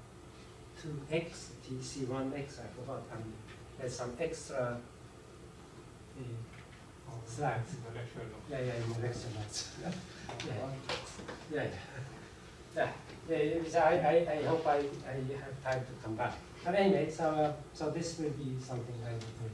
C1x, I forgot, and there's some extra slides. Yeah, in the lecture notes. So I hope I have time to come back. But anyway, so this will be something I will do.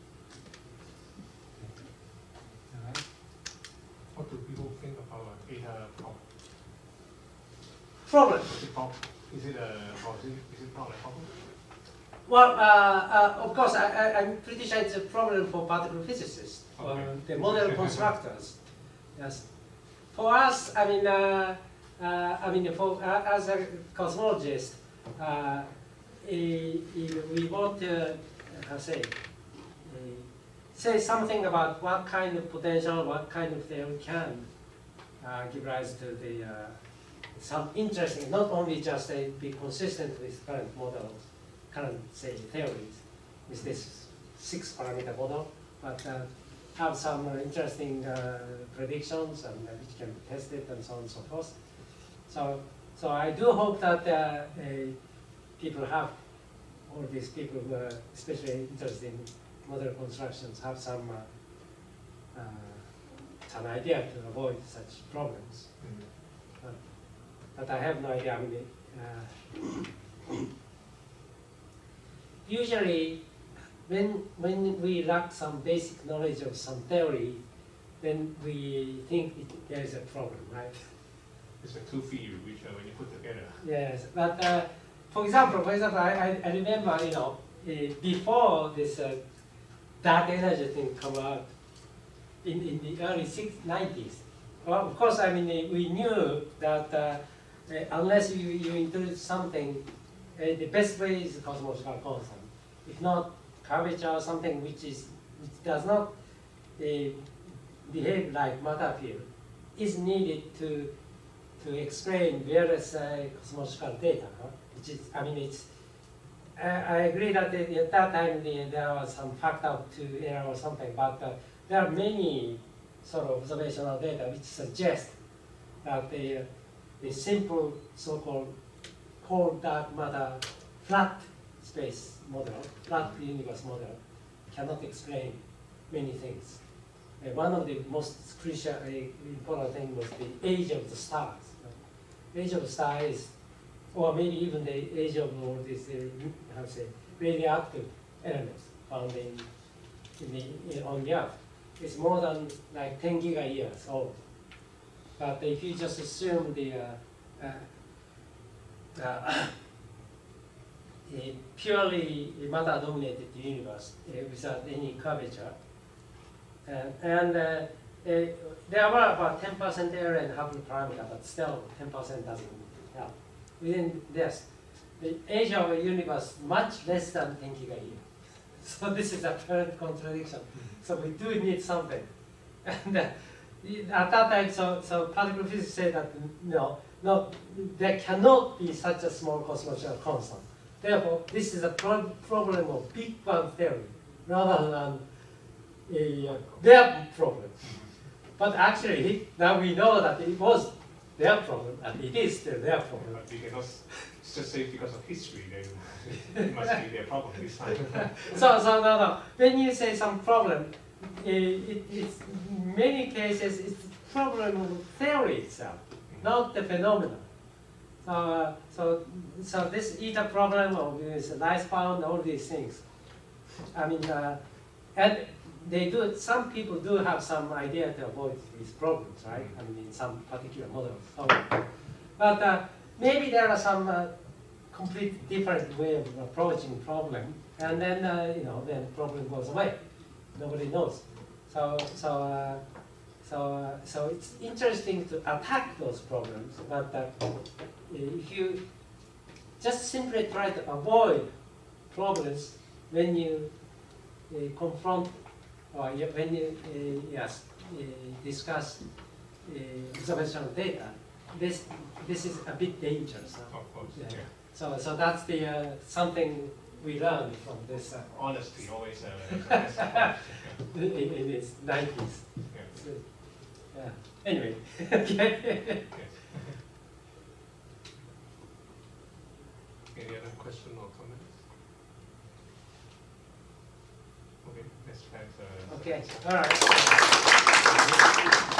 All right. What do people think about eta problem? Problem. Is it not a problem? Well, of course, I'm pretty sure it's a problem for particle physicists, okay. The model constructors. Yes. For us, I mean, as a cosmologist, we want to say something about what kind of potential, what kind of theory can give rise to the some interesting, not only just be consistent with current models, current, say, theories, with this 6-parameter model, but have some interesting predictions and which can be tested and so on and so forth. So I do hope that people have, all these people who are especially interested in model constructions, have some idea to avoid such problems. But I have no idea. I mean, usually, when we lack some basic knowledge of some theory, then we think there is a problem, right? It's like two theories which when you put together. Yes, but for example, I remember, before this dark energy thing come out in the early 90s. Well, of course, I mean, we knew that unless you introduce something, the best way is cosmological constant. If not, curvature or something which does not behave like matter field is needed to explain various cosmological data. Which is, I mean, I agree that at that time there was some factor of 2 error or something, but there are many sort of observational data which suggest that the simple so-called cold dark matter flat space model, flat universe model, cannot explain many things. One of the most crucial, important things was the age of the stars. Age of the star is, or maybe even the age of all these, how to say, radioactive elements found on the Earth. It's more than like 10 giga-years old. But if you just assume the purely matter-dominated universe without any curvature, and there were about 10% error in Hubble parameter, but still 10% doesn't help. Within this, the age of a universe much less than 10 giga-year. So this is a apparent contradiction. So we do need something. And at that time, so particle physics said that no, there cannot be such a small cosmological constant. Therefore, this is a problem of Big Bang theory rather than their problem. But actually, now we know that it was their problem, and it is still their problem. But we cannot just say because of history, then it must be their problem this time. So no. When you say some problem, it's in many cases it's the problem of the theory itself, not the phenomenon. So this ether problem or this light bound, all these things. I mean, and they do. Some people do have some idea to avoid these problems, right? I mean, in some particular models. But maybe there are some completely different way of approaching problem, and then then problem goes away. Nobody knows. So it's interesting to attack those problems, but if you just simply try to avoid problems when you confront or when you discuss observational data, this is a bit dangerous. Of course, yeah. So that's the something we learned from this. Honesty always in its 90s. Yeah. So, yeah. Anyway. Okay. Any other question or comments? Okay, let's try Okay, all right.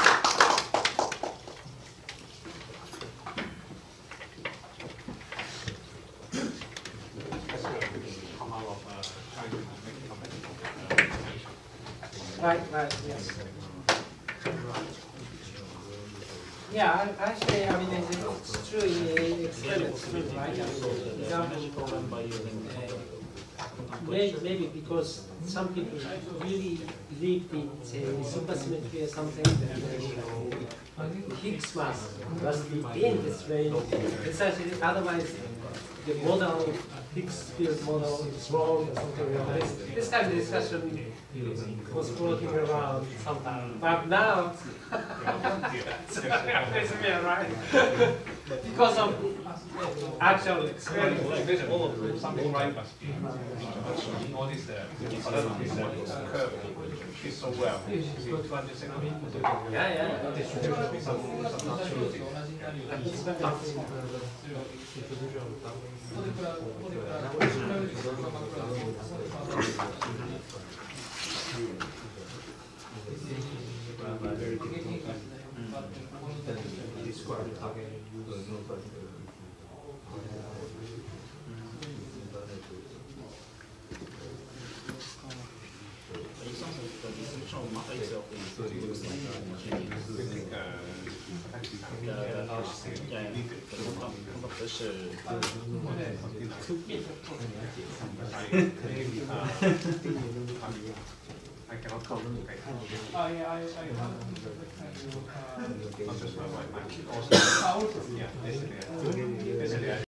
Right, yes. Yeah, actually, I mean, it's true in experiments, too, right? I mean, example, maybe because some people really lived in, say, supersymmetry or something, Higgs mass must be in this range. Essentially, otherwise, the model, Higgs field model is wrong or something like this. This kind of discussion was floating around sometime. But now, it's me, right? because of actual experience. Something right must be. All this curve is so well. Is it 200 centimeters? Yeah. There should be some opportunity. I cannot communicate. Oh yeah, I not just my also. Yeah, basically.